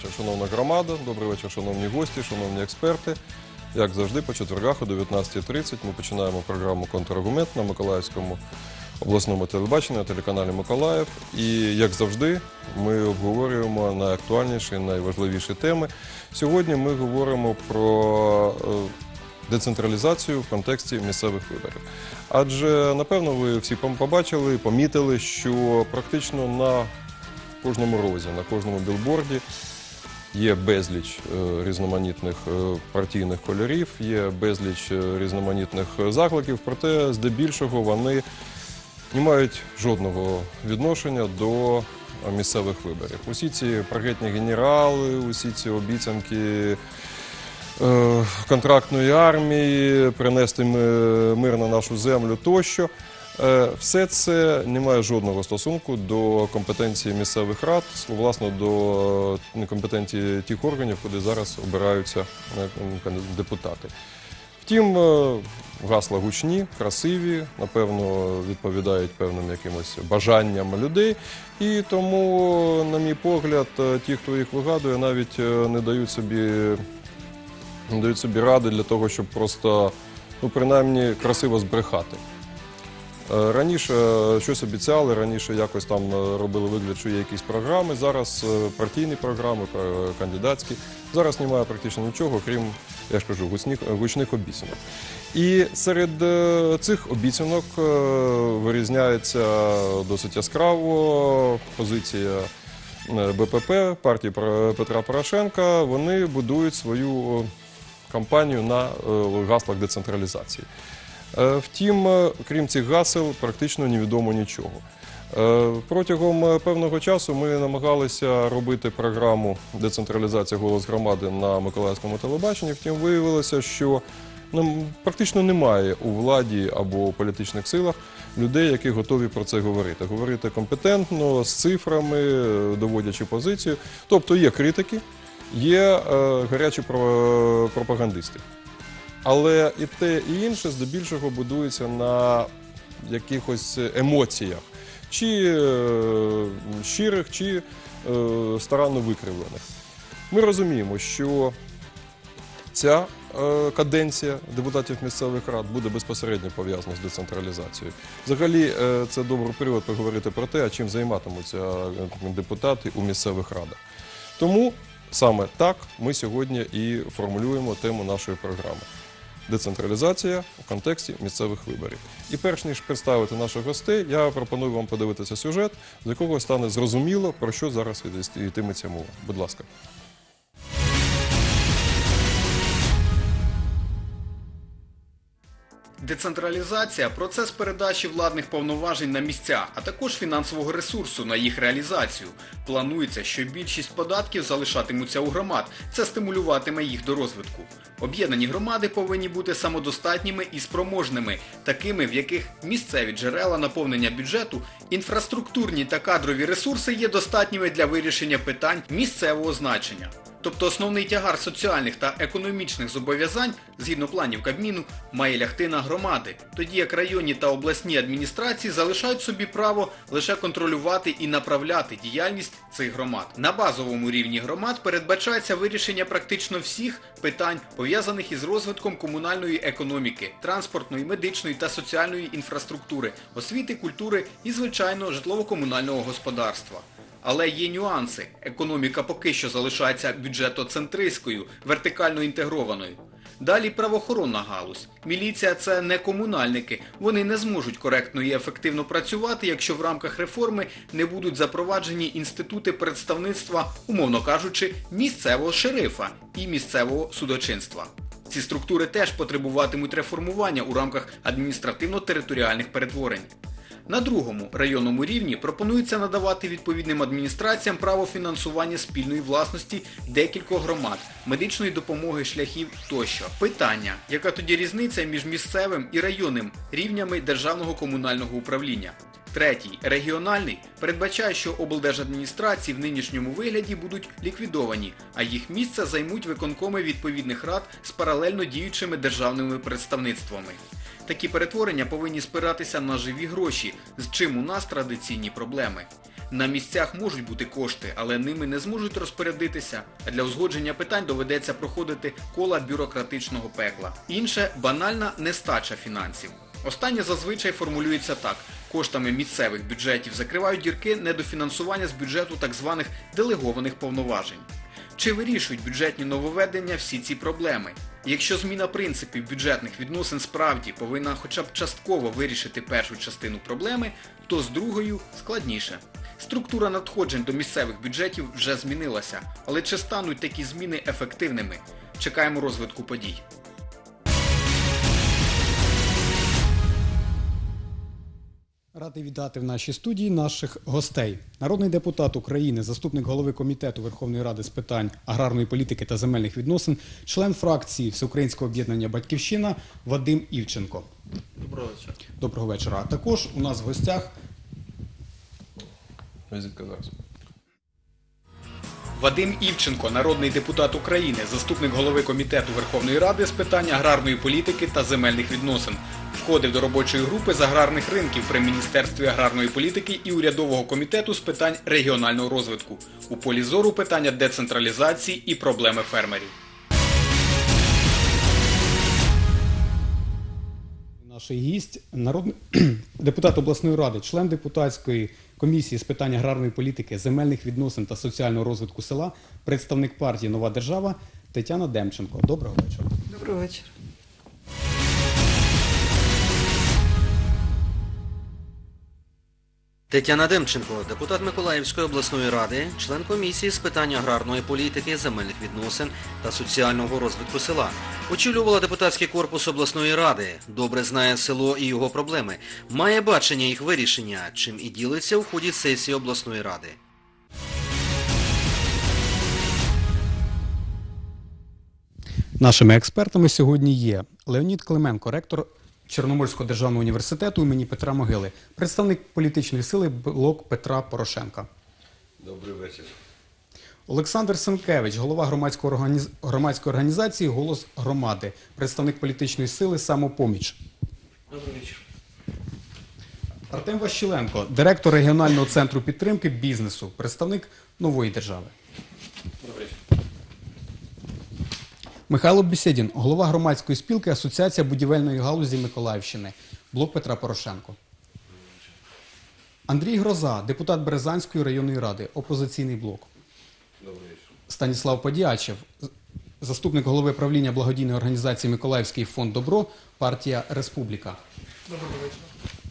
вечір, шановна громада, добрий вечір, шановні гості, шановні експерти. Як завжди, по четвергах о 19:30 ми починаємо програму «Контраргумент» на Миколаївському обласному телебаченні, на телеканалі «Миколаїв». І, як завжди, ми обговорюємо найактуальніші, найважливіші теми. Сьогодні ми говоримо про децентралізацію в контексті місцевих виборів. Адже, напевно, ви всі побачили, помітили, що практично на кожному розі, на кожному білборді є безліч різноманітних партійних кольорів, є безліч різноманітних закликів, проте здебільшого вони не мають жодного відношення до місцевих виборів. Усі ці паркетні генерали, усі ці обіцянки контрактної армії, принести мир на нашу землю тощо. Все це не має жодного стосунку до компетенції місцевих рад, власне, до компетенції тих органів, куди зараз обираються депутати. Втім, гасла гучні, красиві, напевно, відповідають певним якимось бажанням людей. І тому, на мій погляд, ті, хто їх вигадує, навіть не дають собі ради для того, щоб просто, принаймні, красиво збрехати. Раніше щось обіцяли, раніше якось там робили вигляд, що є якісь програми, зараз партійні програми, кандидатські. Зараз немає практично нічого, крім, я ж кажу, гучних обіцянок. І серед цих обіцянок вирізняється досить яскраво позиція БПП, партії Петра Порошенка. Вони будують свою кампанію на гаслах децентралізації. Втім, крім цих гасел, практично невідомо нічого. Протягом певного часу ми намагалися робити програму «Децентралізація. Голос громади» на Миколаївському телебаченні. Втім, виявилося, що практично немає у владі або у політичних силах людей, які готові про це говорити. Говорити компетентно, з цифрами, доводячи позицію. Тобто є критики, є гарячі пропагандисти. Але і те, і інше здебільшого будується на якихось емоціях, чи щирих, чи старанно викривлених. Ми розуміємо, що ця каденція депутатів місцевих рад буде безпосередньо пов'язана з децентралізацією. Взагалі, це добрий привод поговорити про те, а чим займатимуться депутати у місцевих радах. Тому саме так ми сьогодні і формулюємо тему нашої програми. Децентралізація у контексті місцевих виборів. І перш ніж представити наших гостей, я пропоную вам подивитися сюжет, з якого стане зрозуміло, про що зараз йтиметься мова. Будь ласка. Децентралізація – процес передачі владних повноважень на місця, а також фінансового ресурсу на їх реалізацію. Планується, що більшість податків залишатимуться у громад. Це стимулюватиме їх до розвитку. Об'єднані громади повинні бути самодостатніми і спроможними, такими, в яких місцеві джерела наповнення бюджету, інфраструктурні та кадрові ресурси є достатніми для вирішення питань місцевого значення. Тобто основний тягар соціальних та економічних зобов'язань, згідно планів Кабміну, має лягти на громади, тоді як районні та обласні адміністрації залишають собі право лише контролювати і направляти діяльність цих громад. На базовому рівні громад передбачається вирішення практично всіх питань, пов'язаних із розвитком комунальної економіки, транспортної, медичної та соціальної інфраструктури, освіти, культури і, звичайно, житлово-комунального господарства. Але є нюанси. Економіка поки що залишається бюджетоцентристською, вертикально інтегрованою. Далі правоохоронна галузь. Міліція – це не комунальники. Вони не зможуть коректно і ефективно працювати, якщо в рамках реформи не будуть запроваджені інститути представництва, умовно кажучи, місцевого шерифа і місцевого судочинства. Ці структури теж потребуватимуть реформування у рамках адміністративно-територіальних перетворень. На другому, районному рівні пропонується надавати відповідним адміністраціям право фінансування спільної власності декількох громад, медичної допомоги, шляхів тощо. Питання, яка тоді різниця між місцевим і районним рівнями державного комунального управління? Третій, регіональний, передбачає, що облдержадміністрації в нинішньому вигляді будуть ліквідовані, а їх місце займуть виконкоми відповідних рад з паралельно діючими державними представництвами. Такі перетворення повинні спиратися на живі гроші, з чим у нас традиційні проблеми. На місцях можуть бути кошти, але ними не зможуть розпорядитися. А для узгодження питань доведеться проходити кола бюрократичного пекла. Інше – банальна нестача фінансів. Останнє зазвичай формулюється так. Коштами місцевих бюджетів закривають дірки недофінансування з бюджету так званих делегованих повноважень. Чи вирішують бюджетні нововведення всі ці проблеми? Якщо зміна принципів бюджетних відносин справді повинна хоча б частково вирішити першу частину проблеми, то з другою складніше. Структура надходжень до місцевих бюджетів вже змінилася, але чи стануть такі зміни ефективними? Чекаємо розвитку подій. Радий вітати в нашій студії наших гостей. Народний депутат України, заступник голови Комітету Верховної Ради з питань аграрної політики та земельних відносин, член фракції Всеукраїнського об'єднання «Батьківщина» Вадим Івченко. Доброго вечора. Доброго вечора. А також у нас в гостях Візитка зараз. Вадим Івченко, народний депутат України, заступник голови Комітету Верховної Ради з питань аграрної політики та земельних відносин. Входив до робочої групи з аграрних ринків при Міністерстві аграрної політики і урядового комітету з питань регіонального розвитку. У полі зору питання децентралізації і проблеми фермерів. наш гість, депутат обласної ради, член депутатської комісії з питань аграрної політики, земельних відносин та соціального розвитку села, представник партії «Нова держава» Тетяна Демченко. Доброго вечора. Доброго вечора. Тетяна Демченко, депутат Миколаївської обласної ради, член комісії з питань аграрної політики, земельних відносин та соціального розвитку села. Очолювала депутатський корпус обласної ради, добре знає село і його проблеми, має бачення їх вирішення, чим і ділиться у ході сесії обласної ради. Нашими експертами сьогодні є Леонід Клименко, ректор Чорноморського державного університету імені Петра Могили, представник політичної сили «Блок Петра Порошенка». Добрий вечір. Олександр Сенкевич, голова громадської організації «Голос громади», представник політичної сили «Самопоміч». Добрий вечір. Артем Ващиленко, директор регіонального центру підтримки бізнесу, представник «Нової держави». Добрий вечір. Михайло Бесєдін, голова громадської спілки Асоціація будівельної галузі Миколаївщини, «Блок Петра Порошенко». Андрій Гроза, депутат Березанської районної ради, опозиційний блок. Добрий вечір. Станіслав Подіачев, заступник голови правління благодійної організації Миколаївський фонд «Добро», партія «Республіка». Доброго вечора.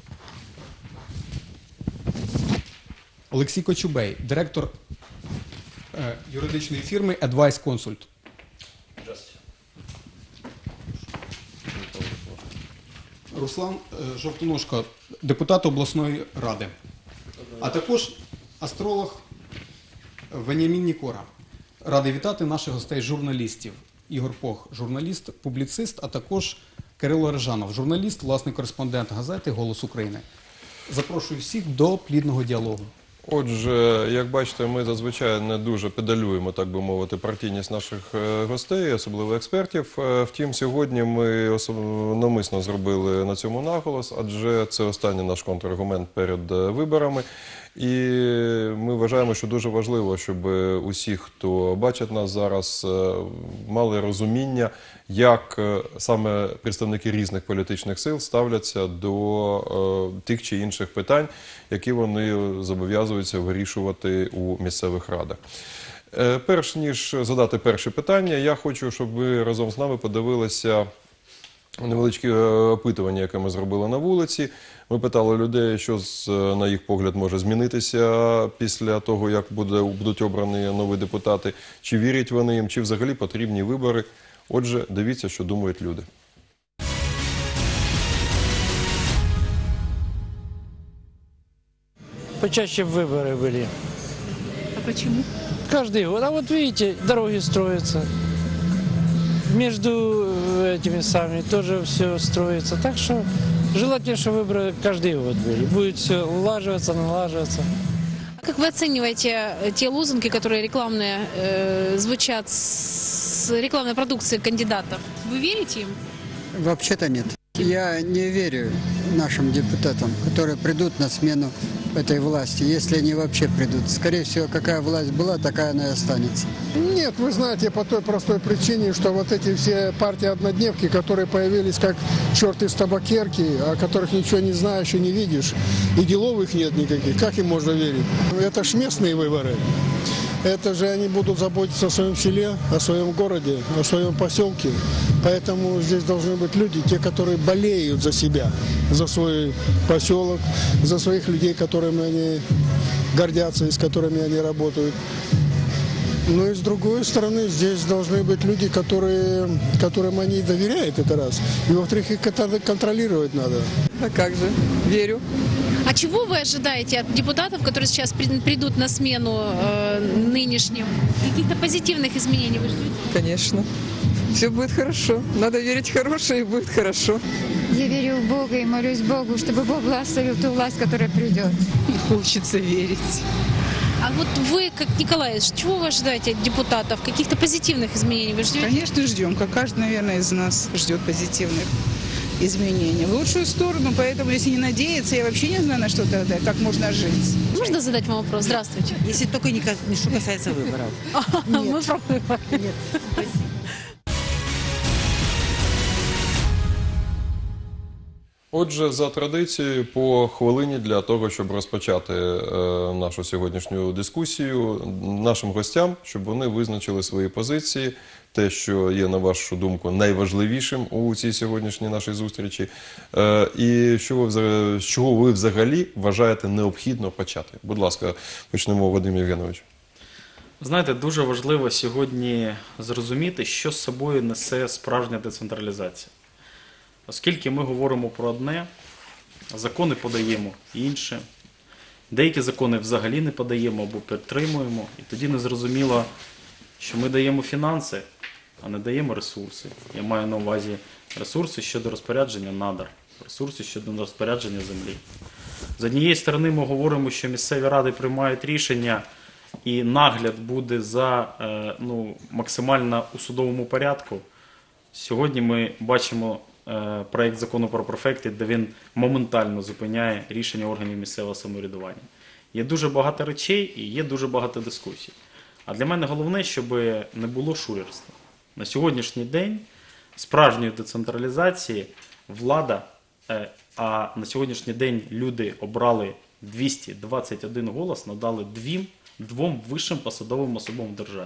Олексій Кочубей, директор юридичної фірми «Advice Consult». Здравствуйте. Руслан Жовтоножко, депутат обласної ради. А також астролог Веніамін Нікора. Радий вітати наших гостей журналістів. Ігор Пох, журналіст, публіцист, а також Кирило Режанов, журналіст, власний кореспондент газети «Голос України». Запрошую всіх до плідного діалогу. Отже, як бачите, ми зазвичай не дуже педалюємо, так би мовити, партійність наших гостей, особливо експертів. Втім, сьогодні ми навмисно зробили на цьому наголос, адже це останній наш контраргумент перед виборами. І ми вважаємо, що дуже важливо, щоб усі, хто бачить нас зараз, мали розуміння, як саме представники різних політичних сил ставляться до тих чи інших питань, які вони зобов'язуються вирішувати у місцевих радах. Перш ніж задати перше питання, я хочу, щоб ви разом з нами подивилися невеличке опитування, яке ми зробили на вулиці. Ми питали людей, що, на їх погляд, може змінитися після того, як будуть обрані нові депутати, чи вірять вони їм, чи взагалі потрібні вибори. Отже, дивіться, що думають люди. Почаще выборы были. А почему? Каждый год. А вот видите, дороги строятся. Между этими самыми тоже все строится. Так что желательно, чтобы выборы каждый год были. Будет все налаживаться, налаживаться. А как вы оцениваете те лозунги, которые рекламные звучат с рекламной продукции кандидатов? Вы верите им? Вообще-то нет. Я не верю нашим депутатам, которые придут на смену этой власти, если они вообще придут. Скорее всего, какая власть была, такая она и останется. Нет, вы знаете, по той простой причине, что вот эти все партии-однодневки, которые появились как черт из табакерки, о которых ничего не знаешь и не видишь, и деловых нет никаких, как им можно верить? Это ж местные выборы. Это же они будут заботиться о своем селе, о своем городе, о своем поселке. Поэтому здесь должны быть люди, те, которые болеют за себя, за свой поселок, за своих людей, которыми они гордятся и с которыми они работают. Ну и с другой стороны, здесь должны быть люди, которым они доверяют, это раз. И во-вторых, их контролировать надо. А как же? Верю. А чего вы ожидаете от депутатов, которые сейчас придут на смену нынешним? Каких-то позитивных изменений вы ждете? Конечно. Все будет хорошо. Надо верить в хорошее, и будет хорошо. Я верю в Бога и молюсь Богу, чтобы Бог благословил ту власть, которая придет. Хочется верить. А вот вы, как Николаевич, чего вы ожидаете от депутатов? Каких-то позитивных изменений вы ждете? Конечно, ждем, как каждый, наверное, из нас ждет позитивных изменений в лучшую сторону, поэтому если не надеяться, я вообще не знаю, на что тогда, как можно жить. Можно задать вам вопрос? Здравствуйте. Если только не что касается выборов. Мы про выборы. Нет, спасибо. Отже, за традицією, по хвилині для того, щоб розпочати нашу сьогоднішню дискусію, нашим гостям, щоб вони визначили свої позиції, те, що є, на вашу думку, найважливішим у цій сьогоднішній нашій зустрічі, і з чого ви взагалі вважаєте необхідно почати. Будь ласка, почнемо, Вадим Євгенович. Знаєте, дуже важливо сьогодні зрозуміти, що з собою несе справжня децентралізація. Оскільки ми говоримо про одне, закони подаємо інше, деякі закони взагалі не подаємо або підтримуємо, і тоді не зрозуміло, що ми даємо фінанси, а не даємо ресурси. Я маю на увазі ресурси щодо розпорядження надр, ресурси щодо розпорядження землі. З однієї сторони ми говоримо, що місцеві ради приймають рішення, і нагляд буде максимально у судовому порядку. Сьогодні ми бачимо проєкт закону про префектів, де він моментально зупиняє рішення органів місцевого самоврядування. Є дуже багато речей і є дуже багато дискусій. А для мене головне, щоб не було шулерства. На сьогоднішній день справжньої децентралізації влада, а на сьогоднішній день люди обрали 221 голос, надали двом вищим посадовим особам в державі.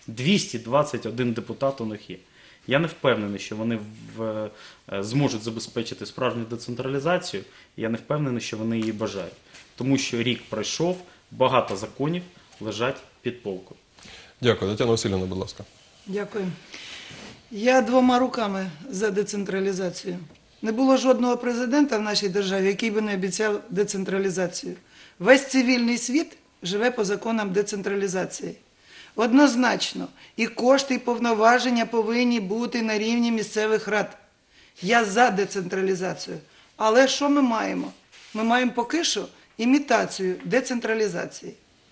221 депутат у них є. Я не впевнений, що вони зможуть забезпечити справжню децентралізацію, і я не впевнений, що вони її бажають. Тому що рік пройшов, багато законів лежать під полкою. Дякую. Тетяна Васильівна, будь ласка. Дякую. Я двома руками за децентралізацію. Не було жодного президента в нашій державі, який би не обіцяв децентралізацію. Весь цивільний світ живе по законам децентралізації. Однозначно, і кошти, і повноваження повинні бути на рівні місцевих рад. Я за децентралізацію. Але що ми маємо? Ми маємо поки що імітацію децентралізації.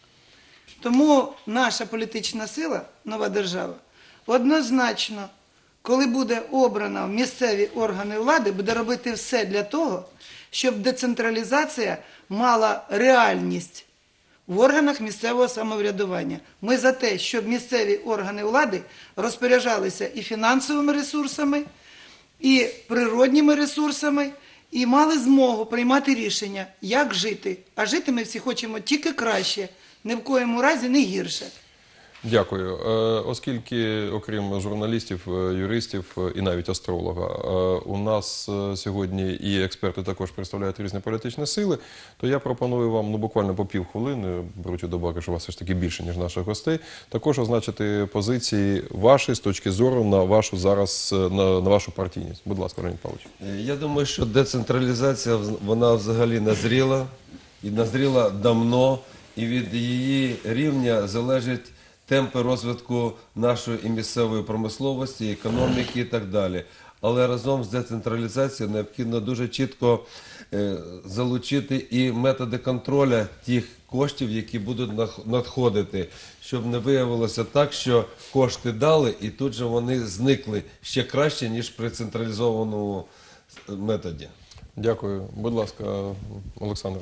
Тому наша політична сила, нова держава, однозначно, коли буде обрана в місцеві органи влади, буде робити все для того, щоб децентралізація мала реальність в органах місцевого самоврядування. Ми за те, щоб місцеві органи влади розпоряджалися і фінансовими ресурсами, і природніми ресурсами, і мали змогу приймати рішення, як жити. А жити ми всі хочемо тільки краще, ні в коєму разі не гірше. Дякую. Оскільки, окрім журналістів, юристів і навіть астролога, у нас сьогодні і експерти також представляють різні політичні сили, то я пропоную вам буквально по півхвилини, беручи до уваги, що у вас все ж таки більше, ніж наших гостей, також означити позиції ваші з точки зору на вашу зараз, на вашу партійність. Будь ласка, Леонід Павлович. Я думаю, що децентралізація, вона взагалі назріла, і назріла давно, і від її рівня залежить темпи розвитку нашої і місцевої промисловості, економіки і так далі. Але разом з децентралізацією необхідно дуже чітко залучити і методи контролю тих коштів, які будуть надходити, щоб не виявилося так, що кошти дали і тут же вони зникли ще краще, ніж при централізованому методі. Дякую. Будь ласка, Олександр.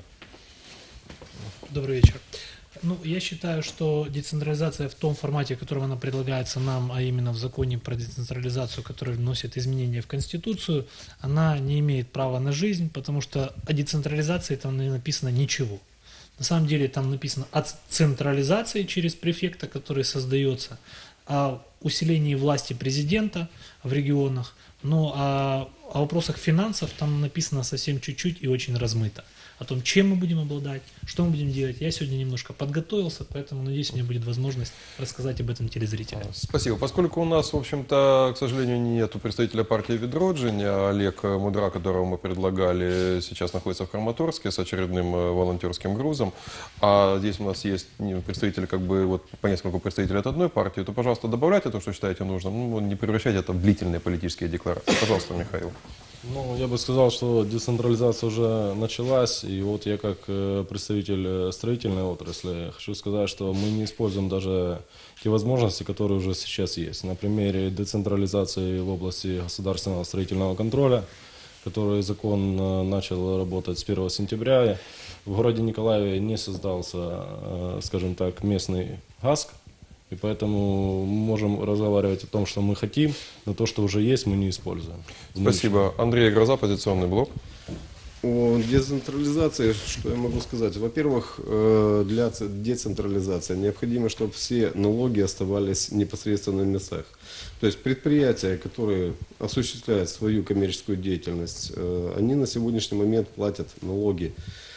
Добрый вечер. Ну, я считаю, что децентрализация в том формате, в котором она предлагается нам, а именно в законе про децентрализацию, который вносит изменения в Конституцию, она не имеет права на жизнь, потому что о децентрализации там не написано ничего. На самом деле там написано о централизации через префекта, который создается, о усилении власти президента в регионах, но о вопросах финансов там написано совсем чуть-чуть и очень размыто. О том, чем мы будем обладать, что мы будем делать. Я сегодня немножко подготовился, поэтому, надеюсь, у меня будет возможность рассказать об этом телезрителям. Спасибо. Поскольку у нас, в общем-то, к сожалению, нету представителя партии «Відродження», Олег Мудра, которого мы предлагали, сейчас находится в Краматорске с очередным волонтерским грузом, а здесь у нас есть представители, как бы, вот, по нескольку представителей от одной партии, то, пожалуйста, добавляйте то, что считаете нужным. Ну, не превращайте это в длительные политические декларации. Пожалуйста, Михаил. Ну, я бы сказал, что децентрализация уже началась, и вот я как представитель строительной отрасли хочу сказать, что мы не используем даже те возможности, которые уже сейчас есть. На примере децентрализации в области государственного строительного контроля, который закон начал работать с 1 сентября, в городе Николаеве не создался, скажем так, местный ГАСК, и поэтому мы можем разговаривать о том, что мы хотим, но то, что уже есть, мы не используем. Спасибо. Андрей Гроза, «Оппозиционный блок». О децентрализации, что я могу сказать? Во-первых, для децентрализации необходимо, чтобы все налоги оставались непосредственно на местах. То есть предприятия, которые осуществляют свою коммерческую деятельность, они на сегодняшний момент платят налоги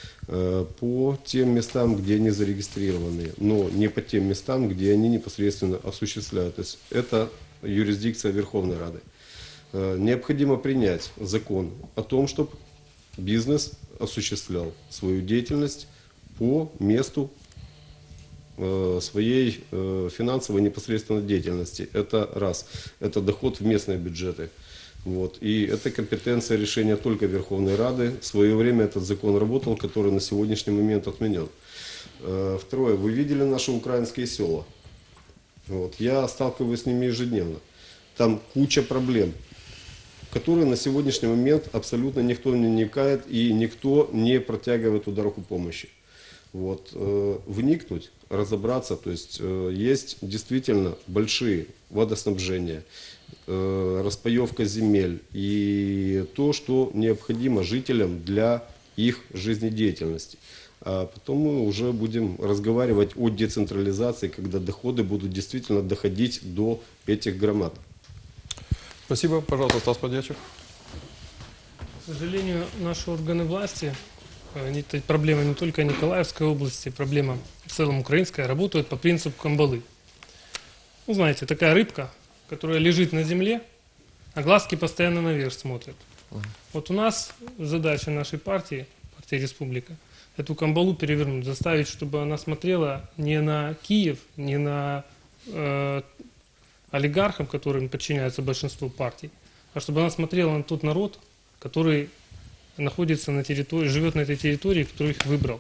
по тем местам, где они зарегистрированы, но не по тем местам, где они непосредственно осуществляют. То есть это юрисдикция Верховной Рады. Необходимо принять закон о том, чтобы бизнес осуществлял свою деятельность по месту своей финансовой непосредственной деятельности. Это раз. Это доход в местные бюджеты. Вот. И это компетенция решения только Верховной Рады. В свое время этот закон работал, который на сегодняшний момент отменен. Второе. Вы видели наши украинские села? Вот. Я сталкиваюсь с ними ежедневно. Там куча проблем, в которые на сегодняшний момент абсолютно никто не вникает и никто не протягивает туда руку помощи. Вот. Вникнуть, разобраться, то есть есть действительно большие водоснабжения, распаевка земель и то, что необходимо жителям для их жизнедеятельности. А потом мы уже будем разговаривать о децентрализации, когда доходы будут действительно доходить до этих громад. Спасибо. Пожалуйста, Стас Подьячев. К сожалению, наши органы власти, проблема не только Николаевской области, проблема в целом украинская, работают по принципу камбалы. Ну, знаете, такая рыбка, которая лежит на земле, а глазки постоянно наверх смотрят. Вот у нас задача нашей партии Республика, эту камбалу перевернуть, заставить, чтобы она смотрела не на Киев, не на олигархам, которым подчиняется большинство партий, а чтобы она смотрела на тот народ, который находится на территории, живет на этой территории, который их выбрал.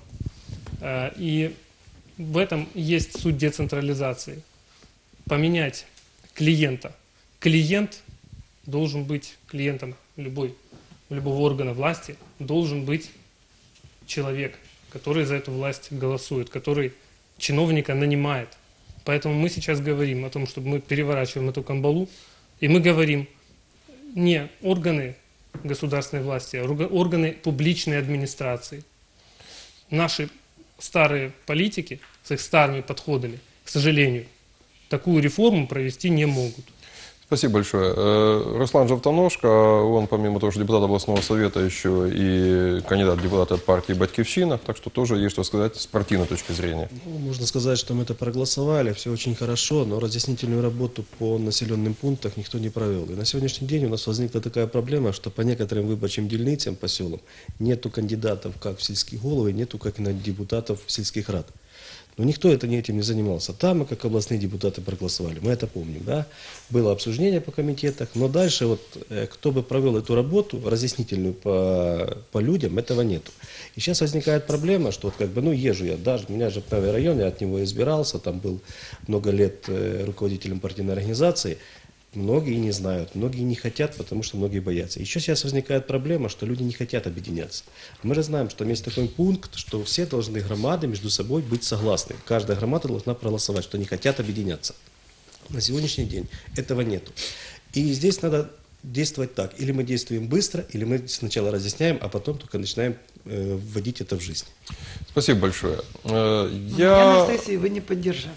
И в этом есть суть децентрализации. Поменять клиента. Клиент должен быть клиентом любого органа власти, должен быть человек, который за эту власть голосует, который чиновника нанимает. Поэтому мы сейчас говорим о том, чтобы мы переворачиваем эту камбалу, и мы говорим не органы государственной власти, а органы публичной администрации. Наши старые политики с их старыми подходами, к сожалению, такую реформу провести не могут. Спасибо большое. Руслан Жовтоножко, он помимо того, что депутат областного совета, еще и кандидат в депутаты от партии «Батьківщина», так что тоже есть что сказать с партийной точки зрения. Ну, можно сказать, что мы это проголосовали, все очень хорошо, но разъяснительную работу по населенным пунктам никто не провел. И на сегодняшний день у нас возникла такая проблема, что по некоторым выборчим дельницам по селам нету кандидатов как в сельские головы, нету как и на депутатов сельских рад. Но никто этим не занимался. Там мы, как областные депутаты, проголосовали. Мы это помним, да? Было обсуждение по комитетах, но дальше вот кто бы провел эту работу разъяснительную по людям, этого нету. И сейчас возникает проблема, что вот как бы, езжу я, даже у меня же правый район, я от него избирался, там был много лет руководителем партийной организации. многие не знают, многие не хотят, потому что многие боятся. Еще сейчас возникает проблема, что люди не хотят объединяться. Мы же знаем, что есть такой пункт, что все должны громады между собой быть согласны. Каждая громада должна проголосовать, что они хотят объединяться. На сегодняшний день этого нету. И здесь надо действовать так. Или мы действуем быстро, или мы сначала разъясняем, а потом только начинаем вводить это в жизнь. Спасибо большое. Я на сессии вы не поддержали.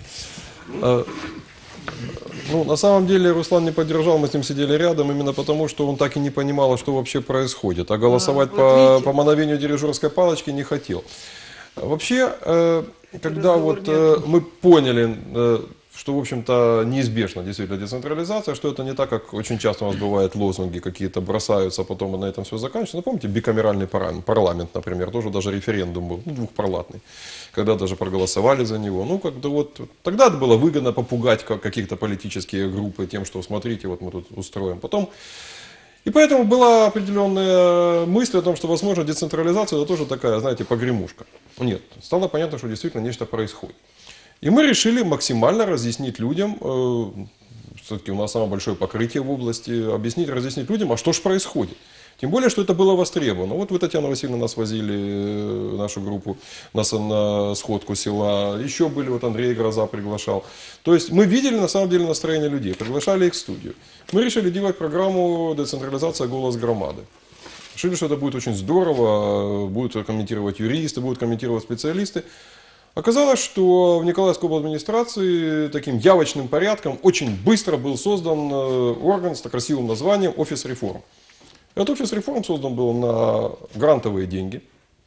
Ну, на самом деле Руслан не поддержал, мы с ним сидели рядом, именно потому, что он так и не понимал, что вообще происходит. А голосовать по мановению дирижерской палочки не хотел. Вообще, когда вот мы поняли, что, в общем-то, неизбежна действительно децентрализация, что это не так, как очень часто у нас бывает, лозунги какие-то бросаются, а потом на этом все заканчивается. Ну, помните, бикамеральный парламент, например, тоже даже референдум был, двухпалатный, когда даже проголосовали за него. Ну, как-то вот тогда это было выгодно попугать каких-то политические группы тем, что, смотрите, вот мы тут устроим. Потом... И поэтому была определенная мысль о том, что, возможно, децентрализация это тоже такая, знаете, погремушка. Нет, стало понятно, что действительно нечто происходит. И мы решили максимально разъяснить людям, все-таки у нас самое большое покрытие в области, разъяснить людям, а что же происходит. Тем более, что это было востребовано. Вот вы, Татьяна Васильевна, нас возили, нашу группу, нас на сходку села, еще были, вот Андрей Гроза приглашал. То есть мы видели на самом деле настроение людей, приглашали их в студию. Мы решили делать программу «Децентрализация. Голос громады». Решили, что это будет очень здорово, будут комментировать юристы, будут комментировать специалисты. Оказалось, что в Николаевской администрации таким явочным порядком очень быстро был создан орган с красивым названием «Офис реформ». Этот офис реформ создан был на грантовые деньги.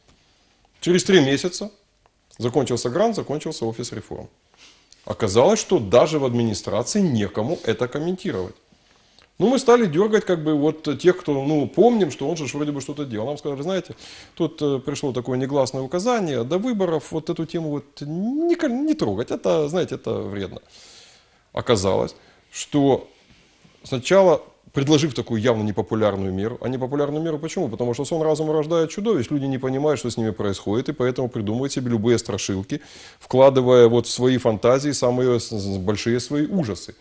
Через 3 месяца закончился грант, закончился офис реформ. Оказалось, что даже в администрации некому это комментировать. Ну, мы стали дергать, как бы, вот тех, кто, ну, помним, что он же вроде бы что-то делал. Нам сказали, знаете, тут пришло такое негласное указание, до выборов вот эту тему вот не трогать, это, знаете, это вредно. Оказалось, что сначала, предложив такую явно непопулярную меру, а непопулярную меру почему? Потому что сон разума рождает чудовищ, люди не понимают, что с ними происходит, и поэтому придумывают себе любые страшилки, вкладывая вот в свои фантазии самые большие свои ужасы.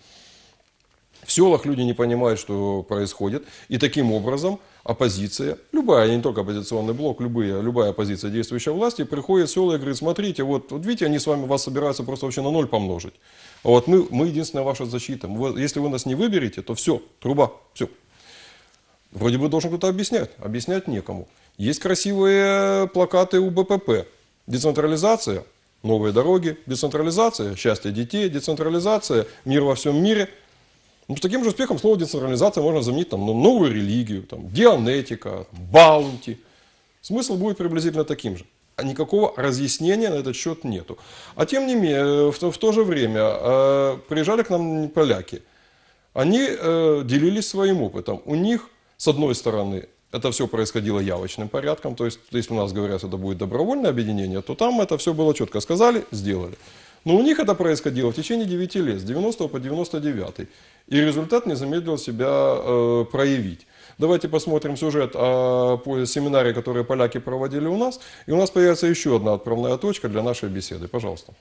В селах люди не понимают, что происходит, и таким образом оппозиция, любая, не только оппозиционный блок, любая оппозиция действующей власти, приходит в села и говорит, смотрите, вот видите, они с вами вас собираются просто вообще на 0 помножить. А вот мы единственная ваша защита. Если вы нас не выберете, то все, труба, все. Вроде бы должен кто-то объяснять некому. Есть красивые плакаты у БПП. Децентрализация, новые дороги, децентрализация, счастье детей, децентрализация, мир во всем мире. Ну, с таким же успехом слово децентрализация можно заменить там, новую религию, там, дианетика, баунти. Смысл будет приблизительно таким же. А никакого разъяснения на этот счет нету. А тем не менее, в то же время приезжали к нам поляки. Они делились своим опытом. У них, с одной стороны, это все происходило явочным порядком. То есть, если у нас говорят, это будет добровольное объединение, то там это все было четко. Сказали, сделали. Но у них это происходило в течение 9 лет, с 90 по 99. И результат не замедлил себя проявить. Давайте посмотрим сюжет о семинаре, который поляки проводили у нас. И у нас появится еще одна отправная точка для нашей беседы. Пожалуйста.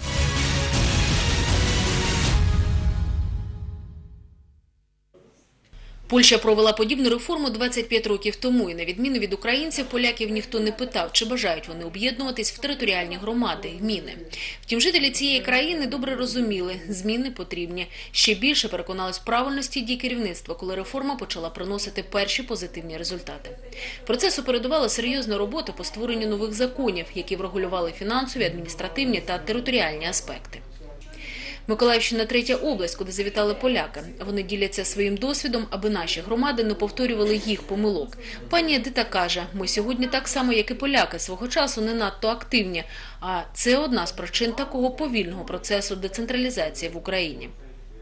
Польща провела подібну реформу 25 років тому, і на відміну від українців, поляків ніхто не питав, чи бажають вони об'єднуватись в територіальні громади, гміни. Втім, жителі цієї країни добре розуміли, зміни потрібні. Ще більше переконались в правильності дій керівництва, коли реформа почала приносити перші позитивні результати. Процесу передувала серйозна робота по створенню нових законів, які врегулювали фінансові, адміністративні та територіальні аспекти. Миколаївщина – третя область, куди завітали поляки. Вони діляться своїм досвідом, аби наші громади не повторювали їх помилок. Пані Едита каже, ми сьогодні так само, як і поляки, свого часу не надто активні. А це одна з причин такого повільного процесу децентралізації в Україні.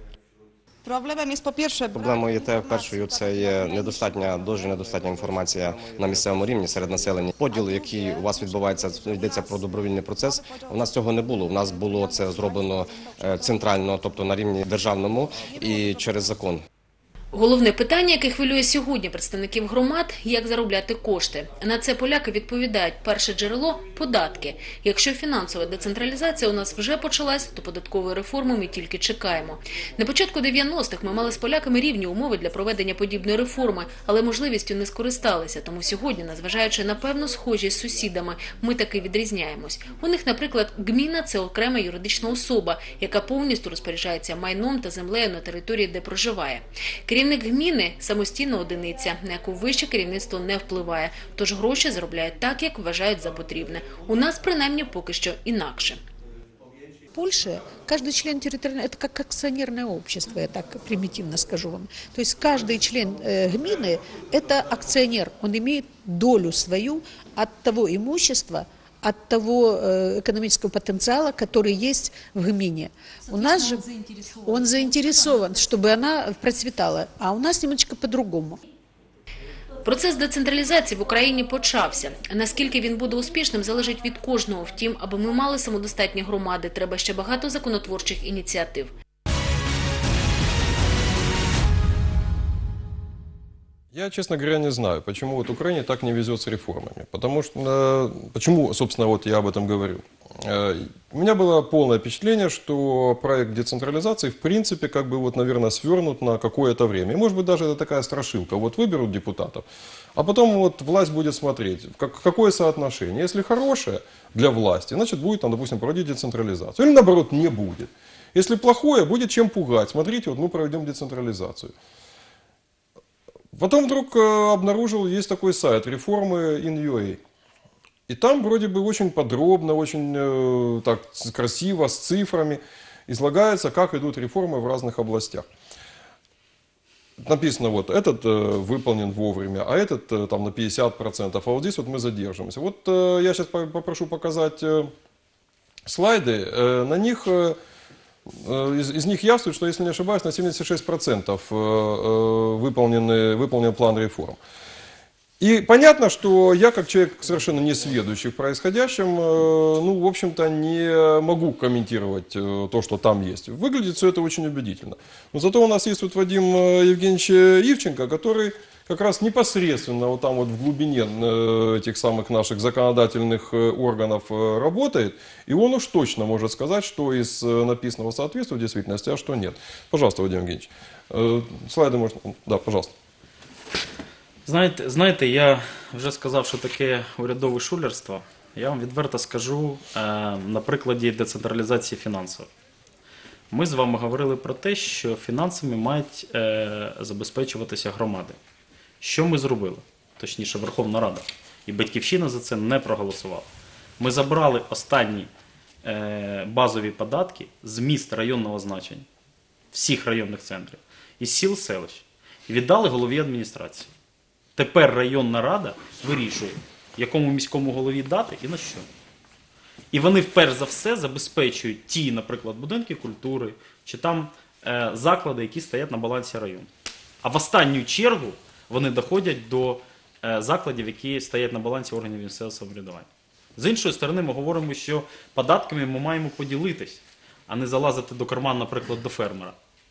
Проблемою першою це є дуже недостатня інформація на місцевому рівні серед населення. Поділ, який у вас відбувається, йдеться про добровільний процес. У нас цього не було. У нас було це зроблено центрально, тобто на рівні державному і через закон. Головне питання, яке хвилює сьогодні представників громад – як заробляти кошти. На це поляки відповідають: перше джерело – податки. Якщо фінансова децентралізація у нас вже почалась, то податкової реформи ми тільки чекаємо. На початку 90-х ми мали з поляками рівні умови для проведення подібної реформи, але можливістю не скористалися. Тому сьогодні, незважаючи на певну схожість з сусідами, ми таки відрізняємось. У них, наприклад, гміна – це окрема юридична особа, яка повністю розпоряджається майном та землею на території, де проживає. Керівник гміни – самостійна одиниця, на яку вище керівництво не впливає, тож гроші заробляють так, як вважають за потрібне. У нас, принаймні, поки що інакше. В Польше каждый член территориального, это как акционерное общество, я так примитивно скажу вам. То есть каждый член гмины – это акционер, он имеет долю свою от того имущества, от того экономического потенциала, который есть в гмине. У нас же он заинтересован, чтобы она процветала, а у нас немножечко по-другому. Процес децентралізації в Україні почався. Наскільки він буде успішним, залежить від кожного. Втім, аби ми мали самодостатні громади, треба ще багато законотворчих ініціатив. Я, честно говоря, не знаю, почему вот Украине так не везет с реформами. Потому что, почему, собственно, вот я об этом говорю. У меня было полное впечатление, что проект децентрализации, в принципе, как бы вот, наверное, свернут на какое-то время. И, может быть, даже это такая страшилка. Вот выберут депутатов, а потом вот власть будет смотреть, какое соотношение. Если хорошее для власти, значит, будет, там, допустим, проводить децентрализацию. Или, наоборот, не будет. Если плохое, будет чем пугать. Смотрите, вот мы проведем децентрализацию. Потом вдруг обнаружил, есть такой сайт «Реформы in.ua». И там вроде бы очень подробно, очень так красиво, с цифрами излагается, как идут реформы в разных областях. Написано, вот этот выполнен вовремя, а этот там на 50%, а вот здесь вот мы задержимся. Вот я сейчас попрошу показать слайды, на них... Из них явствует, что, если не ошибаюсь, на 76% выполнен план реформ. И понятно, что я, как человек совершенно не сведущий в происходящем, ну, в общем-то, не могу комментировать то, что там есть. Выглядит все это очень убедительно. Но зато у нас есть вот Вадим Евгеньевич Ивченко, который как раз непосредственно вот там вот в глубине этих самых наших законодательных органов работает, и он уж точно может сказать, что из написанного соответствует действительности, а что нет. Пожалуйста, Вадим Евгеньевич. Слайды можно... Да, пожалуйста. Знаєте, я вже сказав, що таке урядове шулерство. Я вам відверто скажу на прикладі децентралізації фінансів. Ми з вами говорили про те, що фінансами мають забезпечуватися громади. Що ми зробили? Точніше, Верховна Рада. І Батьківщина за це не проголосувала. Ми забрали останні базові податки з міст районного значення, всіх районних центрів, із сіл, селищ, і віддали голові адміністрації. Тепер районна рада вирішує, якому міському голові дати і на що. І вони, перш за все, забезпечують ті, наприклад, будинки культури, чи там заклади, які стоять на балансі району. А в останню чергу вони доходять до закладів, які стоять на балансі органів місцевого самоврядування. З іншої сторони, ми говоримо, що податками ми маємо поділитись, а не залазити до карман, наприклад, до фермера.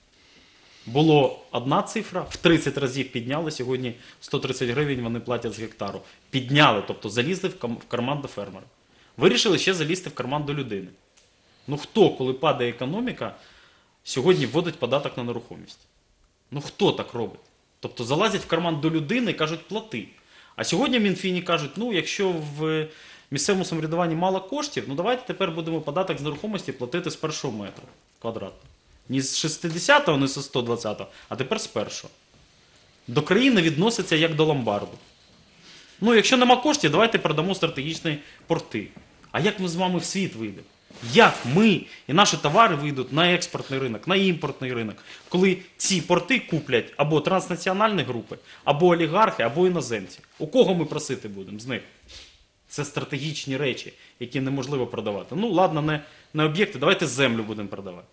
Було одна цифра, в 30 разів підняли, сьогодні 130 гривень вони платять з гектару. Підняли, тобто залізли в карман до фермера. Вирішили ще залізти в карман до людини. Ну хто, коли падає економіка, сьогодні вводить податок на нерухомість? Ну хто так робить? Тобто залазять в карман до людини і кажуть плати. А сьогодні в Мінфіні кажуть, ну якщо в місцевому самоврядуванні мало коштів, ну давайте тепер будемо податок з нерухомості платити з першого метра квадратного. Не з 60-го, не з 120-го, а тепер з першого. До країни відноситься як до ломбарду. Ну, якщо нема коштів, давайте продамо стратегічні порти. А як ми з вами в світ вийдемо? Як ми і наші товари вийдуть на експортний ринок, на імпортний ринок, коли ці порти куплять або транснаціональні групи, або олігархи, або іноземці? У кого ми просити будемо з них? Це стратегічні речі, які неможливо продавати. Ну, ладно, не об'єкти, давайте землю будемо продавати.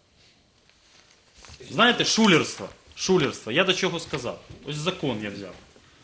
Знаєте, шулерство. Я до чого сказав? Ось закон я взяв.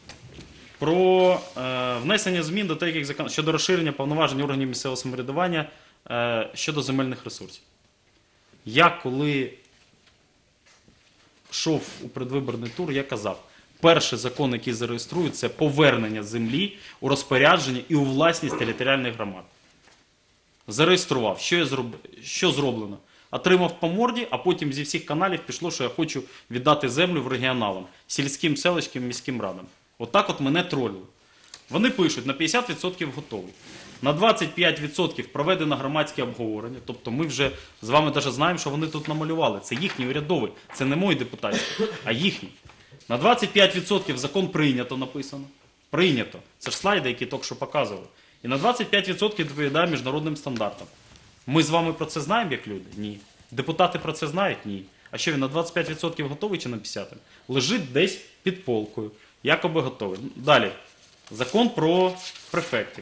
Про внесення змін до деяких законів щодо розширення повноважень органів місцевого самоврядування щодо земельних ресурсів. Я коли йшов у предвиборний тур, я казав, перший закон, який зареєструють, це повернення землі у розпорядження і у власність територіальних громад. Зареєстрував. Що зроблено? Отримав по морді, а потім зі всіх каналів пішло, що я хочу віддати землю в регіоналам, сільським, селищним, міським радам. Отак от мене тролили. Вони пишуть, на 50% готові. На 25% проведено громадське обговорення. Тобто ми вже з вами навіть знаємо, що вони тут намалювали. Це їхній урядовий, це не мой депутатський, а їхній. На 25% закон прийнято написано. Прийнято. Це ж слайди, які тільки що показували. І на 25% відповідає міжнародним стандартам. Ми з вами про це знаємо, як люди? Ні. Депутати про це знають? Ні. А що він на 25% готовий чи на 50%? Лежить десь під полкою. Якоби готовий. Далі. Закон про префектів.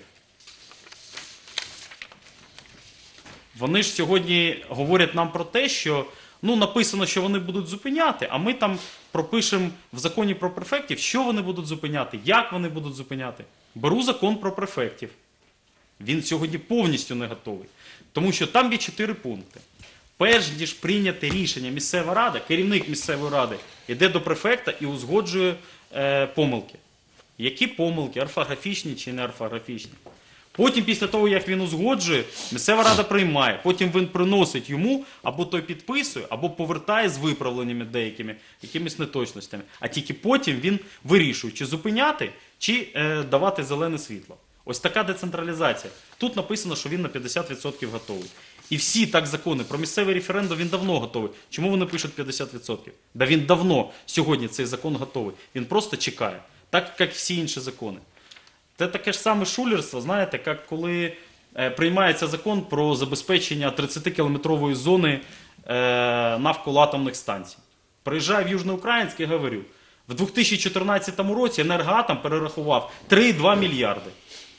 Вони ж сьогодні говорять нам про те, що написано, що вони будуть зупиняти, а ми там пропишемо в законі про префектів, що вони будуть зупиняти, як вони будуть зупиняти. Беру закон про префектів. Він сьогодні повністю не готовий. Тому що там є 4 пункти. Перш ніж прийняти рішення місцева рада, керівник місцевої ради йде до префекта і узгоджує помилки. Які помилки? Орфографічні чи не орфографічні? Потім, після того, як він узгоджує, місцева рада приймає. Потім він приносить йому, або той підписує, або повертає з виправленнями деякими, якимись неточностями. А тільки потім він вирішує, чи зупиняти, чи давати зелене світло. Ось така децентралізація. Тут написано, що він на 50% готовий. І всі так закони про місцевий референдум, він давно готовий. Чому вони пишуть 50%? Да він давно сьогодні цей закон готовий. Він просто чекає. Так, як всі інші закони. Це таке ж саме шулерство, знаєте, як коли приймається закон про забезпечення 30-кілометрової зони навколо атомних станцій. Приїжджаю в Южноукраїнськ і говорю, в 2014 році Енергоатом перерахував 3,2 мільярди.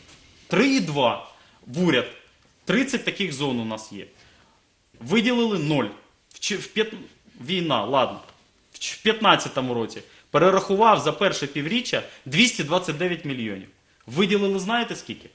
3,2 в уряд. 30 таких зон у нас є. Виділили 0. Війна, ладно. В 2015 році перерахував за перше півріччя 229 мільйонів. Виділили, знаєте скільки?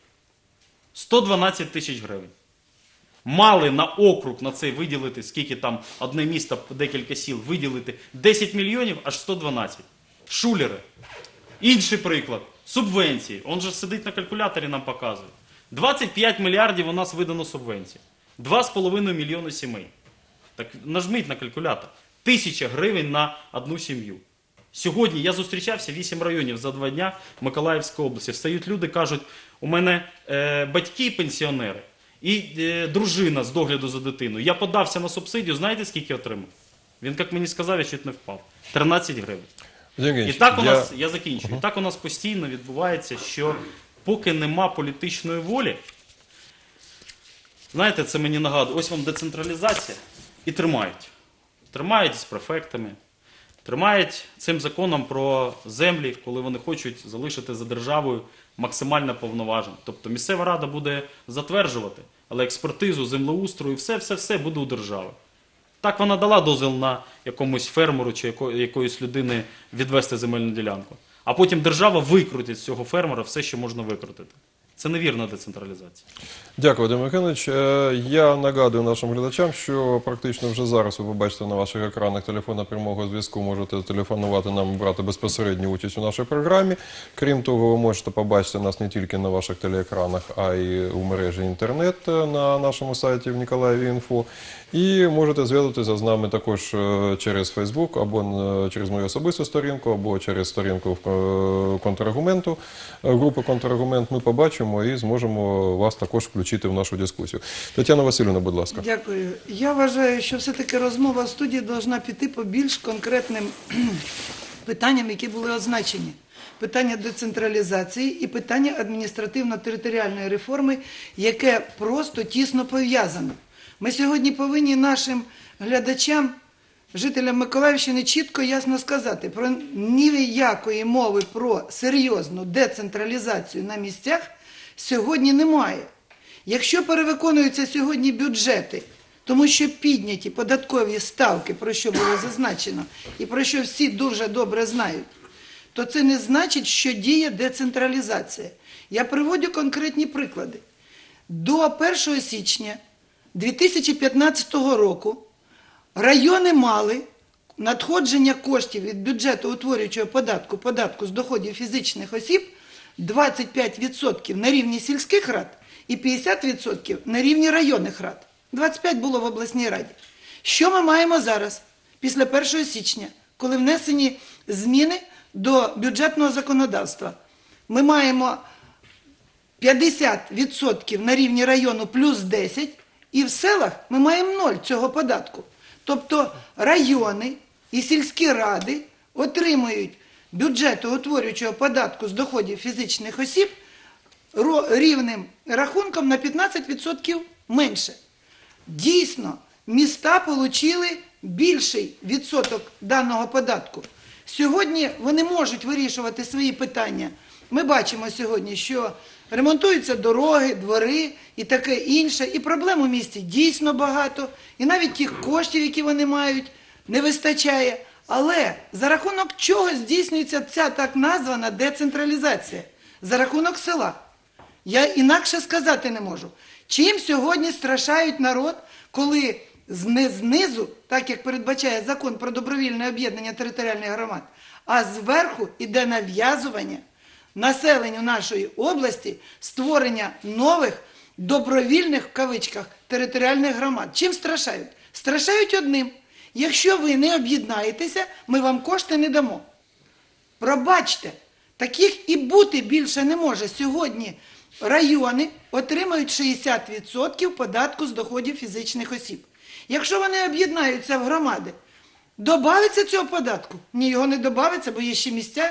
112 тисяч гривень. Мали на округ на це виділити, скільки там одне місто, декілька сіл, виділити 10 мільйонів, аж 112. Шулери. Інший приклад. Субвенції. Он же сидить на калькуляторі, нам показує. 25 мільярдів у нас видано субвенцій. 2,5 мільйони сімей. Так нажміть на калькулятор. 1000 гривень на одну сім'ю. Сьогодні я зустрічався 8 районів за 2 дня в Миколаївській області. Встають люди, кажуть, у мене батьки пенсіонери і дружина з догляду за дитиною. Я подався на субсидію, знаєте, скільки отримав? Він, як мені сказав, я чуть не впав. 13 гривень. І так у нас, я закінчую, і так у нас постійно відбувається, що поки нема політичної волі, знаєте, це мені нагадує, ось вам децентралізація, і тримають. Тримають з префектами, тримають цим законом про землі, коли вони хочуть залишити за державою максимально повноважень. Тобто місцева рада буде затверджувати, але експертизу, землеустрою, все буде у держави. Так вона дала дозвіл на якомусь фермеру чи якоїсь людини відвести земельну ділянку. А потім держава викрутить з цього фермера все, що можна викрутити. Це невірна децентралізація. Дякую, Вадим Євгенович. Я нагадую нашим глядачам, що практично вже зараз ви побачите на ваших екранах телефон прямого зв'язку, можете телефонувати нам і брати безпосередню участь у нашій програмі. Крім того, ви можете побачити нас не тільки на ваших телеекранах, а й у мережі інтернет на нашому сайті в Ніколаєві.Інфо. І можете зв'язатися з нами також через Facebook, або через мою особисту сторінку, або через сторінку контраргументу, групи «Контраргумент». Ми побачимо і зможемо вас також включити в нашу дискусію. Тетяна Васильівна, будь ласка. Дякую. Я вважаю, що все-таки розмова в студії повинна піти по більш конкретним питанням, які були означені. Питання децентралізації і питання адміністративно-територіальної реформи, яке просто тісно пов'язане. Ми сьогодні повинні нашим глядачам, жителям Миколаївщини, чітко і ясно сказати, про ніякої мови про серйозну децентралізацію на місцях сьогодні немає. Якщо перевиконуються сьогодні бюджети, тому що підняті податкові ставки, про що було зазначено, і про що всі дуже добре знають, то це не значить, що діє децентралізація. Я приводжу конкретні приклади. До 1 січня 2015 року райони мали надходження коштів від бюджету утворюючого податку, податку з доходів фізичних осіб 25% на рівні сільських рад і 50% на рівні районних рад. 25% було в обласній раді. Що ми маємо зараз, після 1 січня, коли внесені зміни до бюджетного законодавства? Ми маємо 50% на рівні району плюс 10%, і в селах ми маємо 0 цього податку. Тобто райони і сільські ради отримують бюджетоутворюючого податку з доходів фізичних осіб рівним рахунком на 15% менше. Дійсно, міста отримали більший відсоток даного податку. Сьогодні вони можуть вирішувати свої питання. Ми бачимо сьогодні, що ремонтуються дороги, двори і таке інше. І проблем у місті дійсно багато. І навіть тих коштів, які вони мають, не вистачає. Але за рахунок чого здійснюється ця так названа децентралізація? За рахунок села. Я інакше сказати не можу. Чим сьогодні страшають народ, коли знизу, так як передбачає закон про добровільне об'єднання територіальних громад, а зверху йде нав'язування населенню нашої області створення нових добровільних, в кавичках, територіальних громад. Чим страшають? Страшають одним. Якщо ви не об'єднаєтеся, ми вам кошти не дамо. Пробачте, таких і бути більше не може. Сьогодні райони отримають 60% податку з доходів фізичних осіб. Якщо вони об'єднаються в громади, добавиться цього податку? Ні, його не добавиться, бо є ще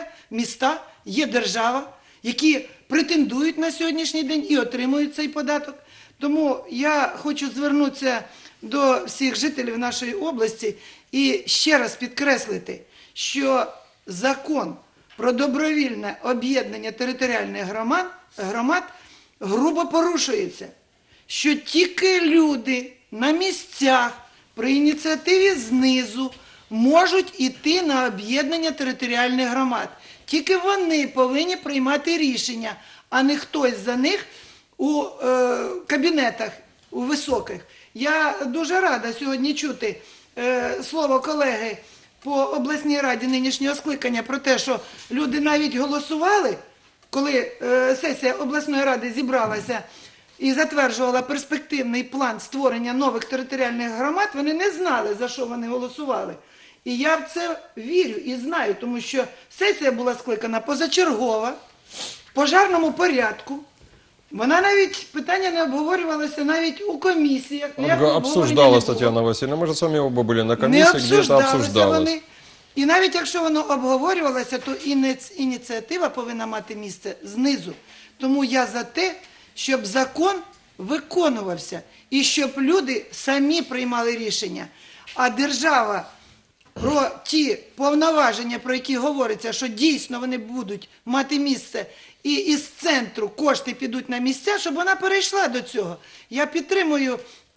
міста, є держава, які претендують на сьогоднішній день і отримують цей податок. Тому я хочу звернутися до всіх жителів нашої області і ще раз підкреслити, що закон про добровільне об'єднання територіальних громад грубо порушується, що тільки люди на місцях при ініціативі знизу можуть іти на об'єднання територіальних громад. Тільки вони повинні приймати рішення, а не хтось за них у кабінетах, у високих. Я дуже рада сьогодні чути слово колеги по обласній раді нинішнього скликання про те, що люди навіть голосували, коли сесія обласної ради зібралася і затверджувала перспективний план створення нових територіальних громад, вони не знали, за що вони голосували. І я в це вірю і знаю, тому що сесія була скликана позачергова, в пожарному порядку. Вона навіть, питання не обговорювалося навіть у комісіях. Обсуждалась, Татьяна Васильевна. Мы же с вами оба были на комиссии, где-то обсуждалось. Вони. І навіть якщо воно обговорювалося, то ініціатива повинна мати місце знизу. Тому я за те, щоб закон виконувався і щоб люди самі приймали рішення. А держава про ті повноваження, про які говориться, що дійсно вони будуть мати місце, і із центру кошти підуть на місця, щоб вона перейшла до цього. Я підтримую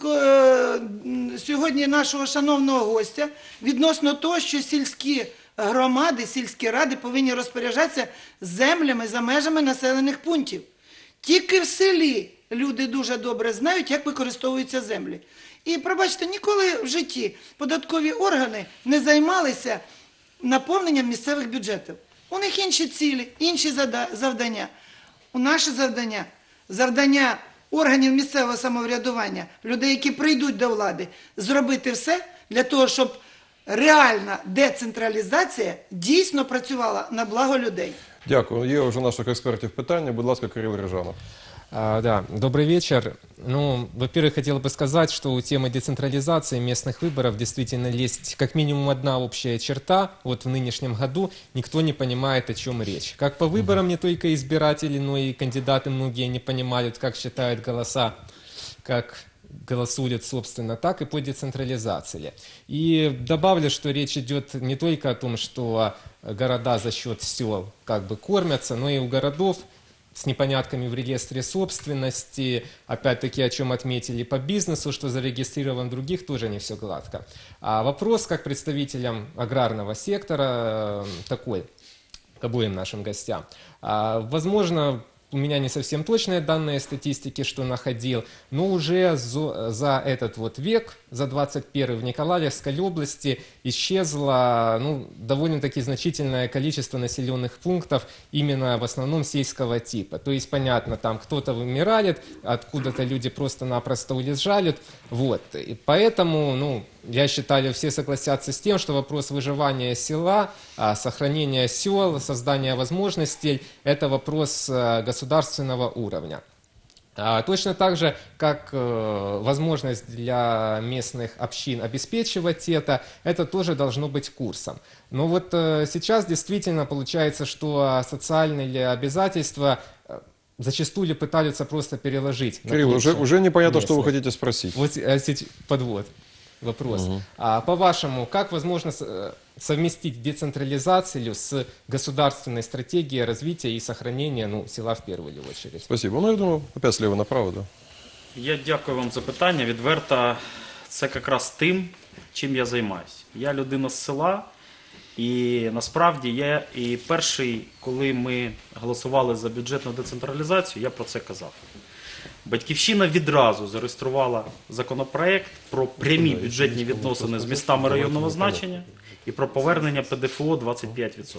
сьогодні нашого шановного гостя відносно того, що сільські громади, сільські ради повинні розпоряджатися землями за межами населених пунктів. Тільки в селі люди дуже добре знають, як використовуються землі. І, пробачте, ніколи в житті податкові органи не займалися наповненням місцевих бюджетів. У них інші цілі, інші завдання. У наше завдання органів місцевого самоврядування, людей, які прийдуть до влади, зробити все для того, щоб реальна децентралізація дійсно працювала на благо людей. Дякую. Є вже наших експертів питання. Будь ласка, Кирилл Рижанов. Да, добрый вечер. Ну, во-первых, хотел бы сказать, что у темы децентрализации местных выборов действительно есть как минимум одна общая черта. Вот в нынешнем году никто не понимает, о чем речь. Как по выборам не только избиратели, но и кандидаты многие не понимают, как считают голоса, как голосуют, собственно, так и по децентрализации. И добавлю, что речь идет не только о том, что города за счет сел как бы кормятся, но и у городов с непонятками в реестре собственности, опять-таки, о чем отметили по бизнесу, что зарегистрирован в других, тоже не все гладко. А вопрос, как представителям аграрного сектора, такой, к обоим нашим гостям. Возможно, у меня не совсем точные данные статистики, что находил, но уже за этот вот век, за 21 в Николаевской области исчезло довольно-таки значительное количество населенных пунктов именно в основном сельского типа. То есть, понятно, там кто-то вымирает, откуда-то люди просто-напросто уезжают. Вот. И поэтому, я считаю, все согласятся с тем, что вопрос выживания села, сохранения сел, создания возможностей – это вопрос государственного уровня. Точно так же, как возможность для местных общин обеспечивать это тоже должно быть курсом. Но вот сейчас действительно получается, что социальные обязательства зачастую пытаются просто переложить. Кирилл, уже непонятно, что вы хотите спросить. Вот подвод. Вопрос. По-вашему, как возможно совместить децентрализацию с государственной стратегией развития и сохранения села в первую очередь? Спасибо. Я думаю, опять слева направо, да. Я дякую вам за питання. Відверто, це якраз тим, чим я займаюся. Я людина з села, і насправді я і перший, коли ми голосували за бюджетну децентралізацію, я про це казав. Батьківщина відразу зареєструвала законопроект про прямі бюджетні відносини з містами районного значення і про повернення ПДФО 25%.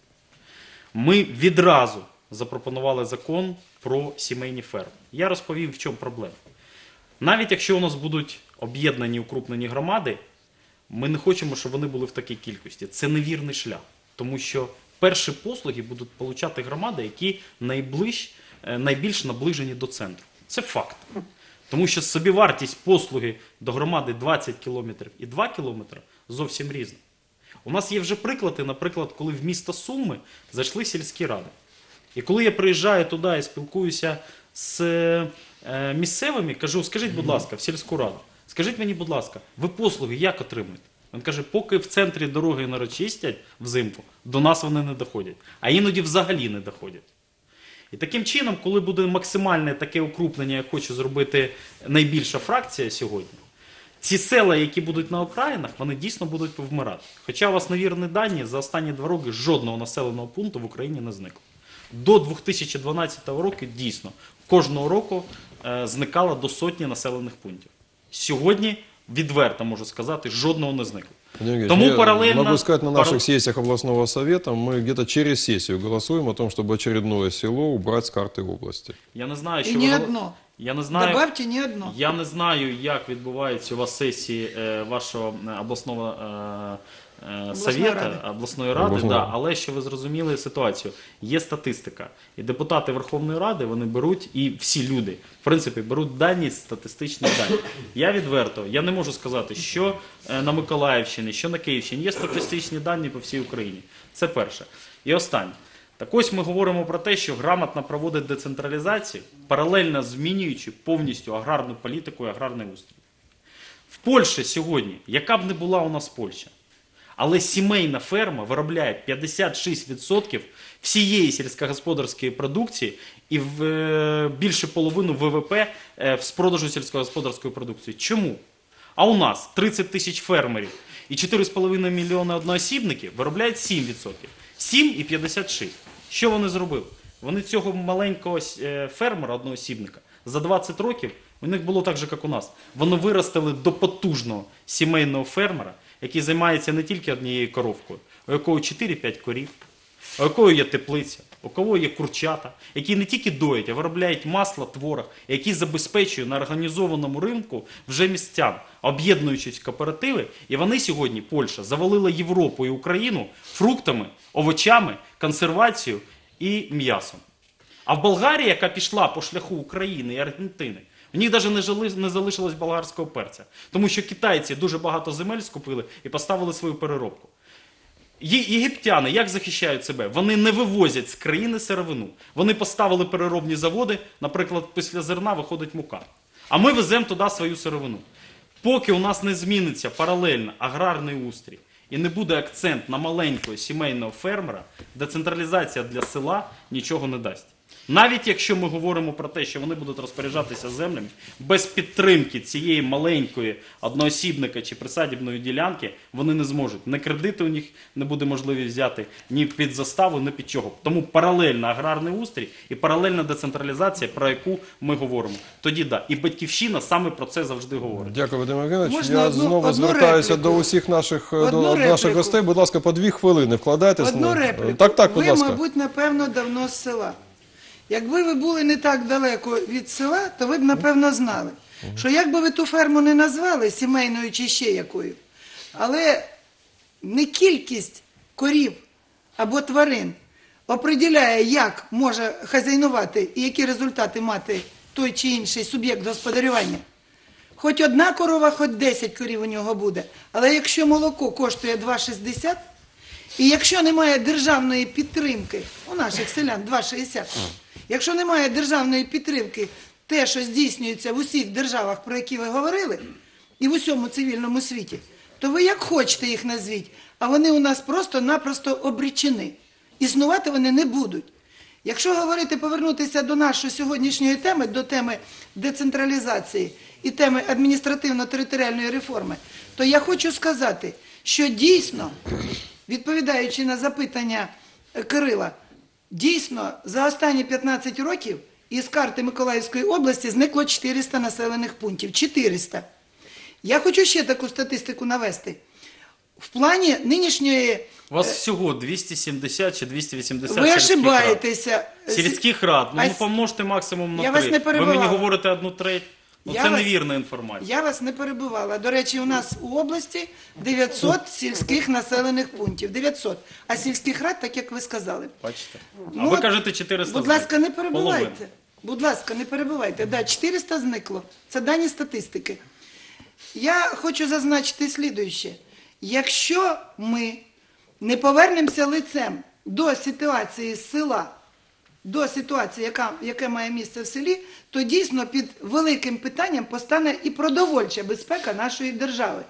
Ми відразу запропонували закон про сімейні ферми. Я розповів, в чому проблема. Навіть якщо у нас будуть об'єднані, укрупнені громади, ми не хочемо, щоб вони були в такій кількості. Це невірний шлях, тому що перші послуги будуть отримати громади, які найбільш наближені до центру. Це факт. Тому що собівартість послуги до громади 20 кілометрів і 2 кілометри зовсім різна. У нас є вже приклади, наприклад, коли в місто Суми зайшли сільські ради. І коли я приїжджаю туди і спілкуюся з місцевими, кажу, скажіть, будь ласка, в сільську раду, скажіть мені, будь ласка, ви послуги як отримуєте? Він каже, поки в центрі дороги не розчистять взимку, до нас вони не доходять. А іноді взагалі не доходять. І таким чином, коли буде максимальне таке укрупнення, як хоче зробити найбільша фракція сьогодні, ці села, які будуть на окраїнах, вони дійсно будуть повмирати. Хоча у вас невірні дані, за останні 2 роки жодного населеного пункту в Україні не зникло. До 2012 року дійсно кожного року зникало до сотні населених пунктів. Сьогодні, відверто можу сказати, жодного не зникло. Тому параллельно... Могу сказать, на наших сессиях областного совета мы где-то через сессию голосуем о том, чтобы очередное село убрать с карты области. Я не знаю, що не одно. Я не знаю, добавьте не одно. Я не знаю, як відбуваються у вас сесії вашого обласного обласної ради, да, але що ви зрозуміли ситуацію. Є статистика. І депутати Верховної Ради, вони беруть, і всі люди, в принципі, беруть дані, статистичні дані. Я не можу сказати, що на Миколаївщині, що на Київщині, є статистичні дані по всій Україні. Це перше. І останнє. Так ось ми говоримо про те, що грамотно проводить децентралізацію, паралельно змінюючи повністю аграрну політику і аграрний устрій. В Польщі сьогодні, яка б не була у нас Польща, але сімейна ферма виробляє 56% всієї сільськогосподарської продукції і більше половину ВВП з продажу сільськогосподарської продукції. Чому? А у нас 30 тисяч фермерів і 4,5 мільйони одноосібників виробляють 7%. 7 і 56. Що вони зробили? Вони цього маленького фермера, одноосібника, за 20 років, у них було так же, як у нас, вони виростили до потужного сімейного фермера, який займається не тільки однією коровкою, у якого 4-5 корів, у якого є теплиця, у кого є курчата, які не тільки доять, а виробляють масло, творог, які забезпечують на організованому ринку вже містян, об'єднуючись в кооперативи. І вони сьогодні, Польща, завалила Європу і Україну фруктами, овочами, консервацією і м'ясом. А в Болгарії, яка пішла по шляху України і Аргентини, в них навіть не залишилось болгарського перця. Тому що китайці дуже багато земель скупили і поставили свою переробку. Єгиптяни як захищають себе? Вони не вивозять з країни сировину. Вони поставили переробні заводи, наприклад, після зерна виходить мука. А ми веземо туди свою сировину. Поки у нас не зміниться паралельно аграрний устрій і не буде акцент на маленького сімейного фермера, децентралізація для села нічого не дасть. Навіть якщо ми говоримо про те, що вони будуть розпоряджатися землями, без підтримки цієї маленької одноосібника чи присадибної ділянки, вони не зможуть. Ні кредити у них не буде можливі взяти, ні під заставу, ні під чого. Тому паралельно аграрний устрій і паралельна децентралізація, про яку ми говоримо. Тоді да. І Батьківщина саме про це завжди говорить. Дякую, Вадим Євгенович. Можна Я знову звертаюся до усіх наших гостей. Будь ласка, по 2 хвилини вкладайтесь. Одну репліку. Так, будь ви, ласка. мабуть, напевно, давно з села. Якби ви були не так далеко від села, то ви б, напевно, знали, що як би ви ту ферму не назвали, сімейною чи ще якою, але не кількість корів або тварин определяє, як може хазяйнувати і які результати мати той чи інший суб'єкт господарювання. Хоч одна корова, хоч 10 корів у нього буде, але якщо молоко коштує 2,60, і якщо немає державної підтримки, у наших селян 2,60, якщо немає державної підтримки, те, що здійснюється в усіх державах, про які ви говорили, і в усьому цивільному світі, то ви як хочете їх назвіть, а вони у нас просто-напросто обречені. Існувати вони не будуть. Якщо говорити, повернутися до нашої сьогоднішньої теми, до теми децентралізації і теми адміністративно-територіальної реформи, то я хочу сказати, що дійсно, відповідаючи на запитання Кирила, дійсно, за останні 15 років із карти Миколаївської області зникло 400 населених пунктів. 400. Я хочу ще таку статистику навести. В плані нинішньої... У вас всього 270 чи 280 ви ошибаєтеся. Сільських рад. Ну, помножте максимум на 3. Я вас не перебивала. Ви мені говорите 1/3. Ну, це невірна інформація. Я вас не перебивала. До речі, у нас у області 900 сільських населених пунктів. 900. А сільських рад, так як ви сказали. Бачите? А ви кажете 400 Будь ласка, не перебивайте. Половина. Будь ласка, не перебивайте. Да, 400 зникло. Це дані статистики. Я хочу зазначити слідуюче. Якщо ми не повернемося лицем до ситуації села, до ситуації, яка має місце в селі, то дійсно під великим питанням постане і продовольча безпека нашої держави.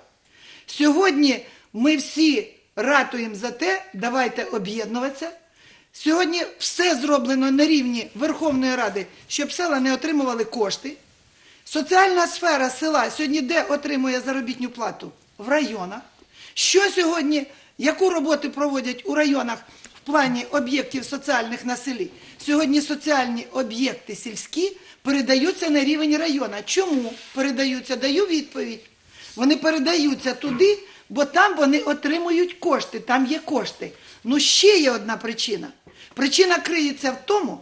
Сьогодні ми всі ратуємо за те, давайте об'єднуватися. Сьогодні все зроблено на рівні Верховної Ради, щоб села не отримували кошти. Соціальна сфера села сьогодні де отримує заробітну плату? В районах. Що сьогодні, яку роботу проводять у районах в плані об'єктів соціальних на селі? Сьогодні соціальні об'єкти сільські передаються на рівень району. Чому передаються? Даю відповідь. Вони передаються туди, бо там вони отримують кошти, там є кошти. Ну ще є одна причина. Причина криється в тому,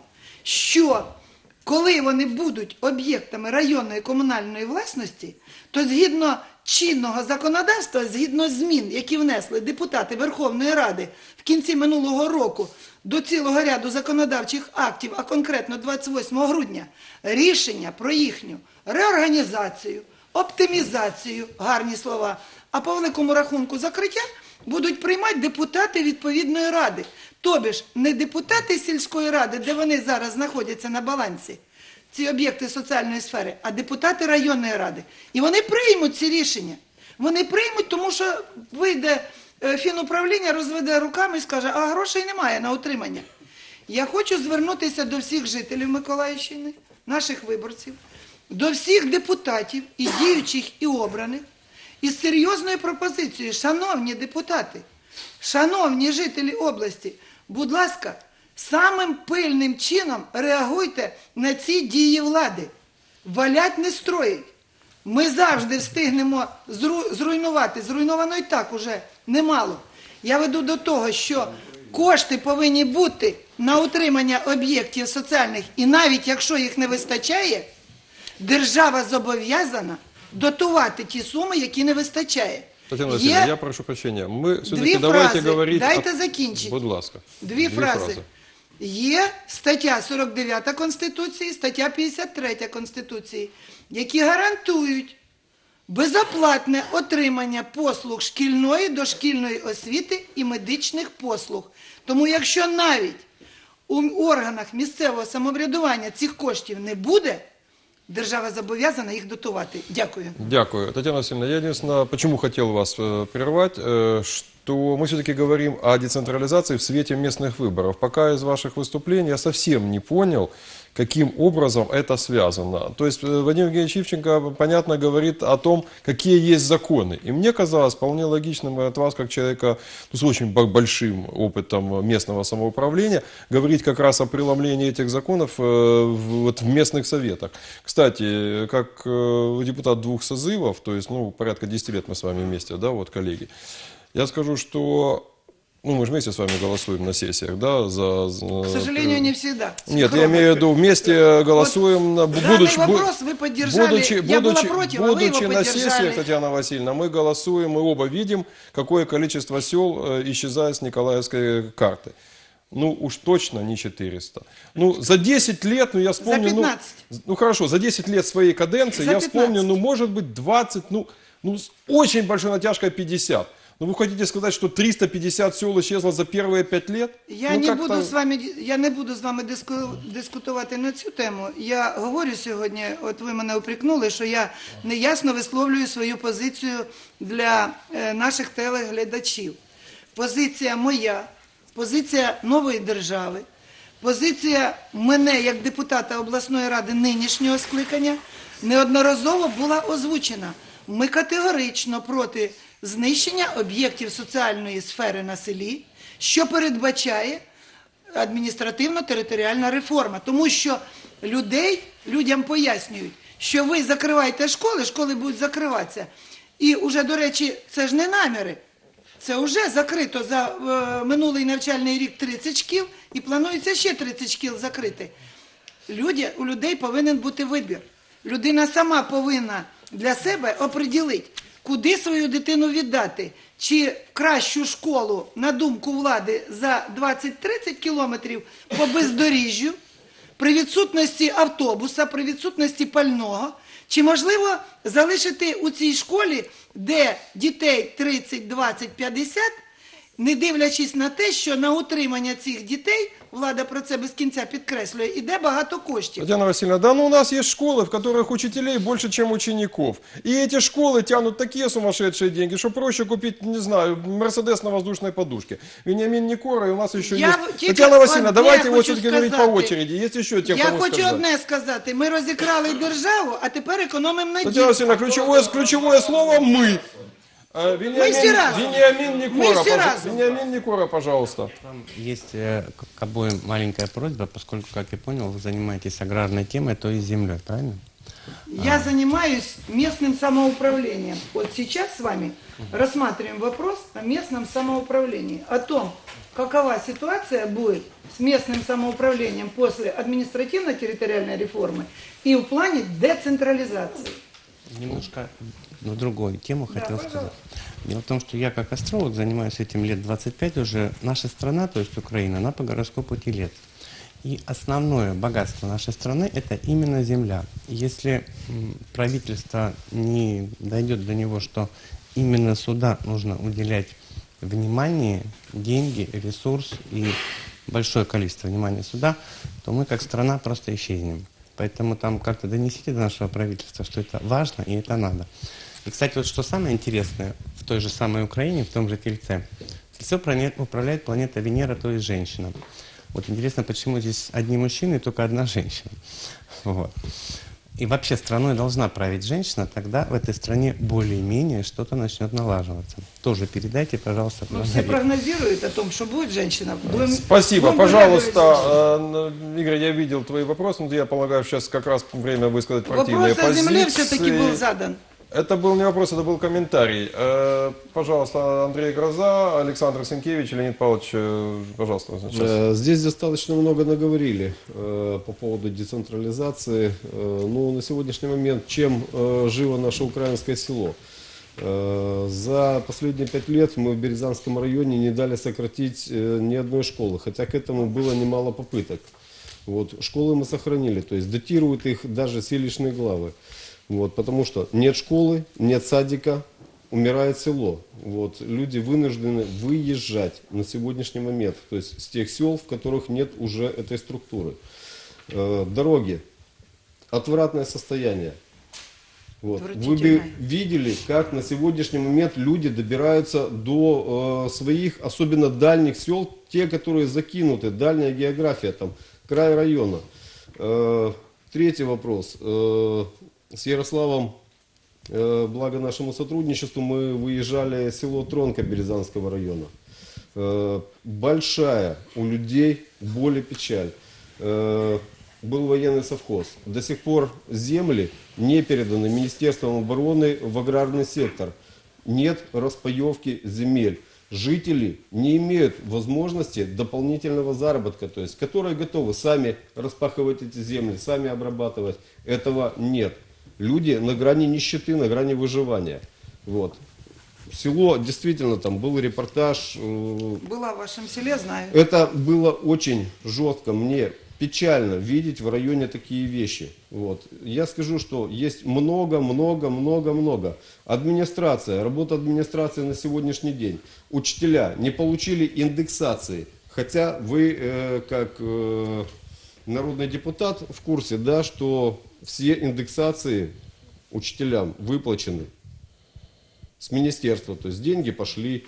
що коли вони будуть об'єктами районної комунальної власності, то згідно чинного законодавства, згідно змін, які внесли депутати Верховної Ради в кінці минулого року до цілого ряду законодавчих актів, а конкретно 28 грудня, рішення про їхню реорганізацію, оптимізацію, гарні слова, а по великому рахунку закриття, будуть приймати депутати відповідної ради. Тобі ж не депутати сільської ради, де вони зараз знаходяться на балансі, ці об'єкти соціальної сфери, а депутати районної ради. І вони приймуть ці рішення. Вони приймуть, тому що вийде фінуправління, розведе руками і скаже, а грошей немає на утримання. Я хочу звернутися до всіх жителів Миколаївщини, наших виборців, до всіх депутатів, і діючих, і обраних, із серйозною пропозицією, шановні депутати, шановні жителі області, будь ласка, самим пильним чином реагуйте на ці дії влади. Валять не строїть. Ми завжди встигнемо зруйнувати. Зруйновано і так уже немало. Я веду до того, що кошти повинні бути на утримання об'єктів соціальних. І навіть якщо їх не вистачає, держава зобов'язана дотувати ті суми, які не вистачає. Татьяна Васильевна, я прошу прощения. Мы все-таки Дві давайте фрази. говорить... Дайте закінчити. Будь ласка. Дві фрази. Є стаття 49 Конституції, стаття 53 Конституції, які гарантують безоплатне отримання послуг шкільної, дошкільної освіти і медичних послуг. Тому якщо навіть у органах місцевого самоврядування цих коштів не буде, держава зобов'язана їх дотувати. Дякую. Дякую. Татьяна Васильевна, я единственное, почему хотел вас прервать, что мы все-таки говорим о децентрализации в свете местных выборов. Пока из ваших выступлений я совсем не понял, каким образом это связано. То есть Вадим Евгеньевич Ивченко, понятно, говорит о том, какие есть законы. И мне казалось вполне логичным от вас, как человека с очень большим опытом местного самоуправления, говорить как раз о преломлении этих законов в местных советах. Кстати, как депутат 2 созывов, то есть порядка 10 лет мы с вами вместе, да, вот коллеги, я скажу, что мы же вместе с вами голосуем на сессиях, да, К сожалению, не всегда. Нет, я имею в виду, вместе голосуем, вот данный вопрос вы поддержали, я была против, а вы его будучи на поддержали. сессиях, Татьяна Васильевна, мы голосуем, мы оба видим, какое количество сел исчезает с Николаевской карты. Уж точно не 400. За 10 лет, я вспомню... За 15. Хорошо, за 10 лет своей каденции За я 15. вспомню, может быть, 20, с очень большой натяжкой 50. Вы хотите сказать, что 350 сел исчезло за первые 5 лет? Я не буду з вами дискутувати на цю тему. Я говорю сьогодні, от ви мене упрекнули, що я неясно висловлюю свою позицію для наших телеглядачів. Позиція моя, позиція нової держави, позиція мене як депутата обласної ради нинішнього скликання неодноразово була озвучена. Ми категорично проти знищення об'єктів соціальної сфери на селі, що передбачає адміністративно-територіальна реформа. Тому що людям пояснюють, що ви закриваєте школи, школи будуть закриватися. І вже, до речі, це ж не наміри. Це вже закрито за минулий навчальний рік 30 шкіл і планується ще 30 шкіл закрити. У людей повинен бути вибір. Людина сама повинна для себе оприділити, куди свою дитину віддати. Чи в кращу школу, на думку влади, за 20-30 кілометрів по бездоріжжю, при відсутності автобуса, при відсутності пального, чи можливо залишити у цій школі, де дітей 30, 20, 50, не дивлячись на те, що на утримання цих дітей, влада про це без кінця підкреслює, іде багато коштів. Татьяна Васильевна, у нас есть школы, в которых учителей больше, чем учеников. И эти школы тянут такие сумасшедшие деньги, что проще купить, не знаю, Мерседес на воздушной подушке. Вениамин Никора, и у нас еще есть... Татьяна Васильевна, давайте вот все-таки говорить по очереди. Есть еще те, кому сказать. Я хочу одне сказати. Ми розікрали державу, а тепер економимо на дітях. Татьяна Васильевна, ключевое слово «мы». Вениамин Никора, пожалуйста. Там есть к обоим маленькая просьба, поскольку, как я понял, вы занимаетесь аграрной темой, то есть землей, правильно? Я занимаюсь местным самоуправлением. Вот сейчас с вами рассматриваем вопрос о местном самоуправлении, о том, какова ситуация будет с местным самоуправлением после административно-территориальной реформы и в плане децентрализации. Немножко на другую тему хотел сказать. Дело в том, что я как астролог занимаюсь этим лет 25 уже. Наша страна, то есть Украина, она по гороскопу Телец. И основное богатство нашей страны – это именно земля. Если правительство не дойдет до него, что именно сюда нужно уделять внимание, деньги, ресурс и большое количество внимания сюда, то мы как страна просто исчезнем. Поэтому там как-то донесите до нашего правительства, что это важно и это надо. И, кстати, вот что самое интересное, в той же самой Украине, в том же Тельце, управляет планета Венера, то есть женщина. Вот интересно, почему здесь одни мужчины и только одна женщина. Вот. И вообще страной должна править женщина, тогда в этой стране более-менее что-то начнет налаживаться. Тоже передайте, пожалуйста. Все прогнозируют о том, что будет женщина. Спасибо. Пожалуйста, Игорь, я видел твои вопросы, но я полагаю, сейчас как раз время высказать партийные позиции. Вопрос о земле все-таки был задан. Это был не вопрос, это был комментарий. Пожалуйста, Андрей Гроза, Александр Сенкевич, Леонид Павлович, пожалуйста. Здесь достаточно много наговорили по поводу децентрализации. Ну, на сегодняшний момент, чем живо наше украинское село? За последние 5 лет мы в Березанском районе не дали сократить ни одной школы, хотя к этому было немало попыток. Вот, школы мы сохранили, то есть датируют их даже селищные главы. Вот, потому что нет школы, нет садика, умирает село. Вот, люди вынуждены выезжать на сегодняшний момент, то есть с тех сел, в которых нет уже этой структуры. Дороги, отвратное состояние. Вот. Вы бы видели, как на сегодняшний момент люди добираются до своих, особенно дальних сел, те, которые закинуты, дальняя география, там, край района. Третий вопрос. С Ярославом, благо нашему сотрудничеству, мы выезжали в село Тронка Березанского района. Большая у людей боль и печаль. Был военный совхоз. До сих пор земли не переданы Министерством обороны в аграрный сектор. Нет распаевки земель. Жители не имеют возможности дополнительного заработка, то есть, которые готовы сами распахивать эти земли, сами обрабатывать. Этого нет. Люди на грани нищеты, на грани выживания. Вот. Село, действительно, там был репортаж. Была в вашем селе, знаю. Это было очень жестко. Мне печально видеть в районе такие вещи. Вот. Я скажу, что есть много. Администрация, работа администрации на сегодняшний день. Учителя не получили индексации. Хотя вы, как народный депутат, в курсе, да, что все индексации учителям выплачены с министерства. То есть деньги пошли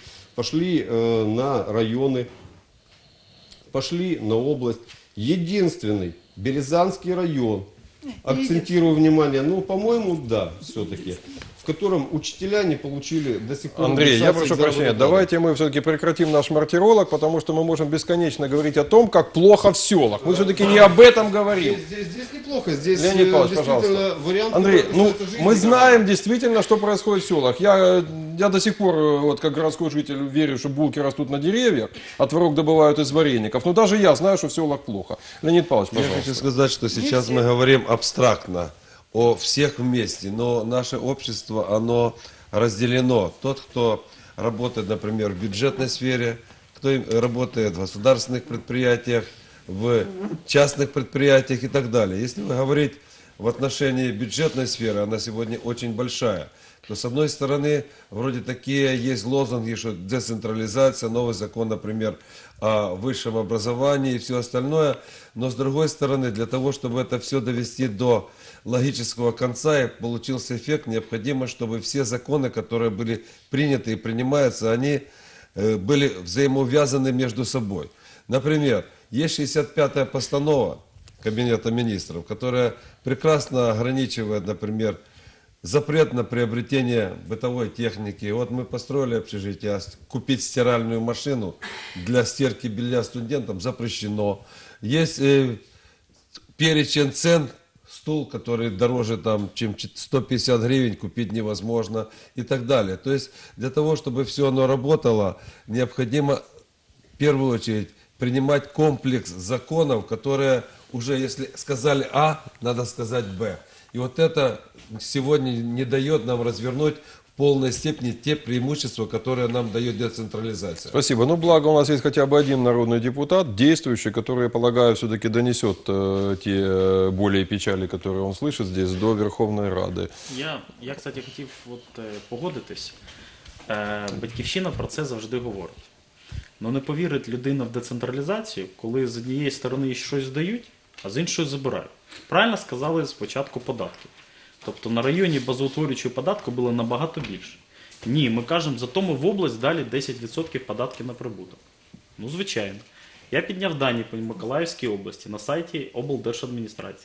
на районы, пошли на область. Единственный Березанский район, акцентирую внимание, ну, по-моему, да, все-таки, в котором учителя не получили до сих пор. Андрей, я прошу прощения, давайте мы все-таки прекратим наш мартиролог, потому что мы можем бесконечно говорить о том, как плохо в селах. Мы все-таки не об этом говорим. Здесь неплохо, здесь Леонид Павлович, пожалуйста. Андрей, ну, мы знаем действительно, что происходит в селах. Я до сих пор, вот как городской житель, верю, что булки растут на деревьях, а творог добывают из вареников. Но даже я знаю, что в селах плохо. Леонид Павлович, пожалуйста. Я хочу сказать, что сейчас мы говорим абстрактно о всех вместе, но наше общество, оно разделено. Тот, кто работает, например, в бюджетной сфере, кто работает в государственных предприятиях, в частных предприятиях и так далее. Если вы говорите в отношении бюджетной сферы, она сегодня очень большая, то с одной стороны, вроде такие есть лозунги, что децентрализация, новый закон, например, о высшем образовании и все остальное, но с другой стороны, для того, чтобы это все довести до логического конца и получился эффект, необходимо, чтобы все законы, которые были приняты и принимаются, они были взаимоувязаны между собой. Например, есть 65-я постанова Кабинета министров, которая прекрасно ограничивает, например, запрет на приобретение бытовой техники. Вот мы построили общежитие, а купить стиральную машину для стирки белья студентам запрещено. Есть перечень цен, стул, который дороже, чем 150 гривен, купить невозможно и так далее. То есть для того, чтобы все оно работало, необходимо в первую очередь принимать комплекс законов, которые уже, если сказали А, надо сказать Б. И вот это сегодня не дает нам развернуть в полной степени те преимущества, которые нам дает децентрализация. Спасибо. Ну, благо у нас есть хотя бы один народный депутат, действующий, который, я полагаю, все-таки донесет те боли и печали, которые он слышит здесь, до Верховної Ради. Я кстати, хотів погодитись. Батьківщина про це завжди говорить. Ну не повірить людина в децентралізацію, коли з однієї сторони щось дають, а з іншої забирають. Правильно сказали спочатку податків. Тобто на районі базоутворюючого податку було набагато більше. Ні, ми кажемо, зато ми в область дали 10% податків на прибуток. Ну, звичайно. Я підняв дані по Миколаївській області на сайті облдержадміністрації.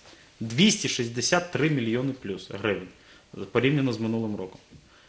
263 мільйони плюс гривень порівняно з минулим роком.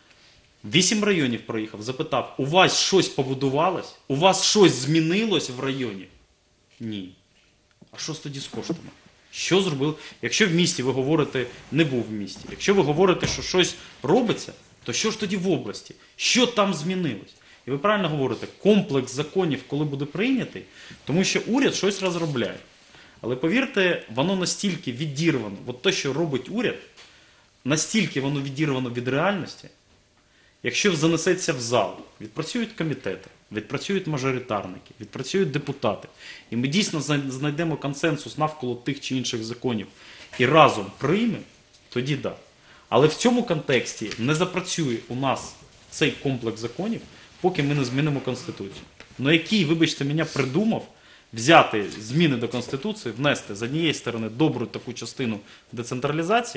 8 районів проїхав, запитав, у вас щось побудувалось? У вас щось змінилось в районі? Ні. А що тоді з коштами? Що зробили? Якщо в місті ви говорите, не був в місті, якщо ви говорите, що щось робиться, то що ж тоді в області? Що там змінилось? І ви правильно говорите, комплекс законів, коли буде прийнятий, тому що уряд щось розробляє. Але повірте, воно настільки відірвано, от те, що робить уряд, настільки воно відірвано від реальності, якщо занесеться в зал, відпрацюють комітети, відпрацюють мажоритарники, відпрацюють депутати, і ми дійсно знайдемо консенсус навколо тих чи інших законів і разом приймемо, тоді да. Але в цьому контексті не запрацює у нас цей комплекс законів, поки ми не змінимо Конституцію. Ну який, вибачте мене, придумав взяти зміни до Конституції, внести з однієї сторони добру таку частину децентралізації,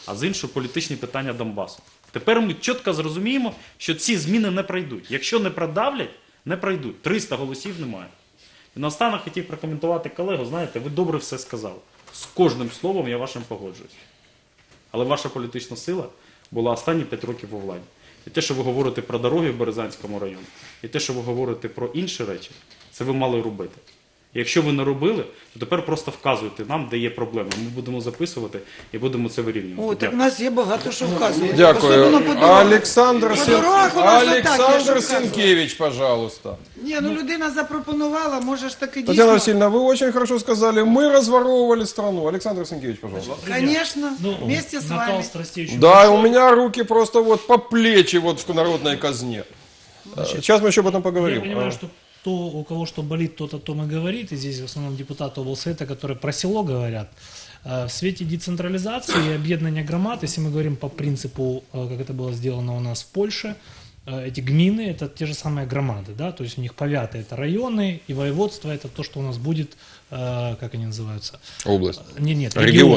а з іншого політичні питання Донбасу. Тепер ми чітко зрозуміємо, що ці зміни не пройдуть. Якщо не продавлять, не пройдуть. 300 голосів немає. І наостанок хотів прокоментувати колегу. Знаєте, ви добре все сказали. З кожним словом я вашим погоджуюсь. Але ваша політична сила була останні 5 років у владі. І те, що ви говорите про дороги в Березанському районі, і те, що ви говорите про інші речі, це ви мали робити. І якщо ви не робили, то тепер просто вказуйте нам, де є проблеми. Ми будемо записувати і будемо це вирівнювати. О, так в нас є багато що вказувати. Дякую. Особливо по дорогах. Олександр, По дорогах у нас отак, Олександр я ж вказую. Сенкевич, пожалуйста. Ні, ну людина запропонувала, може ж таки Татьяна дійсно. Васильевна, вы очень хорошо сказали, мы разворовывали страну. Александр Сенкевич, пожалуйста. Конечно, вместе с вами. Да, у меня руки просто вот по плечи вот в народной казне. Сейчас мы еще об этом поговорим. Я понимаю, что то, у кого что болит, тот о том и говорит. И здесь в основном депутаты облсовета, которые про село говорят. В свете децентрализации и объединения громад, если мы говорим по принципу, как это было сделано у нас в Польше, эти гмины — это те же самые громады, да, то есть у них повяты — это районы, и воеводство — это то, что у нас будет, как они называются? Область. Нет,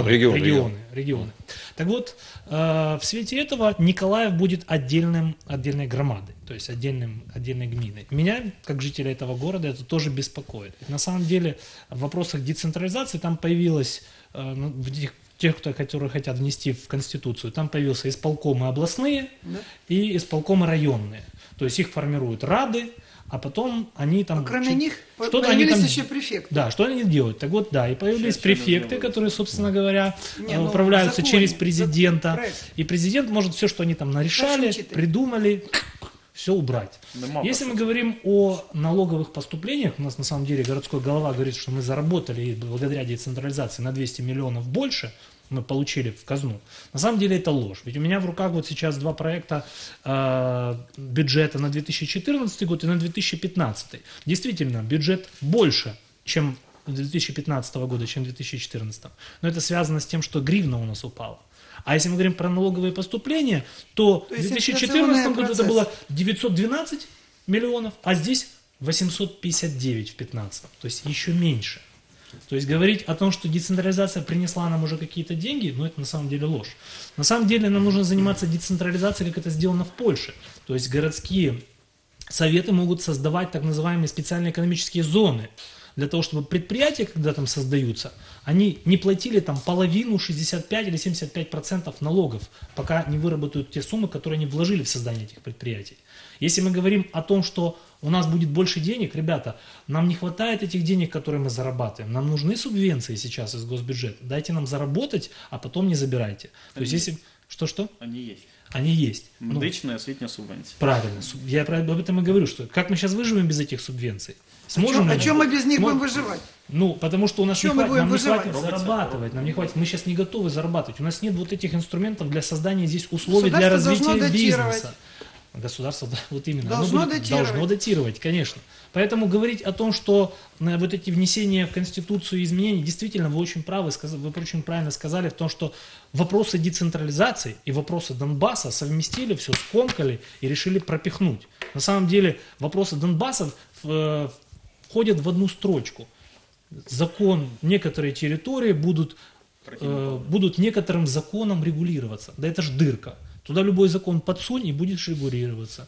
регионы. Так вот, в свете этого Николаев будет отдельной громадой, то есть отдельной гминой. Меня, как жителя этого города, это тоже беспокоит. На самом деле, в вопросах децентрализации там появилось, тех, которые хотят внести в Конституцию, там появился исполкомы областные и исполкомы районные. То есть их формируют рады, а потом они там... Кроме них что-то появились они там, еще префекты. Да, что они делают? Так вот, да, и появились префекты, которые, собственно говоря, управляются через президента. И президент может все, что они там нарешали, придумали, все убрать. Если мы говорим о налоговых поступлениях, у нас на самом деле городской голова говорит, что мы заработали благодаря децентрализации на 200 миллионов больше, мы получили в казну. На самом деле это ложь. Ведь у меня в руках вот сейчас 2 проекта бюджета на 2014 год и на 2015. Действительно, бюджет больше, чем 2015 года, чем 2014. Но это связано с тем, что гривна у нас упала. А если мы говорим про налоговые поступления, то в 2014 году это было 912 миллионов, а здесь 859 в 2015. То есть еще меньше. То есть говорить о том, что децентрализация принесла нам уже какие-то деньги, ну это на самом деле ложь. На самом деле нам нужно заниматься децентрализацией, как это сделано в Польше. То есть городские советы могут создавать так называемые специальные экономические зоны, для того, чтобы предприятия, когда там создаются, они не платили там половину, 65 или 75% налогов, пока не выработают те суммы, которые они вложили в создание этих предприятий. Если мы говорим о том, что у нас будет больше денег, ребята, нам не хватает этих денег, которые мы зарабатываем. Нам нужны субвенции сейчас из госбюджета. Дайте нам заработать, а потом не забирайте. То есть если... Что-что? Они есть. Они есть. Медичная, освітня субвенция. Правильно. Я об этом и говорю, что как мы сейчас выживем без этих субвенций? Сможем А чем мы без них будем выживать? Ну, потому что у нас Чем не мы хватит, будем нам не выживать? хватит зарабатывать, нам не хватит, мы сейчас не готовы зарабатывать. У нас нет вот этих инструментов для создания здесь условий для развития бизнеса. Государство, да, вот именно, должно датировать, конечно. Поэтому говорить о том, что вот эти внесения в Конституцию изменений, действительно, вы очень правы, вы очень правильно сказали в том, что вопросы децентрализации и вопросы Донбасса совместили, все скомкали и решили пропихнуть. На самом деле вопросы Донбасса входят в одну строчку. Закон, некоторые территории будут некоторым законом регулироваться. Да это ж дырка. Туда любой закон подсунь и будет регулироваться.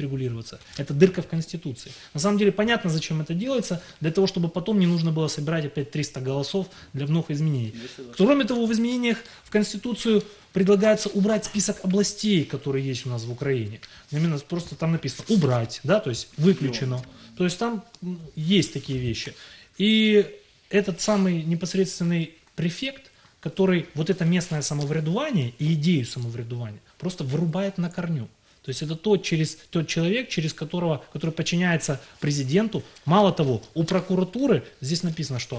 Это дырка в Конституции. На самом деле понятно, зачем это делается, для того, чтобы потом не нужно было собирать опять 300 голосов для вновь изменений. Кроме того, в изменениях в Конституцию предлагается убрать список областей, которые есть у нас в Украине. Именно просто там написано «убрать», да, то есть «выключено». То есть там есть такие вещи. И этот самый непосредственный префект, который вот это местное самоврядування и идею самоврядування просто вырубает на корню. То есть это тот человек, который подчиняется президенту. Мало того, у прокуратуры, здесь написано, что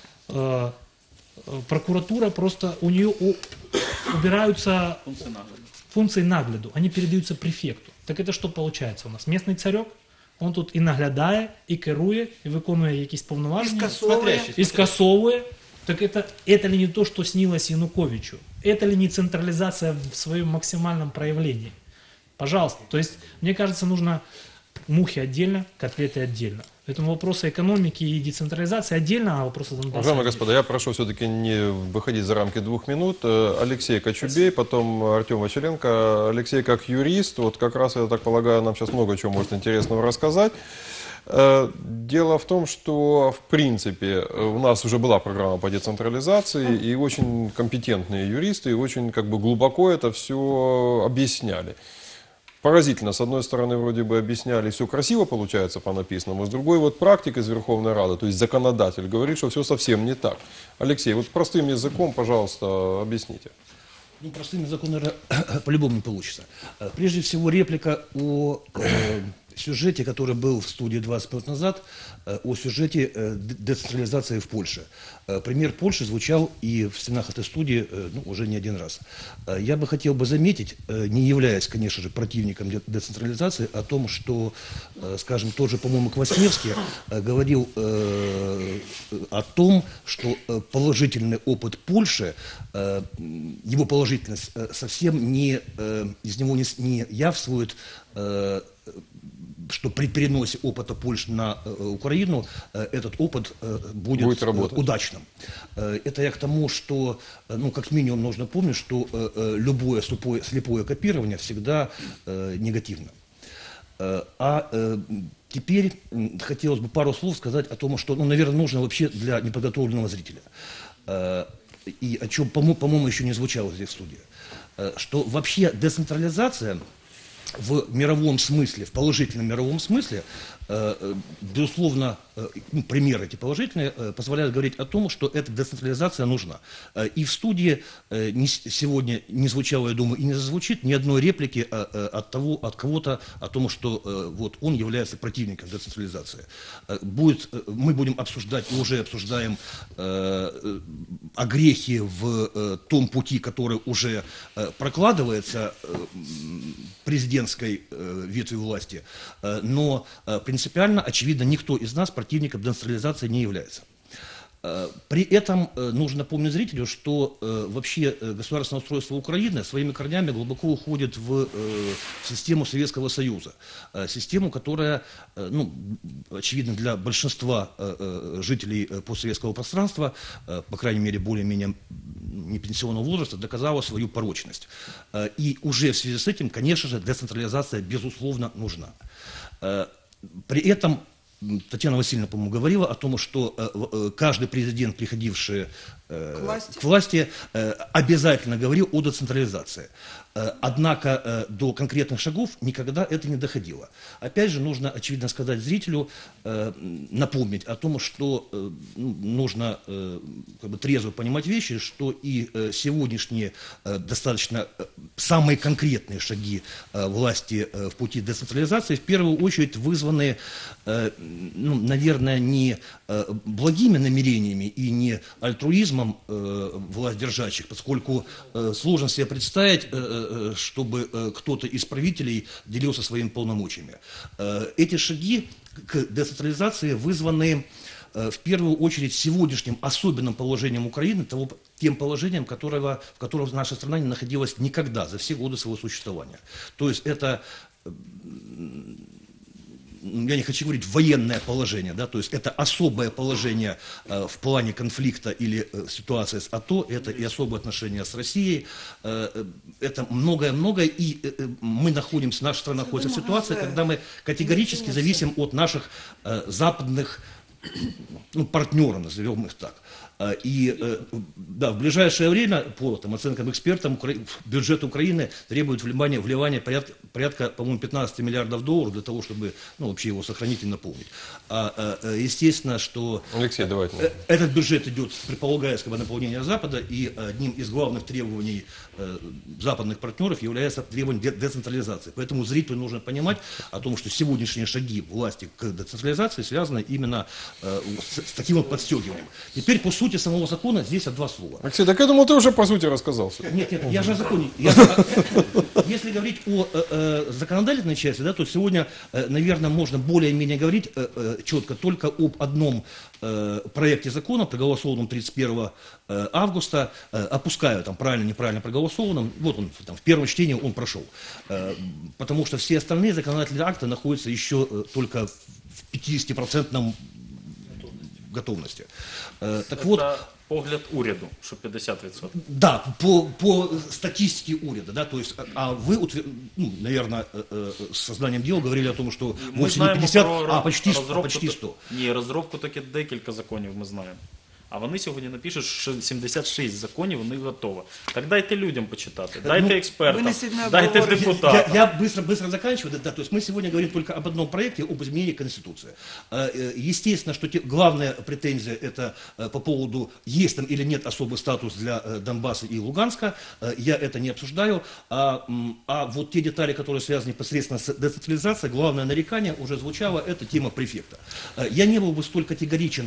прокуратура просто, у нее убираются функции нагляду, они передаются префекту. Так это что получается у нас? Местный царек, он тут і наглядає, і керує, і виконує якісь повноваження, і скасовує. Так это ли не то, что снилось Януковичу? Это ли не централизация в своем максимальном проявлении? Пожалуйста. То есть, мне кажется, нужно мухи отдельно, котлеты отдельно. Поэтому вопросы экономики и децентрализации отдельно, а вопросы Донбасса Уважаемые отдельно. господа, я прошу все-таки не выходить за рамки 2 минут. Алексей Кочубей, потом Артем Василенко. Алексей как юрист, вот как раз, я так полагаю, нам сейчас много чего может интересного рассказать. Дело в том, что, в принципе, у нас уже была программа по децентрализации, и очень компетентные юристы, и очень глубоко это все объясняли. Поразительно, с одной стороны, вроде бы объясняли, все красиво получается по написанному, с другой вот практик из Верховной Рады, то есть законодатель, говорит, что все совсем не так. Алексей, вот простым языком, пожалуйста, объясните. Ну, простым языком, наверное, по-любому не получится. Прежде всего, реплика о сюжете, который был в студии 20 минут назад, о сюжете децентрализации в Польше. Пример Польши звучал и в стенах этой студии уже не один раз. Я бы хотел заметить, не являясь, конечно же, противником децентрализации, о том, что, скажем, тот же, по-моему, Квасневский говорил о том, что положительный опыт Польши, его положительность совсем из него не явствует, что при переносе опыта Польши на Украину этот опыт будет удачным. Это я к тому, что, как минимум, нужно помнить, что любое слепое копирование всегда негативно. Теперь хотелось бы пару слов сказать о том, что, наверное, нужно вообще для неподготовленного зрителя. И о чем, по-моему, еще не звучало здесь в студии. Что вообще децентрализация в мировом смысле, в положительном мировом смысле, безусловно, примеры эти положительные позволяют говорить о том, что эта децентрализация нужна. И в студии сегодня не звучало, я думаю, и не зазвучит ни одной реплики от кого-то о том, что вот он является противником децентрализации. Мы будем обсуждать, и уже обсуждаем огрехи в том пути, который уже прокладывается президентской ветвью власти, но принципиально, очевидно, никто из нас противником децентрализации не является. При этом нужно помнить зрителю, что вообще государственное устройство Украины своими корнями глубоко уходит в систему Советского Союза. Систему, которая, очевидно, для большинства жителей постсоветского пространства, по крайней мере, более-менее непенсионного возраста, доказала свою порочность. И уже в связи с этим, конечно же, децентрализация, безусловно, нужна. При этом Татьяна Васильевна, по-моему, говорила о том, что каждый президент, приходивший к власти, обязательно говорил о децентрализации. Однако до конкретных шагов никогда это не доходило. Опять же, нужно, очевидно, сказать зрителю, напомнить о том, что нужно трезво понимать вещи, что и сегодняшние достаточно самые конкретные шаги власти в пути децентрализации в первую очередь вызваны, наверное, не благими намерениями и не альтруизмом властьдержащих, поскольку сложно себе представить, чтобы кто-то из правителей делился своими полномочиями. Эти шаги к децентрализации вызваны в первую очередь сегодняшним особенным положением Украины, тем положением, в котором наша страна не находилась никогда за все годы своего существования. То есть это, я не хочу говорить военное положение, да, то есть это особое положение в плане конфликта или ситуации с АТО, это и особые отношения с Россией, это многое-многое, и наша страна находится в ситуации, когда мы категорически зависим от наших западных партнеров, назовем их так. И в ближайшее время, по оценкам экспертов, бюджет Украины требует вливания порядка, по-моему, 15 миллиардов долларов для того, чтобы вообще его сохранить и наполнить. Естественно, что Алексей, давайте. Этот бюджет идет, предполагается, наполнение Запада, и одним из главных требований западных партнеров является требование децентрализации. Поэтому зрителю нужно понимать о том, что сегодняшние шаги власти к децентрализации связаны именно с таким вот подстегиванием. Теперь по сути самого закона здесь два слова. Алексей, так я думал, ты уже по сути рассказал. Нет, я же о законе. Если говорить о законодательной части, да, то сегодня, наверное, можно более-менее говорить четко только об одном проекте закона, проголосованном 31 августа, опускаю там правильно, неправильно проголосованным, вот он там, в первом чтении он прошел, потому что все остальные законодательные акты находятся еще только в 50% готовности. Так вот, погляд уряду, що 50%. да, по статистике уряда, да, то есть, а вы, ну, наверное, с сознанием дела говорили о том, что Ми вовсе не знаємо 50, про а почти розробку 100. Ні, розробку таки декілька законів ми знаємо. А вони сьогодні напишуть, що 76 законів у них готово. Так дайте людям почитати, дайте експертам, дайте депутатам. Я быстро заканчиваю. Да, то есть мы сегодня говорим только об одном проекте, об изменении Конституции. Естественно, что главная претензия это по поводу, есть там или нет особый статус для Донбасса и Луганска. Я это не обсуждаю. А вот те детали, которые связаны непосредственно с децентрализацией, главное нарекание уже звучало, это тема префекта. Я не был бы столь категоричен,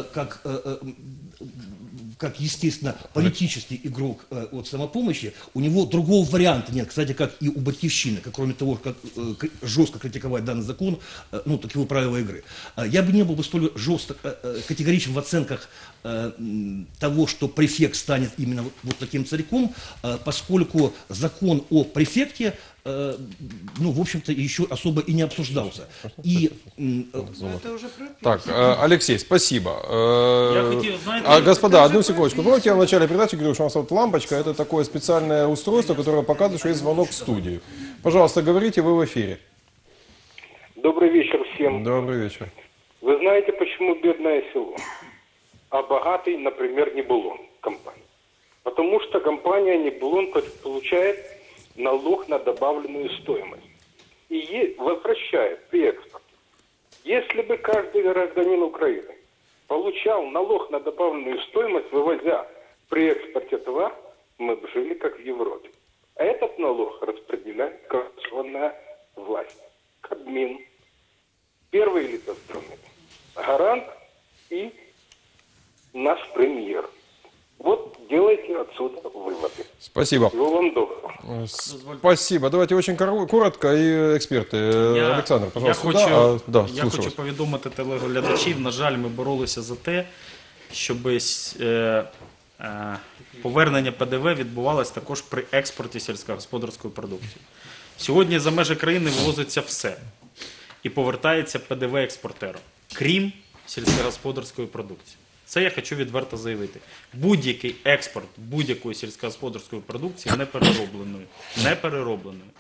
как, естественно, политический игрок от самопомощи, у него другого варианта нет, кстати, как и у Батьковщины, как, кроме того, как жестко критиковать данный закон, ну, таковы правила игры. Я бы не был бы столь жестко категоричен в оценках того, что префект станет именно вот таким царьком, поскольку закон о префекте, ну, в общем-то, еще особо и не обсуждался. И... Так, Алексей, спасибо. Господа, одну секундочку. Помните, я в начале передачи говорил, что у нас вот лампочка, это такое специальное устройство, которое показывает, что есть звонок в студию. Пожалуйста, говорите, вы в эфире. Добрый вечер всем. Добрый вечер. Вы знаете, почему бедное село? А богатый, например, Небулон компания. Потому что компания Небулон получает налог на добавленную стоимость и возвращает при экспорте. Если бы каждый гражданин Украины получал налог на добавленную стоимость, вывозя при экспорте товар, мы бы жили как в Европе. А этот налог распределяет коррупционная власть. Кабмин, первые лица страны, гарант и наш премьер. Вот делайте отсюда выводы. Спасибо. Всего вам доброго. Спасибо. Давайте очень коротко и эксперты. Олександр, пожалуйста. Я хочу повідомити телеглядачів. На жаль, ми боролися за те, щоб повернення ПДВ відбувалось також при експорті сільськогосподарської продукції. Сьогодні за межі країни вивозиться все і повертається ПДВ експортеру, крім сільськогосподарської продукції. Це я хочу відверто заявити. Будь-який експорт будь-якої сільськогосподарської продукції непереробленої,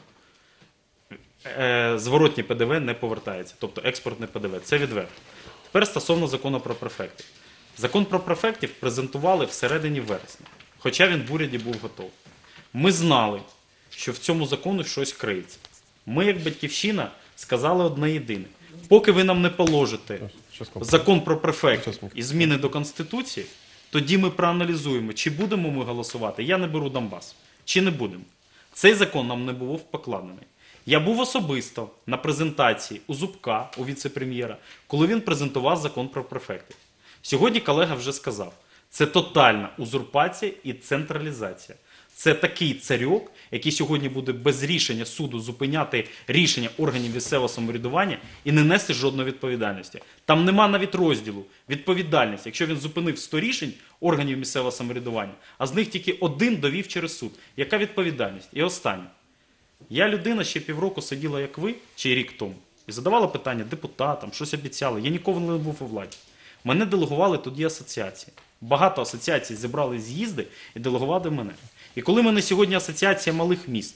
зворотній ПДВ не повертається, тобто експортне ПДВ. Це відверто. Тепер стосовно закону про префектів. Закон про префектів презентували всередині вересня, хоча він в уряді був готовий. Ми знали, що в цьому закону щось криється. Ми, як Батьківщина, сказали одне єдине. Поки ви нам не положите закон про префектів і зміни до Конституції, тоді ми проаналізуємо, чи будемо ми голосувати. Я не беру Донбас. Чи не будемо. Цей закон нам не був покладений. Я був особисто на презентації у Зубка, у віце-прем'єра, коли він презентував закон про префектів. Сьогодні колега вже сказав, це тотальна узурпація і централізація. Це такий царьок, який сьогодні буде без рішення суду зупиняти рішення органів місцевого самоврядування і не нести жодної відповідальності. Там нема навіть розділу відповідальність, якщо він зупинив 100 рішень органів місцевого самоврядування, а з них тільки один довів через суд. Яка відповідальність? І останнє. Я людина ще півроку сиділа, як ви, чи рік тому, і задавала питання депутатам, щось обіцяли. Я ніколи не був у владі. Мене делегували тоді асоціації. Багато асоціацій зібрали з'їзди і делегували мене. І коли мене сьогодні асоціація малих міст,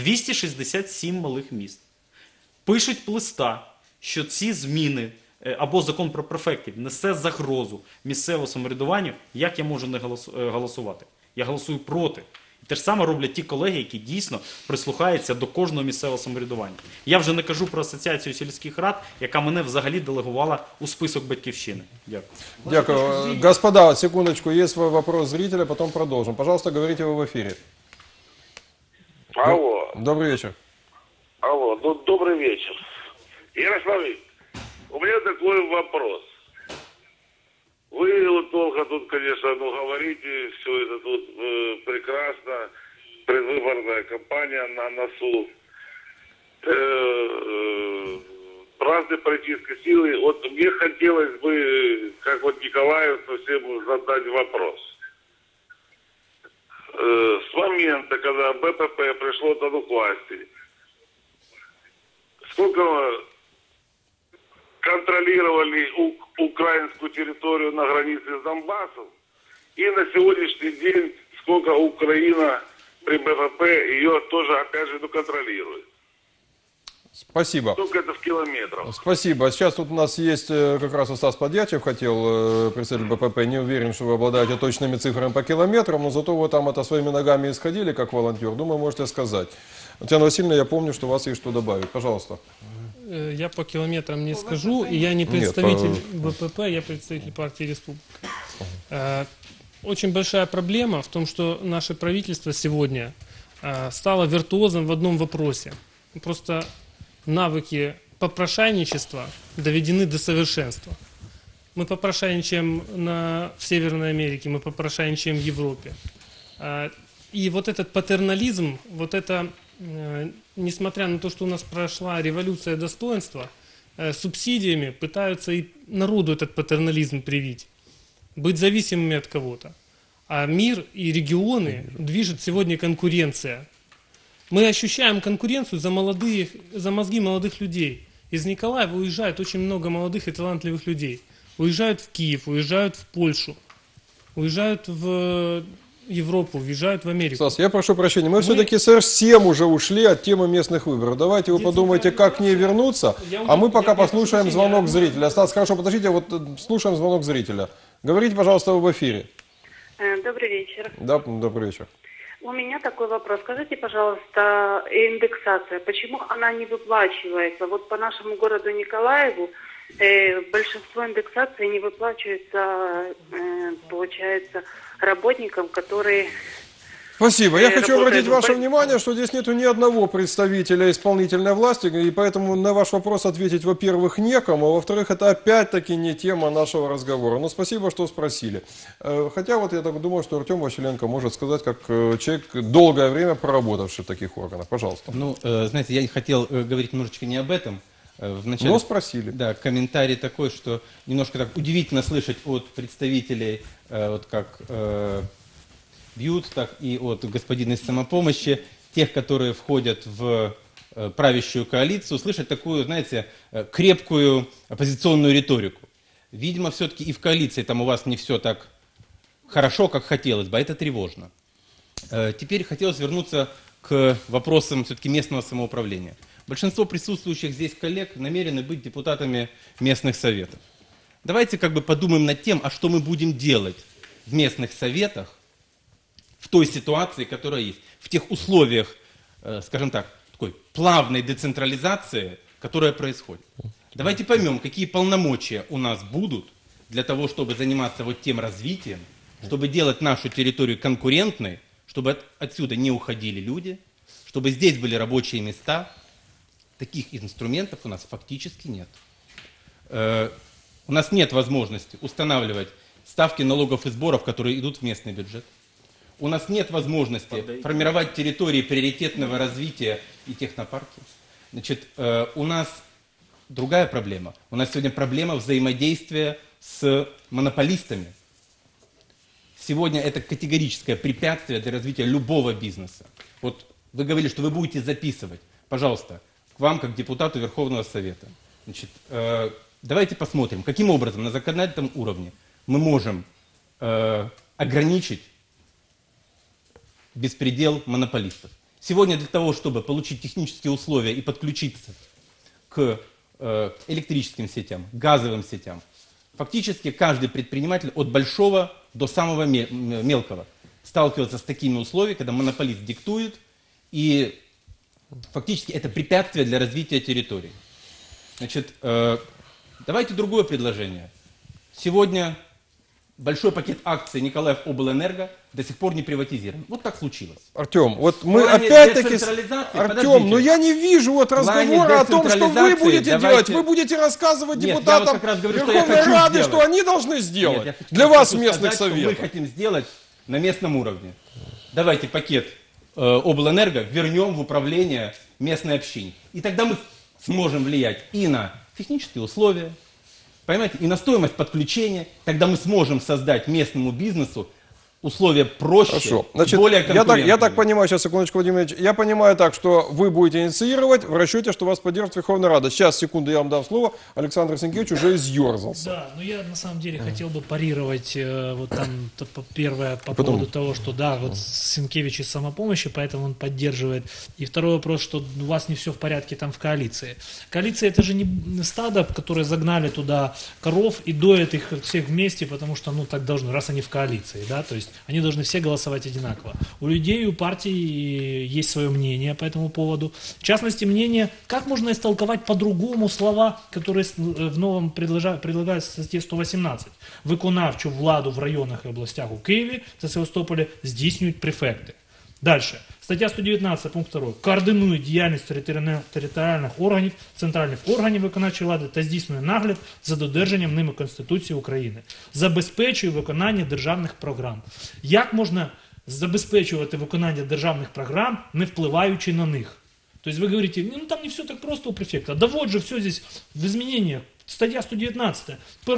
267 малих міст, пишуть листа, що ці зміни або закон про префектів несе загрозу місцевого самоврядуванню, як я можу не голосувати? Я голосую проти. І те ж саме роблять ті колеги, які дійсно прислухаються до кожного місцевого самоврядування. Я вже не кажу про асоціацію сільських рад, яка мене взагалі делегувала у список Батьківщини. Дякую. Дякую. Господа, секундочку, есть вопрос зрителя, потом продолжим. Пожалуйста, говорите вы в эфире. Алло. Добрый вечер. Алло, добрый вечер. Ярослав, у меня такой вопрос. долго тут, конечно, говорите, все это тут прекрасно, предвыборная кампания на носу. Разные политические силы. Вот мне хотелось бы, как вот Николаю, совсем задать вопрос. С момента, когда БПП пришло к власти, сколько контролировали украинскую территорию на границе с Донбассом, и на сегодняшний день сколько Украина при БПП ее тоже, опять же, контролирует. Спасибо. Сколько это в километрах? Спасибо. Сейчас тут у нас есть как раз Стас Подьячев, хотел представитель БПП. Не уверен, что вы обладаете точными цифрами по километрам, но зато вы там это своими ногами исходили, как волонтер. Думаю, можете сказать. Татьяна Васильевна, я помню, что у вас есть что добавить. Пожалуйста. Я по километрам не скажу, и я не представитель БПП, я представитель партии Республика. Очень большая проблема в том, что наше правительство сегодня стало виртуозом в одном вопросе. Просто навыки попрошайничества доведены до совершенства. Мы попрошайничаем в Северной Америке, мы попрошайничаем в Европе. И вот этот патернализм, вот это, несмотря на то, что у нас прошла революция достоинства, субсидиями пытаются и народу этот патернализм привить, быть зависимыми от кого-то. А мир и регионы движет сегодня конкуренция. Мы ощущаем конкуренцию за мозги молодых людей. Из Николаева уезжает очень много молодых и талантливых людей. Уезжают в Киев, уезжают в Польшу, уезжают в Европу, уезжают в Америку. Стас, я прошу прощения, мы все-таки совсем уже ушли от темы местных выборов. Давайте вы подумайте, как к ней вернуться, а мы пока послушаем звонок зрителя. Стас, хорошо, подождите, вот слушаем звонок зрителя. Говорите, пожалуйста, в эфире. Добрый вечер. Да, добрый вечер. У меня такой вопрос. Скажите, пожалуйста, индексация, почему она не выплачивается? Вот по нашему городу Николаеву большинство индексаций не выплачивается, получается, работникам, которые... Спасибо. Я хочу обратить ваше внимание, что здесь нету ни одного представителя исполнительной власти, и поэтому на ваш вопрос ответить, во-первых, некому, а во-вторых, это опять-таки не тема нашего разговора. Но спасибо, что спросили. Хотя вот я так думаю, что Артем Василенко может сказать, как человек, долгое время проработавший в таких органах. Пожалуйста. Ну, знаете, я хотел говорить немножечко не об этом. Вначале, но спросили. Да, комментарий такой, что немножко так удивительно слышать от представителей, вот как Бьют, так и от господина из самопомощи, тех, которые входят в правящую коалицию, слышать такую, знаете, крепкую оппозиционную риторику. Видимо, все-таки и в коалиции там у вас не все так хорошо, как хотелось бы, а это тревожно. Теперь хотелось вернуться к вопросам все-таки местного самоуправления. Большинство присутствующих здесь коллег намерены быть депутатами местных советов. Давайте как бы подумаем над тем, а что мы будем делать в местных советах, в той ситуации, которая есть, в тех условиях, скажем так, такой плавной децентрализации, которая происходит. Давайте поймем, какие полномочия у нас будут для того, чтобы заниматься вот тем развитием, чтобы делать нашу территорию конкурентной, чтобы отсюда не уходили люди, чтобы здесь были рабочие места. Таких инструментов у нас фактически нет. У нас нет возможности устанавливать ставки налогов и сборов, которые идут в местный бюджет. У нас нет возможности формировать территории приоритетного развития и технопарки. Значит, у нас другая проблема. У нас сегодня проблема взаимодействия с монополистами. Сегодня это категорическое препятствие для развития любого бизнеса. Вот вы говорили, что вы будете записывать. Пожалуйста, к вам, как депутату Верховного Совета. Значит, давайте посмотрим, каким образом на законодательном уровне мы можем ограничить беспредел монополистов. Сегодня для того, чтобы получить технические условия и подключиться к электрическим сетям, газовым сетям, фактически каждый предприниматель от большого до самого мелкого сталкивается с такими условиями, когда монополист диктует, и фактически это препятствие для развития территории. Значит, давайте другое предложение. Сегодня большой пакет акций Николаев Облэнерго до сих пор не приватизирован. Вот так случилось. Артем, вот мы плане опять-таки... децентрализации, Артем, подождите. но я не вижу вот разговора о том, что вы будете делать. Вы будете рассказывать Нет, депутатам я вот как раз говорю, что я Верховной хочу Рады, сделать. что они должны сделать. Нет, я хочу для вас сказать, местных что советов. мы хотим сделать на местном уровне. Давайте пакет Облэнерго вернем в управление местной общине. И тогда мы сможем влиять и на технические условия, понимаете, и на стоимость подключения. Тогда мы сможем создать местному бизнесу условия проще, Хорошо. Значит, более конкурентные. я так понимаю, сейчас, секундочку, Владимир Ильич, я понимаю так, что вы будете инициировать в расчете, что вас поддержит Верховная Рада. Сейчас, секунду, я вам дам слово. Александр Сенкевич уже изъерзался. Да, но я на самом деле хотел бы парировать вот там первое по Потом. поводу того, что да, вот Сенкевич из самопомощи, поэтому он поддерживает. И второй вопрос, что у вас не все в порядке там в коалиции. Коалиция это же не стадо, которые загнали туда коров и доят их всех вместе, потому что ну так должно, раз они в коалиции, да, то есть они должны все голосовать одинаково. У людей, у партий есть свое мнение по этому поводу. В частности, мнение, как можно истолковать по-другому слова, которые в новом предлагают в статье 118. Виконавчу владу в районах і областях у Києві та Севастополі здійснюють префекти. Дальше. Стаття 119, пункт 2. Координує діяльність територіальних органів, центральних органів виконавчої влади та здійснює нагляд за додержанням ними Конституції України. Забезпечує виконання державних програм. Як можна забезпечувати виконання державних програм, не впливаючи на них? То есть вы говорите, ну там не все так просто у префекта. Да вот же все здесь в изменениях. Стаття 119.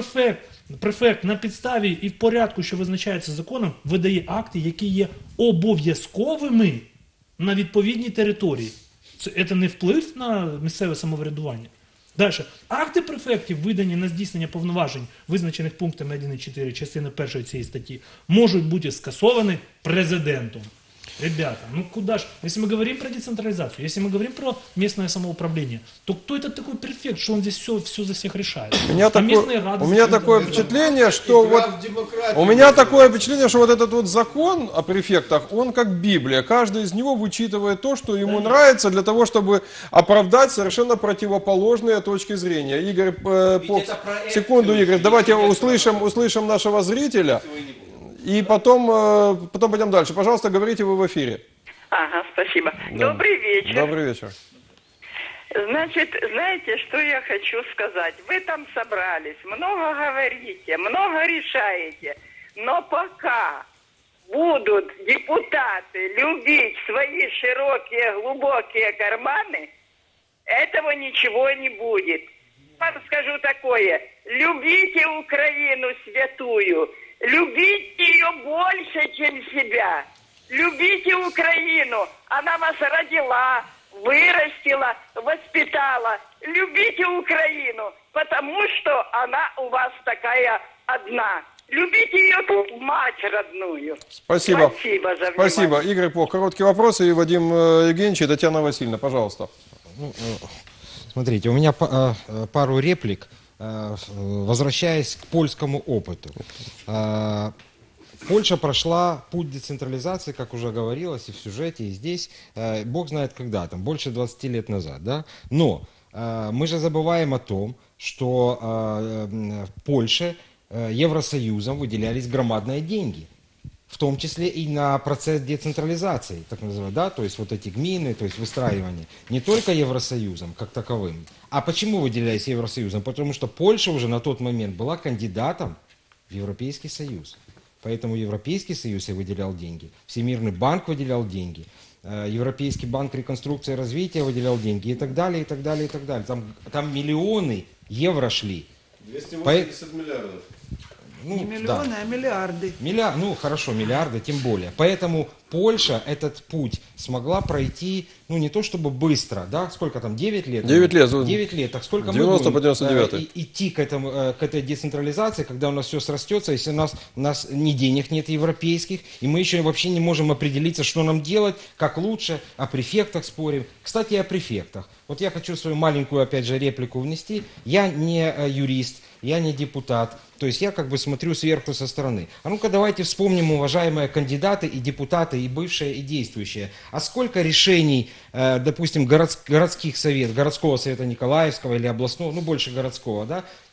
Префект на підставі і в порядку, що визначається законом, видає акти, які є обов'язковими на відповідній території. Це не вплив на місцеве самоврядування. Далі. Акти префектів, видані на здійснення повноважень, визначених пунктами 1 і 4 частини 1 цієї статті, можуть бути скасовані президентом. Ребята, ну куда ж? Если мы говорим про децентрализацию, если мы говорим про местное самоуправление, то кто это такой префект, что он здесь все за всех решает? У меня такое впечатление, что вот у меня такое впечатление, что вот этот вот закон о префектах, он как Библия. Каждый из него вычитывает то, что ему нравится, для того, чтобы оправдать совершенно противоположные точки зрения. Игорь, секунду, Игорь, давайте услышим нашего зрителя. И потом пойдем дальше. Пожалуйста, говорите, вы в эфире. Ага, спасибо. Да. Добрый вечер. Добрый вечер. Значит, знаете, что я хочу сказать? Вы там собрались, много говорите, много решаете, но пока будут депутаты любить свои широкие, глубокие карманы, этого ничего не будет. Вам скажу такое, любите Украину святую, любите ее больше, чем себя. Любите Украину. Она вас родила, вырастила, воспитала. Любите Украину, потому что она у вас такая одна. Любите ее как мать родную. Спасибо. Спасибо за внимание. Спасибо. Игорь Пох, короткий вопрос. И Вадим Евгеньевич, и Татьяна Васильевна, пожалуйста. Смотрите, у меня пару реплик. Возвращаясь к польскому опыту. Польша прошла путь децентрализации, как уже говорилось и в сюжете, и здесь, бог знает когда, там больше 20 лет назад, да? Но мы же забываем о том, что в Польше Евросоюзом выделялись громадные деньги. В том числе и на процесс децентрализации, так называемый, да, то есть вот эти гмины, то есть выстраивание, не только Евросоюзом как таковым. А почему выделялись Евросоюзом? Потому что Польша уже на тот момент была кандидатом в Европейский Союз. Поэтому Европейский Союз и выделял деньги, Всемирный банк выделял деньги, Европейский банк реконструкции и развития выделял деньги и так далее, и так далее, и так далее. Там миллионы евро шли. 280 миллиардов. Не миллионы, а миллиарды. Ну хорошо, миллиарды, тем более. Поэтому Польша этот путь смогла пройти, ну не то чтобы быстро, да, сколько там, 9 лет? 9 лет. 9 лет, так сколько 90 мы по 99 будем идти к этой децентрализации, когда у нас все срастется, если у нас ни денег нет европейских, и мы еще вообще не можем определиться, что нам делать, как лучше, о префектах спорим. Кстати, о префектах. Вот я хочу свою маленькую, опять же, реплику внести. Я не юрист, я не депутат, то есть я как бы смотрю сверху со стороны. А ну-ка давайте вспомним, уважаемые кандидаты и депутаты, и бывшие, и действующие. А сколько решений, допустим, городского совета Николаевского или областного, ну больше городского, да,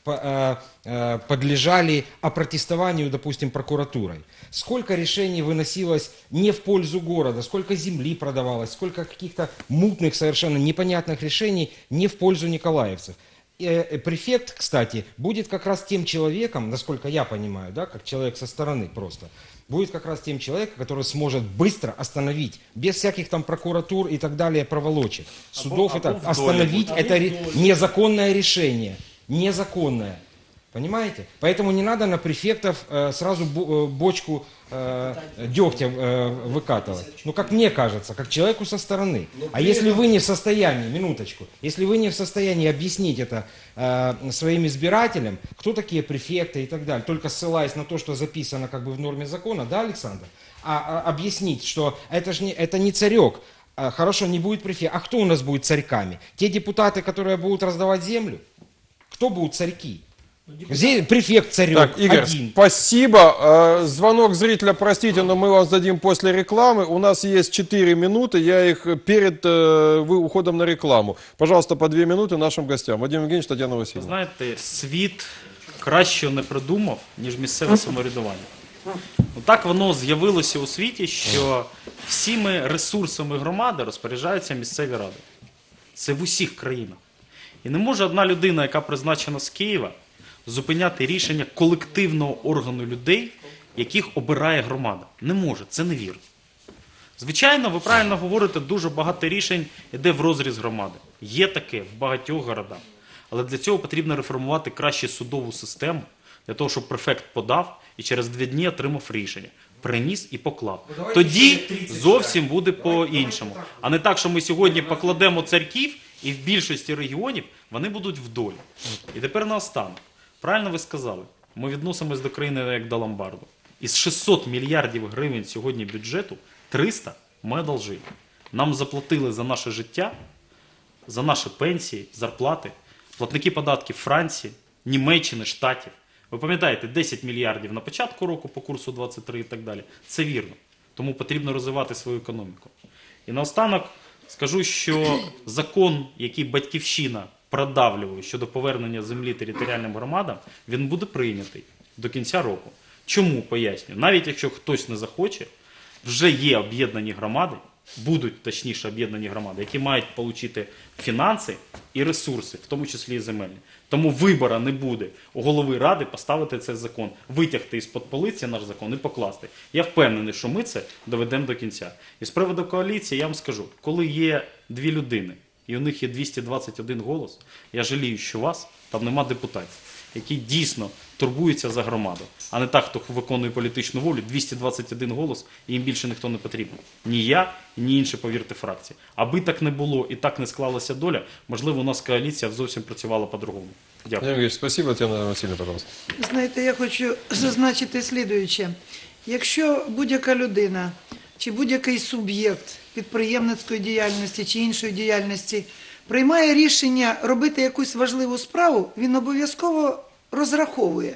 подлежали опротестованию, допустим, прокуратурой. Сколько решений выносилось не в пользу города, сколько земли продавалось, сколько каких-то мутных, совершенно непонятных решений не в пользу николаевцев. Префект, кстати, будет как раз тем человеком, насколько я понимаю, да, как человек со стороны просто, будет как раз тем человеком, который сможет быстро остановить, без всяких там прокуратур и так далее, проволочек, судов, остановить это незаконное решение. Незаконное. Понимаете? Поэтому не надо на префектов сразу бочку дегтя выкатывать. Ну, как мне кажется, как человеку со стороны. А если вы не в состоянии, минуточку, если вы не в состоянии объяснить это своим избирателям, кто такие префекты и так далее, только ссылаясь на то, что записано как бы в норме закона, да, Александр? Объяснить, что это не царек. Хорошо, не будет префекта. А кто у нас будет царьками? Те депутаты, которые будут раздавать землю? Кто будут царьки? Здесь префект царек. Так, Игорь, спасибо. Звонок зрителя, простите, но мы вам сдадим после рекламы. У нас есть 4 минуты, я их перед уходом на рекламу. Пожалуйста, по 2 минути нашим гостям. Вадим Євгенович, Тетяна Васильівна. Знаєте, світ краще не придумав, ніж місцеве самоврядування. Так воно з'явилося у світі, що всіми ресурсами громади розпоряджаються місцеві ради. Це в усіх країнах. І не може одна людина, яка призначена з Києва, зупиняти рішення колективного органу людей, яких обирає громада. Не може, це невірно. Звичайно, ви правильно говорите, дуже багато рішень йде в розріз громади. Є таке в багатьох городах. Але для цього потрібно реформувати краще судову систему, для того, щоб префект подав і через 2 дні отримав рішення. Приніс і поклав. Тоді зовсім буде по-іншому. А не так, що ми сьогодні покладемо церків, і в більшості регіонів вони будуть в долі. І тепер наостанок. Правильно ви сказали, ми відносимось до країни як до ломбарду. Із 600 мільярдів гривень сьогодні бюджету 300 ми одолжили. Нам заплатили за наше життя, за наші пенсії, зарплати, платники податків Франції, Німеччини, Штатів. Ви пам'ятаєте, 10 мільярдів на початку року по курсу 23 і так далі. Це вірно. Тому потрібно розвивати свою економіку. І наостанок скажу, що закон, який Батьківщина продавлює щодо повернення землі територіальним громадам, він буде прийнятий до кінця року. Чому? Поясню. Навіть якщо хтось не захоче, вже є об'єднані громади, будуть, точніше, об'єднані громади, які мають отримати фінанси і ресурси, в тому числі і земельні. Тому вибору не буде у голови ради поставити цей закон, витягти із-під полиці наш закон і покласти. Я впевнений, що ми це доведемо до кінця. І з приводу коаліції я вам скажу, коли є 2 людини, і у них є 221 голос, я жалію, що у вас там нема депутатів, які дійсно турбуються за громаду, а не так, хто виконує політичну волю, 221 голос, і їм більше ніхто не потрібен. Ні я, ні інші, повірте, фракції. Аби так не було і так не склалася доля, можливо, у нас коаліція зовсім працювала по-другому. Дякую. Євгенович, спасибо. Тетяна Васильівна, пожалуйста. Знаєте, я хочу зазначити слідуюче. Якщо будь-яка людина чи будь-який суб'єкт підприємницької діяльності чи іншої діяльності приймає рішення робити якусь важливу справу, він обов'язково розраховує.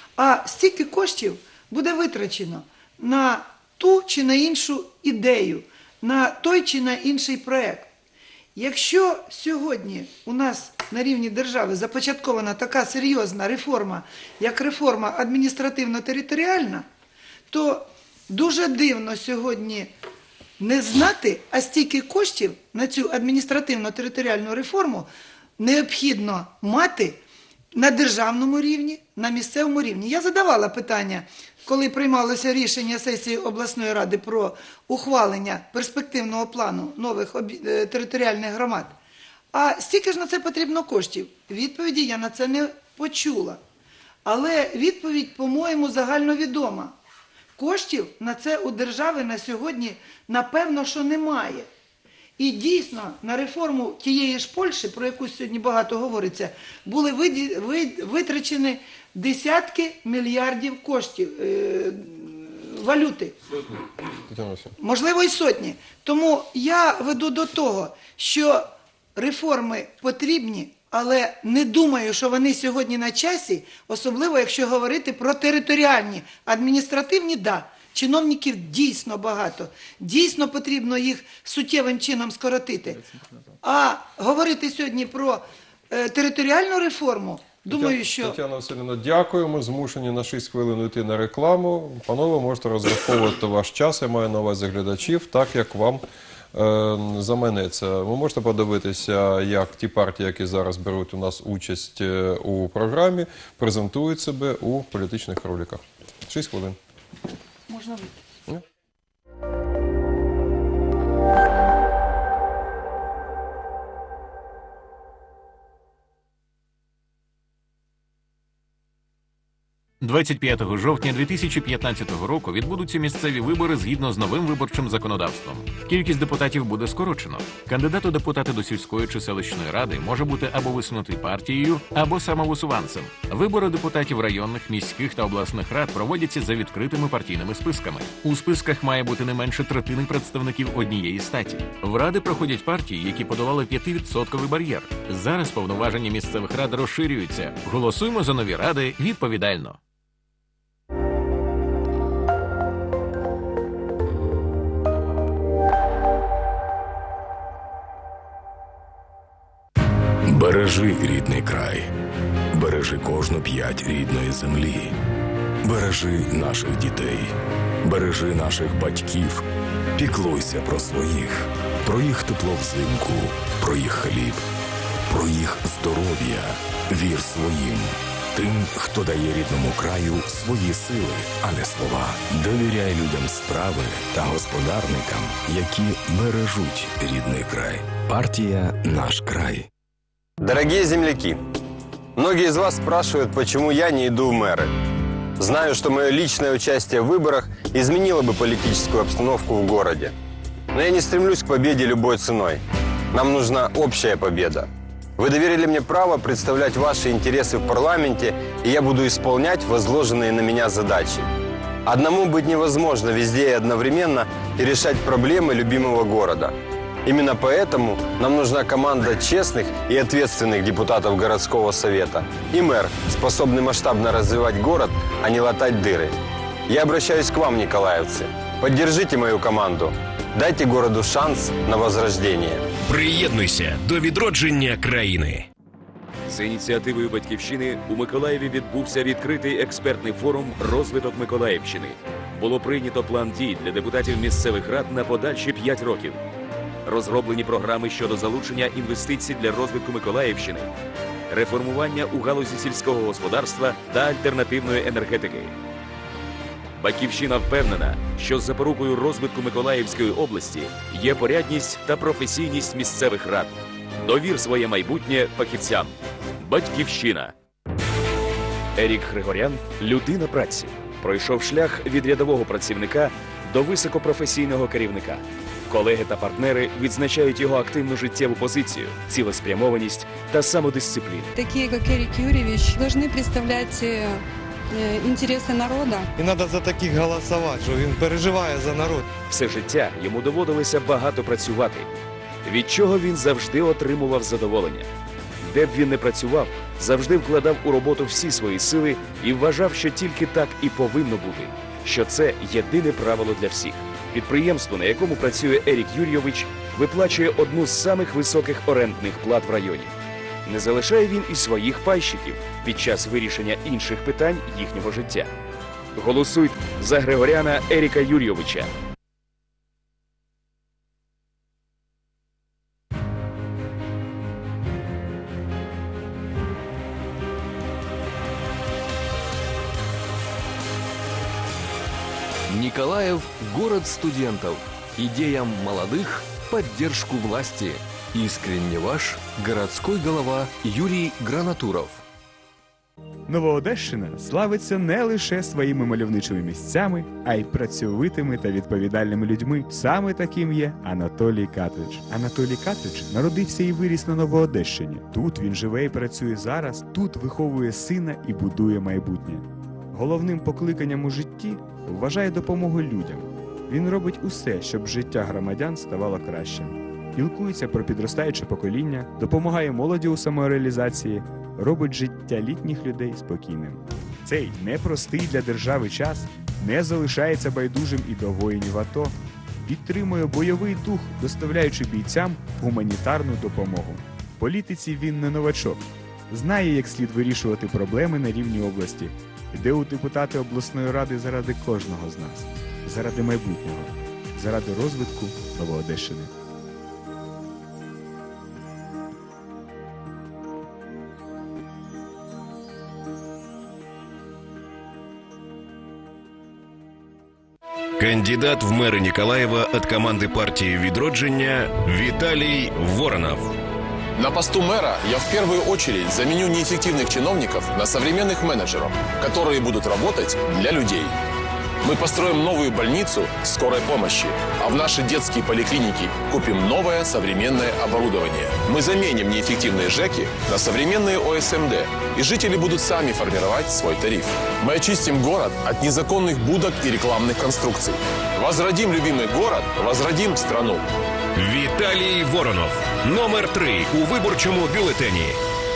А стільки коштів буде витрачено на ту чи на іншу ідею, на той чи на інший проект. Якщо сьогодні у нас на рівні держави започаткована така серйозна реформа, як реформа адміністративно-територіальна, то дуже дивно сьогодні не знати, а стільки коштів на цю адміністративно-територіальну реформу необхідно мати на державному рівні, на місцевому рівні. Я задавала питання, коли приймалося рішення сесії обласної ради про ухвалення перспективного плану нових територіальних громад. А стільки ж на це потрібно коштів? Відповіді я на це не почула. Але відповідь, по-моєму, загальновідома. Коштів на це у держави на сьогодні, напевно, що немає. І дійсно, на реформу тієї ж Польщі, про яку сьогодні багато говориться, були витрачені десятки мільярдів коштів, валюти. Можливо, і сотні. Тому я веду до того, що реформи потрібні, але не думаю, що вони сьогодні на часі, особливо якщо говорити про територіальні. Адміністративні – да. Чиновників дійсно багато. Дійсно потрібно їх суттєвим чином скоротити. А говорити сьогодні про територіальну реформу, Думаю, що... Тетяна Васильівна, дякую. Ми змушені на 6 хвилин йти на рекламу. Панове, можете розраховувати ваш час, я маю на увазі глядачів, так як вам заманеться. Ви можете подивитися, як ті партії, які зараз беруть у нас участь у програмі, презентують себе у політичних роликах. 6 хвилин. Можна вийти. 25 жовтня 2015 року відбудуться місцеві вибори згідно з новим виборчим законодавством. Кількість депутатів буде скорочено. Кандидат у депутати до сільської чи селищної ради може бути або висунутий партією, або самовисуванцем. Вибори депутатів районних, міських та обласних рад проводяться за відкритими партійними списками. У списках має бути не менше третини представників однієї статі. В ради проходять партії, які подолали 5% бар'єр. Зараз повноваження місцевих рад розширюються. Голосуємо за нові ради відповідально. Бережи рідний край, бережи кожну п'ять рідної землі, бережи наших дітей, бережи наших батьків, піклуйся про своїх, про їх тепло взимку, про їх хліб, про їх здоров'я, вір своїм, тим, хто дає рідному краю свої сили, а не слова. Довіряй людям справи та господарникам, які бережуть рідний край. Партія «Наш край». Дорогие земляки, многие из вас спрашивают, почему я не иду в мэры. Знаю, что мое личное участие в выборах изменило бы политическую обстановку в городе. Но я не стремлюсь к победе любой ценой. Нам нужна общая победа. Вы доверили мне право представлять ваши интересы в парламенте, и я буду исполнять возложенные на меня задачи. Одному быть невозможно везде и одновременно и решать проблемы любимого города. Именно поэтому нам нужна команда честных и ответственных депутатов городского совета и мэр, способный масштабно развивать город, а не латать дыры. Я обращаюсь к вам, николаевцы. Поддержите мою команду. Дайте городу шанс на возрождение. Приєднуйся до відродження країни. За ініціативою «Батьківщини» у Миколаєві відбувся відкритий експертний форум «Розвиток Миколаївщини». Було прийнято план дій для депутатів місцевих рад на подальші 5 років. Розроблені програми щодо залучення інвестицій для розвитку Миколаївщини, реформування у галузі сільського господарства та альтернативної енергетики. Батьківщина впевнена, що запорукою розвитку Миколаївської області є порядність та професійність місцевих рад. Довір своє майбутнє фахівцям. Батьківщина. Ерік Григорян – людина праці. Пройшов шлях від рядового працівника до високопрофесійного керівника. Колеги та партнери відзначають його активну життєву позицію, цілеспрямованість та самодисципліну. Такі, як Ерік Юрійович, повинні представляти інтереси народу. І треба за таких голосувати, що він переживає за народ. Все життя йому доводилося багато працювати, від чого він завжди отримував задоволення. Де б він не працював, завжди вкладав у роботу всі свої сили і вважав, що тільки так і повинно бути, що це єдине правило для всіх. Підприємство, на якому працює Ерік Юрійович, виплачує одну з самих високих орендних плат в районі. Не залишає він і своїх пайщиків під час вирішення інших питань їхнього життя. Голосуйте за Григоряна Еріка Юрійовича. Николаев – город студентов. Идеям молодых – поддержку власти. Искренне ваш городской голова Юрий Гранатуров. Новоодещина славиться не лише своїми мальовничими місцями, а й працьовитими та відповідальними людьми. Саме таким є Анатолій Катрич. Анатолій Катрич народився і виріс на Новоодещині. Тут він живе і працює зараз, тут виховує сина і будує майбутнє. Головним покликанням у житті вважає допомогу людям. Він робить усе, щоб життя громадян ставало кращим. Піклується про підростаюче покоління, допомагає молоді у самореалізації, робить життя літніх людей спокійним. Цей непростий для держави час не залишається байдужим і до воїнів АТО. Підтримує бойовий дух, доставляючи бійцям гуманітарну допомогу. В політиці він не новачок. знає, як слід вирішувати проблеми на рівні області. Йде у депутати обласної ради заради кожного з нас, заради майбутнього, заради розвитку Новоодещини. Кандидат в мэры Николаева от команды партии «Відродження» Виталий Воронов. На посту мэра я в первую очередь заменю неэффективных чиновников на современных менеджеров, которые будут работать для людей. Мы построим новую больницу скорой помощи, а в наши детские поликлиники купим новое современное оборудование. Мы заменим неэффективные ЖЭКи на современные ОСМД, и жители будут сами формировать свой тариф. Мы очистим город от незаконных будок и рекламных конструкций. Возродим любимый город, возродим страну. Віталій Воронов. Номер 3 у виборчому бюлетені.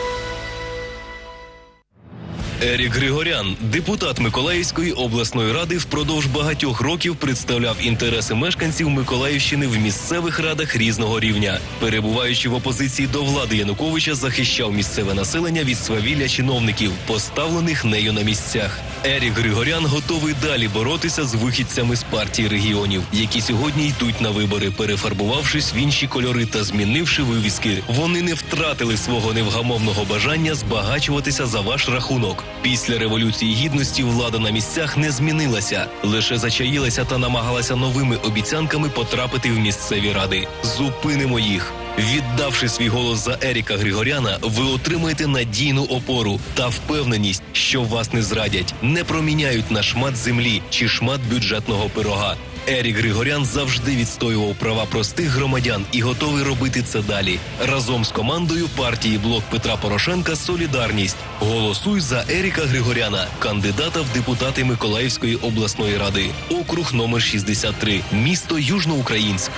Ерік Григорян, депутат Миколаївської обласної ради, впродовж багатьох років представляв інтереси мешканців Миколаївщини в місцевих радах різного рівня. Перебуваючи в опозиції до влади Януковича, захищав місцеве населення від свавілля чиновників, поставлених нею на місцях. Ерік Григорян готовий далі боротися з вихідцями з партії регіонів, які сьогодні йдуть на вибори, перефарбувавшись в інші кольори та змінивши вивіски. Вони не втратили свого невгамовного бажання збагачуватися за ваш рахунок. Після Революції Гідності влада на місцях не змінилася, лише зачаїлася та намагалася новими обіцянками потрапити в місцеві ради. Зупинимо їх. Віддавши свій голос за Еріка Григоряна, ви отримаєте надійну опору та впевненість, що вас не зрадять, не проміняють на шмат землі чи шмат бюджетного пирога. Ерік Григорян завжди відстоював права простих громадян і готовий робити це далі. Разом з командою партії «Блок Петра Порошенка» «Солідарність». Голосуй за Еріка Григоряна, кандидата в депутати Миколаївської обласної ради. Округ номер 63. Місто Южноукраїнськ.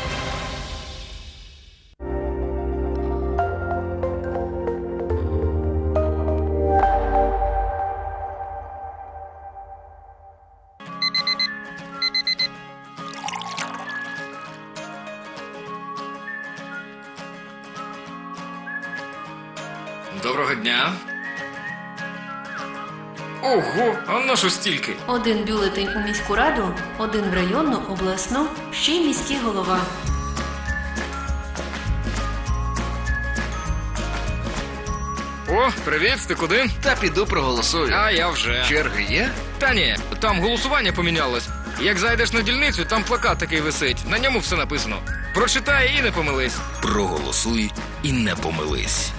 Доброго дня. Ого, а на що стільки? Один бюлетень у міську раду, один в районну, обласну, ще й міський голова. О, привіт, ти куди? Та піду проголосую. А я вже. Черги є? Та ні, там голосування помінялось. Як зайдеш на дільницю, там плакат такий висить. На ньому все написано. Прочитай і не помились. Проголосуй і не помились.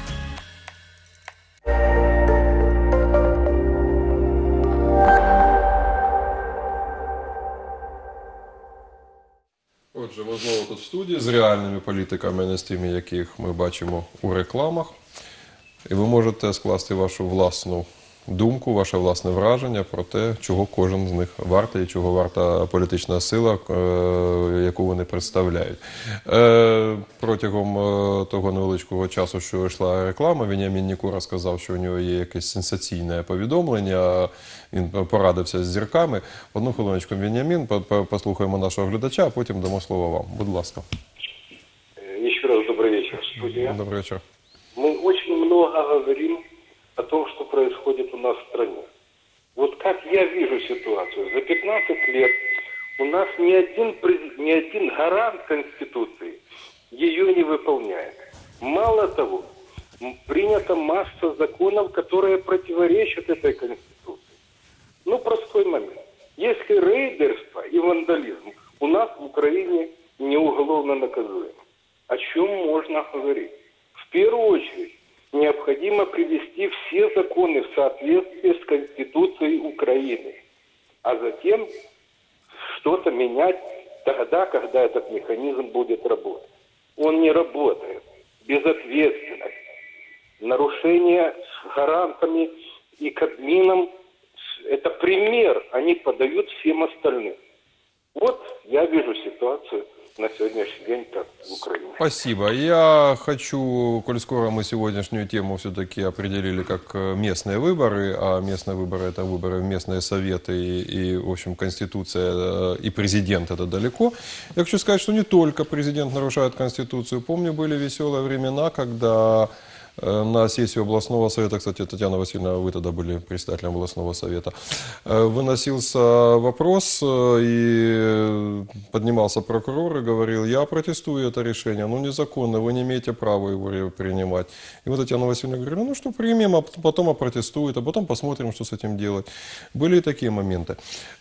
Отже, ми знову тут в студії з реальними політиками, не з тими, яких ми бачимо у рекламах. І ви можете скласти вашу власну думку, ваше власне враження про те, чого кожен з них вартий і чого варта політична сила, яку вони представляють. Протягом того невеличкого часу, що йшла реклама, Веніамін Нікура сказав, що у нього є якесь сенсаційне повідомлення, він порадився з зірками. Одну хвилиночку, Веніамін, послухаємо нашого глядача, а потім дамо слово вам. Будь ласка. Еще раз добрый вечер, студия. Добрый вечер. Мы очень много говорим о том, что происходит у нас в стране. Вот как я вижу ситуацию, за 15 лет у нас ни один гарант Конституции ее не выполняет. Мало того, принята масса законов, которые противоречат этой Конституции. Ну, простой момент. Если рейдерство и вандализм у нас в Украине не уголовно наказуемо, о чем можно говорить? В первую очередь, необходимо привести все законы в соответствие с Конституцией Украины, а затем что-то менять тогда, когда этот механизм будет работать. Он не работает. Безответственность, нарушение с гарантами и Кабмином – это пример, они подают всем остальным. Вот я вижу ситуацию на сегодняшний день как в Украине. Спасибо. Я хочу, коль скоро мы сегодняшнюю тему все-таки определили как местные выборы, а местные выборы – это выборы в местные советы и, в общем, Конституция и президент – это далеко. Я хочу сказать, что не только президент нарушает Конституцию. Помню, были веселые времена, когда на сессию областного совета, кстати, Татьяна Васильевна, вы тогда были председателем областного совета, выносился вопрос, и поднимался прокурор и говорил: я протестую это решение, оно незаконно, вы не имеете права его принимать. И вот Татьяна Васильевна говорила: ну что, примем, а потом опротестует, а потом посмотрим, что с этим делать. Были и такие моменты.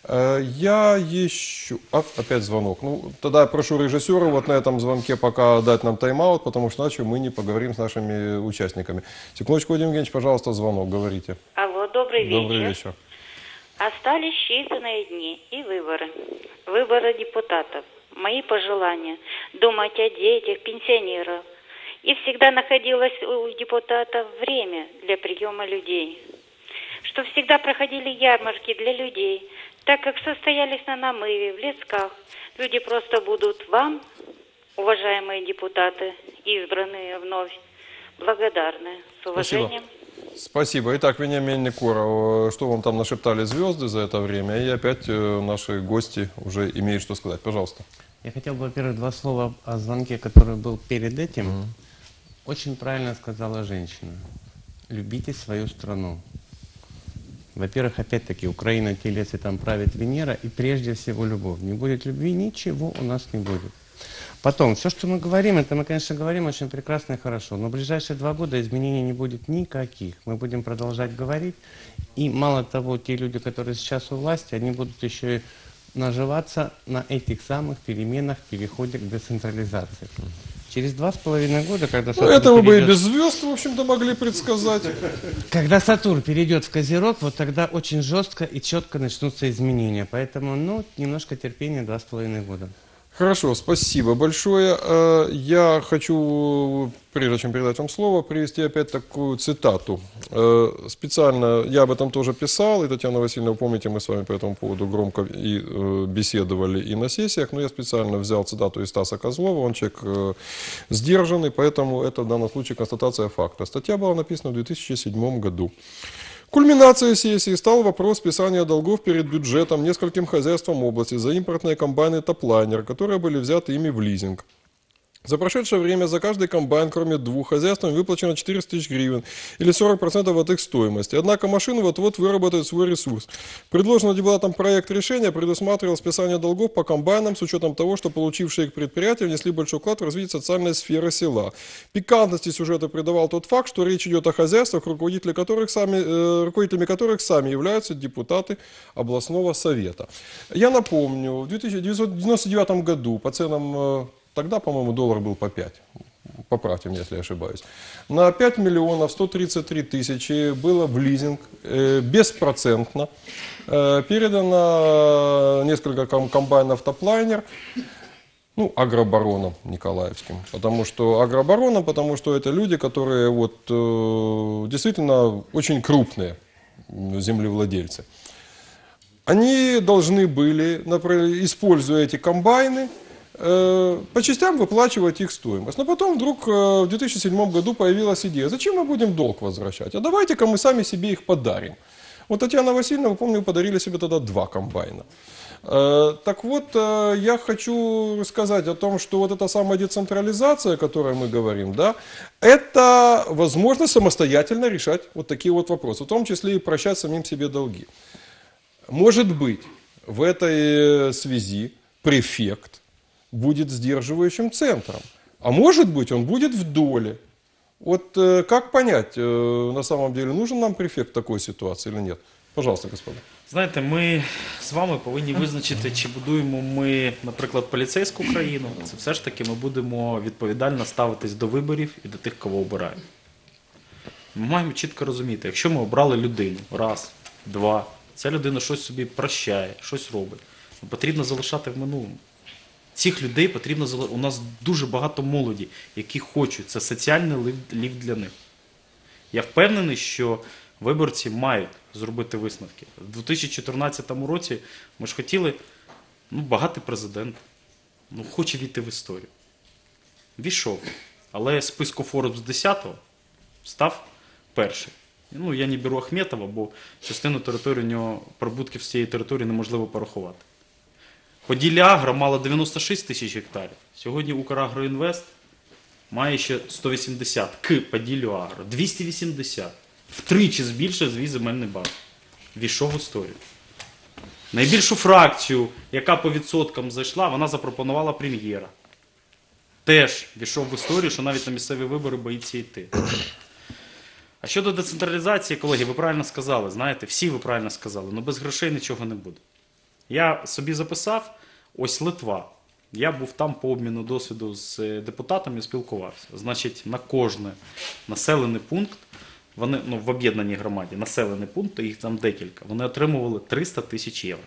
Я еще... опять звонок. Ну, тогда я прошу режиссера вот на этом звонке пока дать нам тайм-аут, потому что иначе мы не поговорим с нашими участниками. Секундочку, Вадим Евгеньевич, пожалуйста, звонок, говорите. Алло, добрый вечер. Добрый вечер. Остались считанные дни и выборы. Выборы депутатов. Мои пожелания. Думать о детях, пенсионерах. И всегда находилось у депутатов время для приема людей. Что всегда проходили ярмарки для людей, так как состоялись на намыве, в лесках. Люди просто будут вам, уважаемые депутаты, избранные вновь, благодарны. С уважением. Спасибо. Итак, Вениамин Никоров, что вам там нашептали звезды за это время? И опять наши гости уже имеют что сказать. Пожалуйста. Я хотел бы, во-первых, два слова о звонке, который был перед этим. Очень правильно сказала женщина. Любите свою страну. Во-первых, опять-таки, Украина, телец, и там правит Венера, и прежде всего любовь. Не будет любви, ничего у нас не будет. Потом, все, что мы говорим, это мы, конечно, говорим очень прекрасно и хорошо, но в ближайшие 2 года изменений не будет никаких. Мы будем продолжать говорить, и мало того, те люди, которые сейчас у власти, они будут еще и наживаться на этих самых переменах, переходе к децентрализации. Через 2,5 года, когда Сатурн этого бы и перейдет... без звезд, в общем-то, могли предсказать. Когда Сатурн перейдет в Козерог, вот тогда очень жестко и четко начнутся изменения. Поэтому, ну, немножко терпения, 2,5 года. Хорошо, спасибо большое. Я хочу, прежде чем передать вам слово, привести опять такую цитату. Специально, я об этом тоже писал, и Татьяна Васильевна, помните, мы с вами по этому поводу громко и беседовали и на сессиях, но я специально взял цитату из Стаса Козлова, он человек сдержанный, поэтому это в данном случае констатация факта. Статья была написана в 2007 году. Кульминацией сессии стал вопрос списания долгов перед бюджетом нескольким хозяйствам области за импортные комбайны «Топлайнер», которые были взяты ими в лизинг. За прошедшее время за каждый комбайн, кроме 2 хозяйств, выплачено 400 тысяч гривен, или 40% от их стоимости. Однако машины вот-вот выработают свой ресурс. Предложенный депутатом проект решения предусматривал списание долгов по комбайнам с учетом того, что получившие их предприятия внесли большой вклад в развитие социальной сферы села. Пикантности сюжета придавал тот факт, что речь идет о хозяйствах, руководителями которых сами являются депутаты областного совета. Я напомню, в 1999 году по ценам... Тогда, по-моему, доллар был по 5. Поправьте меня, если я ошибаюсь. На 5 миллионов 133 тысячи было в лизинг беспроцентно. Передано несколько комбайнов «Топлайнер», ну, агробароном Николаевским. Потому что это люди, которые вот, действительно очень крупные землевладельцы. Они должны были, используя эти комбайны, по частям выплачивать их стоимость. Но потом вдруг в 2007 году появилась идея: зачем мы будем долг возвращать? А давайте-ка мы сами себе их подарим. Вот Татьяна Васильевна, вы помню, подарили себе тогда 2 комбайна. Так вот, я хочу рассказать о том, что вот эта самая децентрализация, о которой мы говорим, да, это возможность самостоятельно решать вот такие вот вопросы, в том числе и прощать самим себе долги. Может быть, в этой связи префект будет сдерживающим центром. А может быть, он будет в доле. Вот как понять, на самом деле, нужен нам префект в такой ситуации или нет? Пожалуйста, господа. Знаєте, ми з вами повинні визначити, чи будуємо ми, наприклад, поліцейську країну. Це все ж таки ми будемо відповідально ставитись до виборів і до тих, кого обираємо. Ми маємо чітко розуміти, якщо ми обрали людину, раз, два, ця людина щось собі прощає, щось робить, потрібно залишати в минулому. Цих людей потрібно залишати. У нас дуже багато молоді, які хочуть. Це соціальний ліфт для них. Я впевнений, що виборці мають зробити висновки. У 2014 році ми ж хотіли, багатий президент, хоче війти в історію. Війшов. Але з списку Forbes 10-го став перший. Я не беру Ахметова, бо частину території у нього, прибутків з цієї території неможливо порахувати. Поділля Агро мало 96 тисяч гектарів. Сьогодні Украгроінвест має ще 180 к поділю агро. 280. Втричі збільшив свій земельний банк. Війшов в історію. Найбільшу фракцію, яка по відсоткам зайшла, вона запропонувала прем'єра. Теж війшов в історію, що навіть на місцеві вибори боїться йти. А щодо децентралізації, колеги, ви правильно сказали, знаєте, всі ви правильно сказали, але без грошей нічого не буде. Я собі записав, ось Литва. Я був там по обміну досвіду з депутатами, спілкувався. Значить, на кожний населений пункт, вони, в об'єднаній громаді, населений пункт, їх там декілька, вони отримували 300 тисяч євро.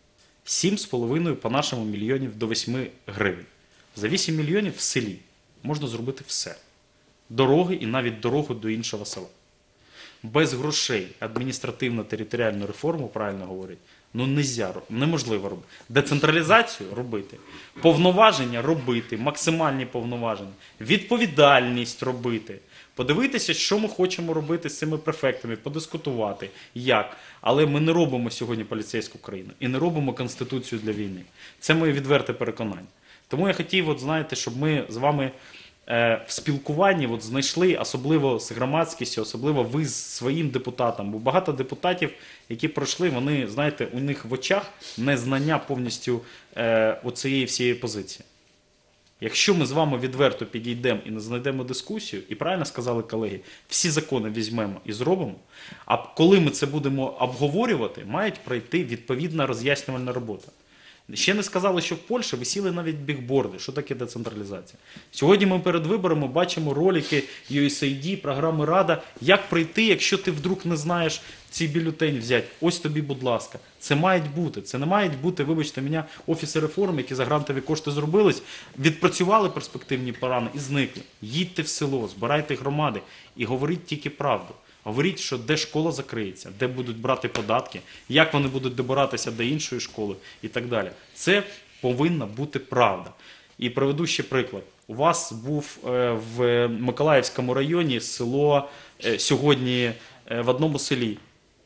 7,5 по нашому мільйонів до 8 гривень. За 8 мільйонів в селі можна зробити все. Дороги і навіть дорогу до іншого села. Без грошей адміністративно-територіальну реформу, правильно говорять, неможливо робити. Децентралізацію робити, повноваження робити, максимальні повноваження, відповідальність робити. Подивитися, що ми хочемо робити з цими префектами, подискутувати, як. Але ми не робимо сьогодні поліцейську країну і не робимо Конституцію для війни. Це моє відверте переконання. Тому я хотів, щоб ми з вами в спілкуванні знайшли, особливо з громадськістю, особливо ви з своїм депутатом. Бо багато депутатів, які пройшли, вони, знаєте, у них в очах незнання повністю оцієї всієї позиції. Якщо ми з вами відверто підійдемо і не знайдемо дискусію, і правильно сказали колеги, всі закони візьмемо і зробимо, а коли ми це будемо обговорювати, мають пройти відповідна роз'яснювальна робота. Ще не сказали, що в Польщі висіли навіть бігборди. Що таке децентралізація? Сьогодні ми перед виборами бачимо ролики USAID, програми Рада, як прийти, якщо ти вдруг не знаєш ці бюлетені взяти. Ось тобі, будь ласка. Це має бути. Це не мають бути, вибачте мене, офіси реформ, які за грантові кошти зробились, відпрацювали перспективні плани і зникли. Їдьте в село, збирайте громади і говоріть тільки правду. Говоріть, що де школа закриється, де будуть брати податки, як вони будуть добиратися до іншої школи і так далі. Це повинна бути правда. І приведу ще приклад. У вас був в Миколаївському районі село сьогодні в одному селі.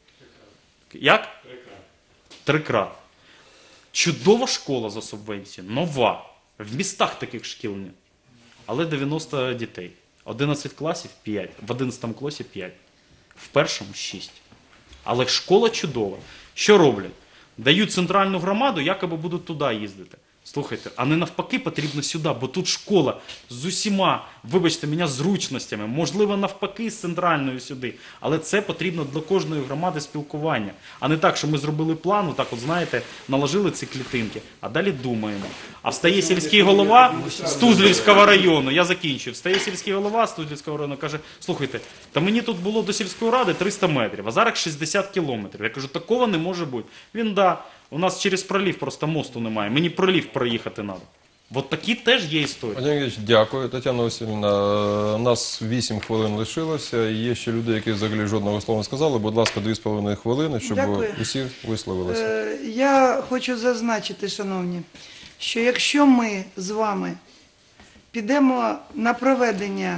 Як? Трикрат. Чудова школа за субвенцію, нова. В містах таких шкіл немає. Але 90 дітей. 11 класів 5, в 11 класі 5. В першому 6. Але школа чудова. Що роблять? Дають центральну громаду, якоби будуть туди їздити. Слухайте, а не навпаки потрібно сюди, бо тут школа з усіма, вибачте мене, зручностями. Можливо, навпаки з центральною сюди. Але це потрібно для кожної громади спілкування. А не так, що ми зробили план, так знаєте, наложили ці клітинки, а далі думаємо. А встає сільський голова з Тузлівського району, я закінчив, встає сільський голова з Тузлівського району, каже, слухайте, та мені тут було до сільської ради 300 метрів, а зараз 60 кілометрів. Я кажу, такого не може бути. Він, у нас через пролів просто мосту немає. Мені пролів проїхати треба. От такі теж є історії. Вадим Євгенович, дякую. Тетяна Васильівна, нас 8 хвилин лишилося. Є ще люди, які взагалі жодного слова не сказали. Будь ласка, 2,5 хвилини, щоб усі висловилися. Я хочу зазначити, шановні, що якщо ми з вами підемо на проведення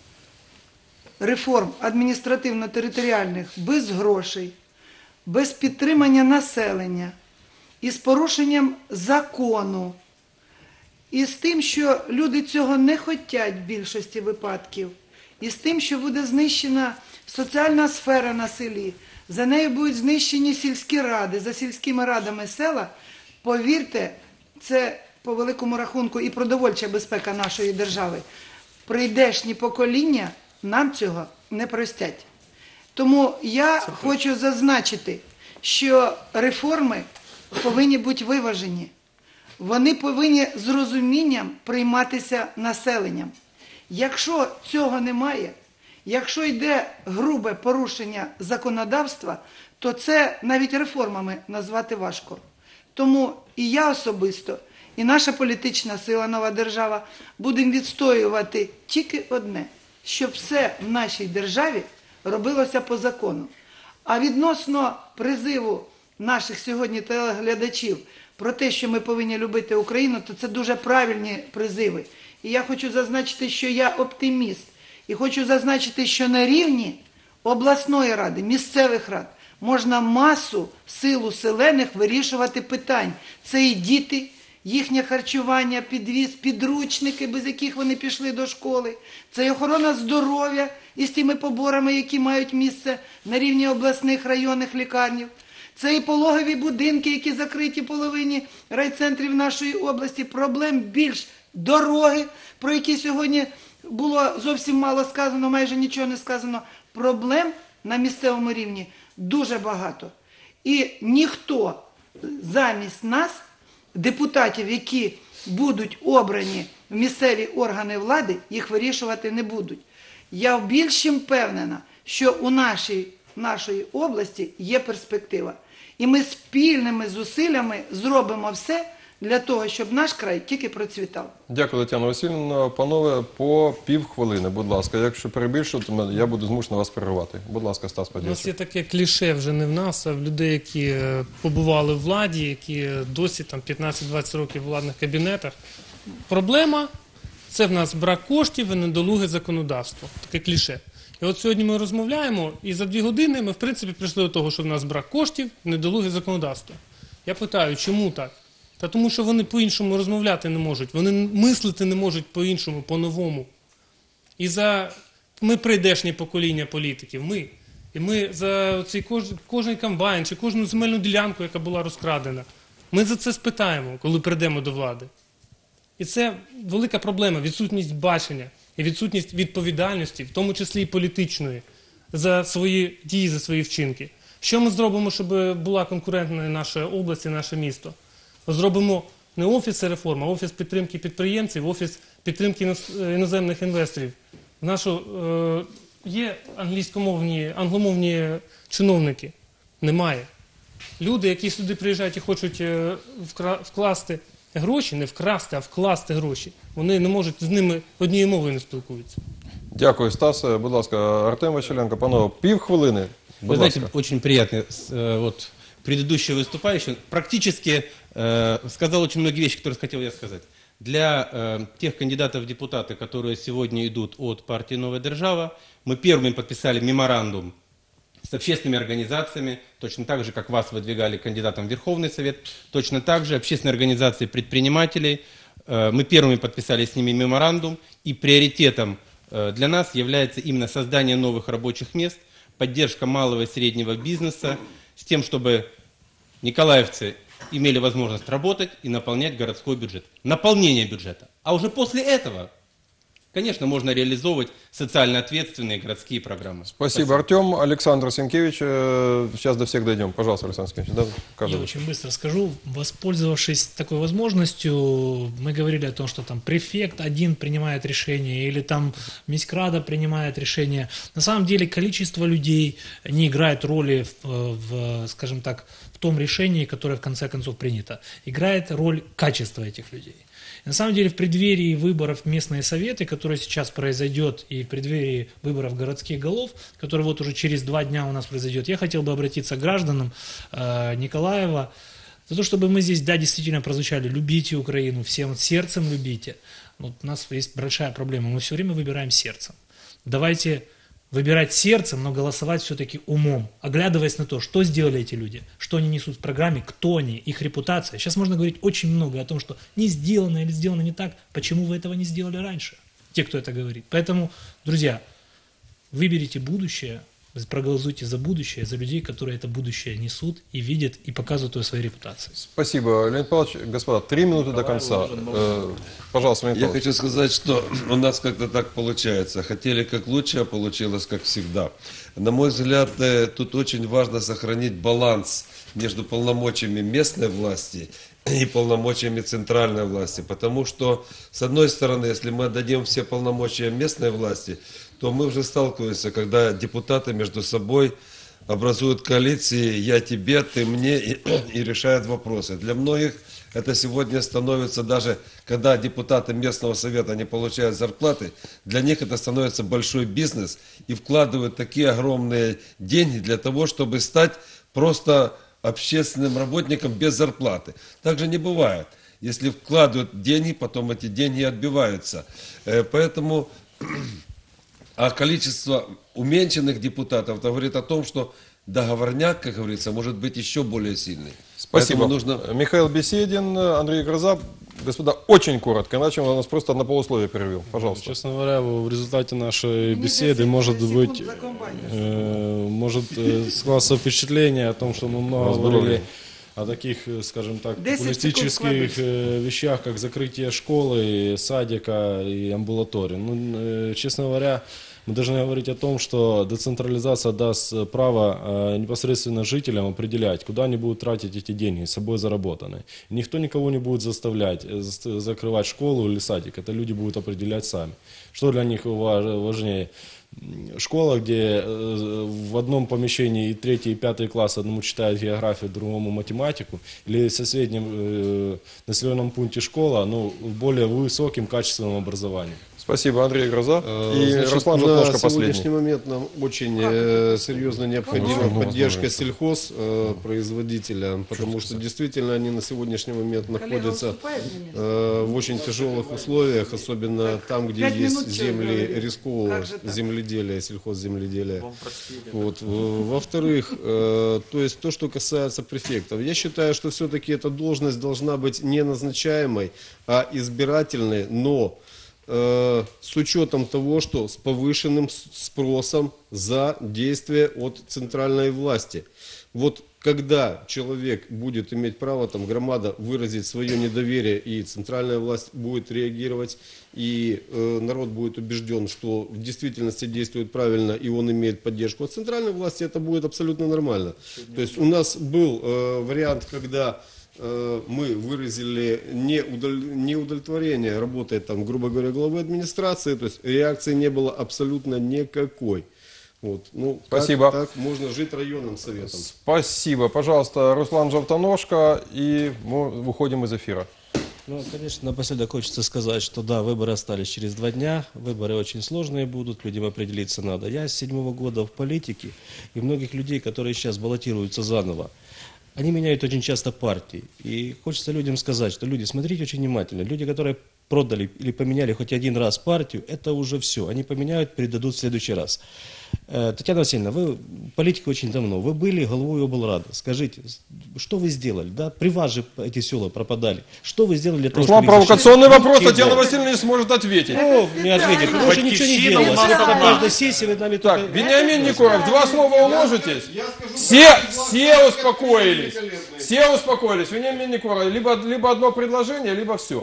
реформ адміністративно-територіальних без грошей, без підтримання населення, і з порушенням закону, і з тим, що люди цього не хочуть в більшості випадків, і з тим, що буде знищена соціальна сфера на селі, за нею будуть знищені сільські ради, за сільськими радами села, повірте, це по великому рахунку і продовольча безпека нашої держави. Прийдешні покоління нам цього не простять. Тому я хочу зазначити, що реформи повинні бути виважені. Вони повинні з розумінням прийматися населенням. Якщо цього немає, якщо йде грубе порушення законодавства, то це навіть реформами назвати важко. Тому і я особисто, і наша політична сила «Нова держава» будемо відстоювати тільки одне, щоб все в нашій державі робилося по закону. А відносно призиву наших сьогодні телеглядачів про те, що ми повинні любити Україну, то це дуже правильні призиви. І я хочу зазначити, що я оптиміст. І хочу зазначити, що на рівні обласної ради, місцевих рад можна масу сил уселених вирішувати питань. Це і діти, їхнє харчування, підвіз, підручники, без яких вони пішли до школи. Це і охорона здоров'я із тими поборами, які мають місце на рівні обласних районних лікарнів. Це і пологові будинки, які закриті половині райцентрів нашої області. Проблем більш, дороги, про які сьогодні було зовсім мало сказано, майже нічого не сказано. Проблем на місцевому рівні дуже багато. І ніхто замість нас, депутатів, які будуть обрані в місцеві органи влади, їх вирішувати не будуть. Я більш чим впевнена, що у нашої області є перспектива. І ми спільними зусиллями зробимо все для того, щоб наш край тільки процвітав. Дякую, Тетяна Васильівна. Панове, по півхвилини, будь ласка. Якщо перебільшувати, я буду змушений вас перервати. Будь ласка, Стас У Падєрчук. нас є таке кліше вже не в нас, а в людей, які побували в владі, які досі там 15-20 років в владних кабінетах. Проблема – це в нас брак коштів і недолуге законодавство. Таке кліше. І от сьогодні ми розмовляємо, і за 2 години ми, в принципі, прийшли до того, що в нас брак коштів, недолуге законодавство. Я питаю, чому так? Та тому, що вони по-іншому розмовляти не можуть, вони мислити не можуть по-іншому, по-новому. І ми прийдешнє покоління політиків, І ми за цей кожний комбайн чи кожну земельну ділянку, яка була розкрадена, ми за це спитаємо, коли прийдемо до влади. І це велика проблема, відсутність бачення і відсутність відповідальності, в тому числі і політичної, за свої дії, за свої вчинки. Що ми зробимо, щоб була конкурентна наша область і наше місто? Зробимо не офіс реформи, а офіс підтримки підприємців, офіс підтримки іноземних інвесторів. Є англомовні чиновники? Немає. Люди, які сюди приїжджають і хочуть вкласти гроші, не вкрасти, а вкласти гроші, вони не можуть, з ними однією мовою не спілкуються. Дякую, Стасе. Будь ласка, Артем Василенко, панове, півхвилини. Вы знаете, очень приятно, вот предыдущий выступающий практически сказал очень многие вещи, которые хотел я сказать. Для тех кандидатов в депутаты, которые сегодня идут от партии «Новая держава», мы первыми подписали меморандум с общественными организациями, точно так же, как вас выдвигали кандидатом в Верховный Совет, точно так же общественные организации предпринимателей. Мы первыми подписали с ними меморандум, и приоритетом для нас является именно создание новых рабочих мест, поддержка малого и среднего бизнеса, с тем, чтобы николаевцы имели возможность работать и наполнять городской бюджет. Наполнение бюджета. А уже после этого, конечно, можно реализовывать социально ответственные городские программы. Спасибо, Артем. Александр Сенкевич, сейчас до всех дойдем. Пожалуйста, Александр Сенкевич. Да, я очень быстро скажу. Воспользовавшись такой возможностью, мы говорили о том, что там префект один принимает решение, или там міськрада принимает решение. На самом деле количество людей не играет роли скажем так, в том решении, которое в конце концов принято. Играет роль качества этих людей. На самом деле в преддверии выборов в местные советы, которые сейчас произойдет, и в преддверии выборов городских голов, который вот уже через 2 дня у нас произойдет, я хотел бы обратиться к гражданам Николаева за то, чтобы мы здесь, да, действительно прозвучали: любите Украину, всем сердцем любите. Вот у нас есть большая проблема, мы все время выбираем сердцем. Давайте выбирать сердцем, но голосовать все-таки умом, оглядываясь на то, что сделали эти люди, что они несут в программе, кто они, их репутация. Сейчас можно говорить очень много о том, что не сделано или сделано не так, почему вы этого не сделали раньше, те, кто это говорит. Поэтому, друзья, выберите будущее, проголосуйте за будущее, за людей, которые это будущее несут и видят, и показывают ее своей репутацией. Спасибо, Леонид Павлович. Господа, 3 минуты до конца. Пожалуйста, Леонид Я Павлович. хочу сказать, что у нас как-то так получается. Хотели как лучше, а получилось как всегда. На мой взгляд, тут очень важно сохранить баланс между полномочиями местной власти и полномочиями центральной власти. Потому что, с одной стороны, если мы отдадим все полномочия местной власти, то мы уже сталкиваемся, когда депутаты между собой образуют коалиции «я тебе, ты мне» и решают вопросы. Для многих это сегодня становится, даже когда депутаты местного совета не получают зарплаты, для них это становится большой бизнес и вкладывают такие огромные деньги для того, чтобы стать просто общественным работником без зарплаты. Так же не бывает. Если вкладывают деньги, потом эти деньги отбиваются. Поэтому... А количество уменьшенных депутатов говорит о том, что договорняк, как говорится, может быть еще более сильный. Спасибо. Поэтому нужно... Михаил Беседин, Андрей Гроза. Господа, очень коротко, иначе он нас просто на полусловие перевел. Пожалуйста. Честно говоря, в результате нашей беседы может складываться впечатление о том, что мы много говорили о таких, скажем так, популистических вещах, как закрытие школы, садика и амбулатории. Ну, честно говоря, мы должны говорить о том, что децентрализация даст право непосредственно жителям определять, куда они будут тратить эти деньги, собой заработанные. Никто никого не будет заставлять закрывать школу или садик. Это люди будут определять сами. Что для них важнее? Школа, где в одном помещении и 3 и 5 класс одному читают географию, другому математику, или в соседнем населенном пункте школа, но в более высоким качественным образованием. Спасибо, Андрей Гроза. И Руслан Жовтножка на последний. сегодняшний момент нам очень серьезно необходима поддержка сельхозпроизводителя, потому что действительно они на сегодняшний момент находятся в очень тяжелых условиях, особенно там, где есть земли рискового земледелия, сельхозземледелия. Вот. Во-вторых, то есть то, что касается префектов, я считаю, что все-таки эта должность должна быть не назначаемой, а избирательной, но с учетом того, что с повышенным спросом за действия от центральной власти. Вот когда человек будет иметь право, там, громада, выразить свое недоверие, и центральная власть будет реагировать, и народ будет убежден, что в действительности действует правильно, и он имеет поддержку от центральной власти, это будет абсолютно нормально. То есть у нас был вариант, когда мы выразили неудовлетворение работой, там, грубо говоря, главы администрации, то есть реакции не было абсолютно никакой. Вот. Ну, спасибо. Так можно жить районным советом. Спасибо. Пожалуйста, Руслан Жовтоножка, и мы выходим из эфира. Ну, конечно, напоследок хочется сказать, что да, выборы остались через 2 дня, выборы очень сложные будут, людям определиться надо. Я с 7-го года в политике, и многих людей, которые сейчас баллотируются заново, они меняют очень часто партии. И хочется людям сказать, что люди, смотрите очень внимательно. Люди, которые продали или поменяли хоть один раз партию, это уже все. Они поменяют, передадут в следующий раз. Татьяна Васильевна, вы в политике очень давно. Вы были главой облрады. Скажите, что вы сделали? Да? При вас же эти села пропадали. Что вы сделали для того, Руслан, чтобы... провокационный вопрос, Татьяна Васильевна не сможет ответить. Ну, не ответит, потому что ничего не делалось. Каждая сессия вы нами только... Так, Вениамин Никоров, 2 слова уложитесь? Все успокоились. Все успокоились. Вениамин Никоров, либо одно предложение, либо все.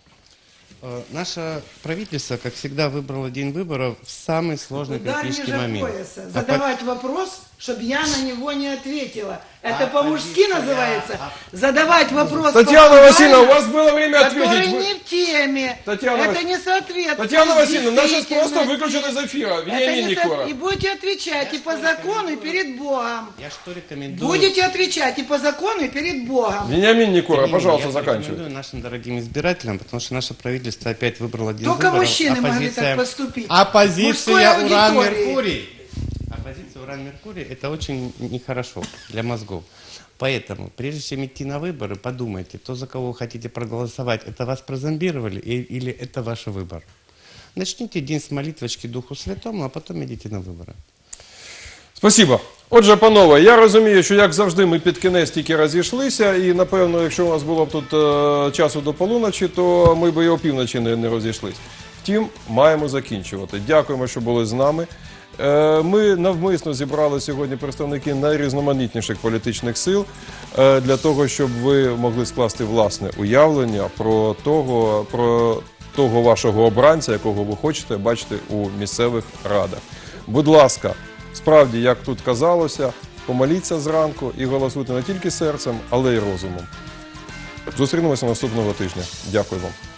Наше правительство, как всегда, выбрало день выборов в самый сложный критический момент. Задавать вопрос, чтобы я на него не ответила. Это по-мужски называется. Задавать вопрос, Татьяна Васильевна, у вас было время ответить. Который не в теме. Это не соответствует. Татьяна Васильевна, нас сейчас просто выключат из эфира. Вениамин Никоров. И будете отвечать и по закону, и перед Богом. Я что рекомендую? Будете отвечать и по закону, и перед Богом. Вениамин Никоров, пожалуйста, заканчивайте. Я рекомендую нашим дорогим избирателям, потому что наше правительство опять выбрало день Только выборов. мужчины могли так поступить. Оппозиция Уран-Меркурий. Оппозиция Уран-Меркурий – это очень нехорошо для мозгов. Поэтому, прежде чем идти на выборы, подумайте, то, за кого вы хотите проголосовать, это вас прозомбировали или это ваш выбор. Начните день с молитвочки Духу Святому, а потім йдіть на вибори. Спасибо. Отже, панове, я розумію, що, як завжди, ми під кінець тільки розійшлися, і, напевно, якщо у нас було б тут часу до полуночі, то ми б і опівночі не розійшлись. Втім, маємо закінчувати. Дякуємо, що були з нами. Ми навмисно зібрали сьогодні представники найрізноманітніших політичних сил для того, щоб ви могли скласти власне уявлення про того вашого обранця, якого ви хочете бачити у місцевих радах. Будь ласка, справді, як тут казалося, помоліться зранку і голосуйте не тільки серцем, але й розумом. Зустрінемося наступного тижня. Дякую вам.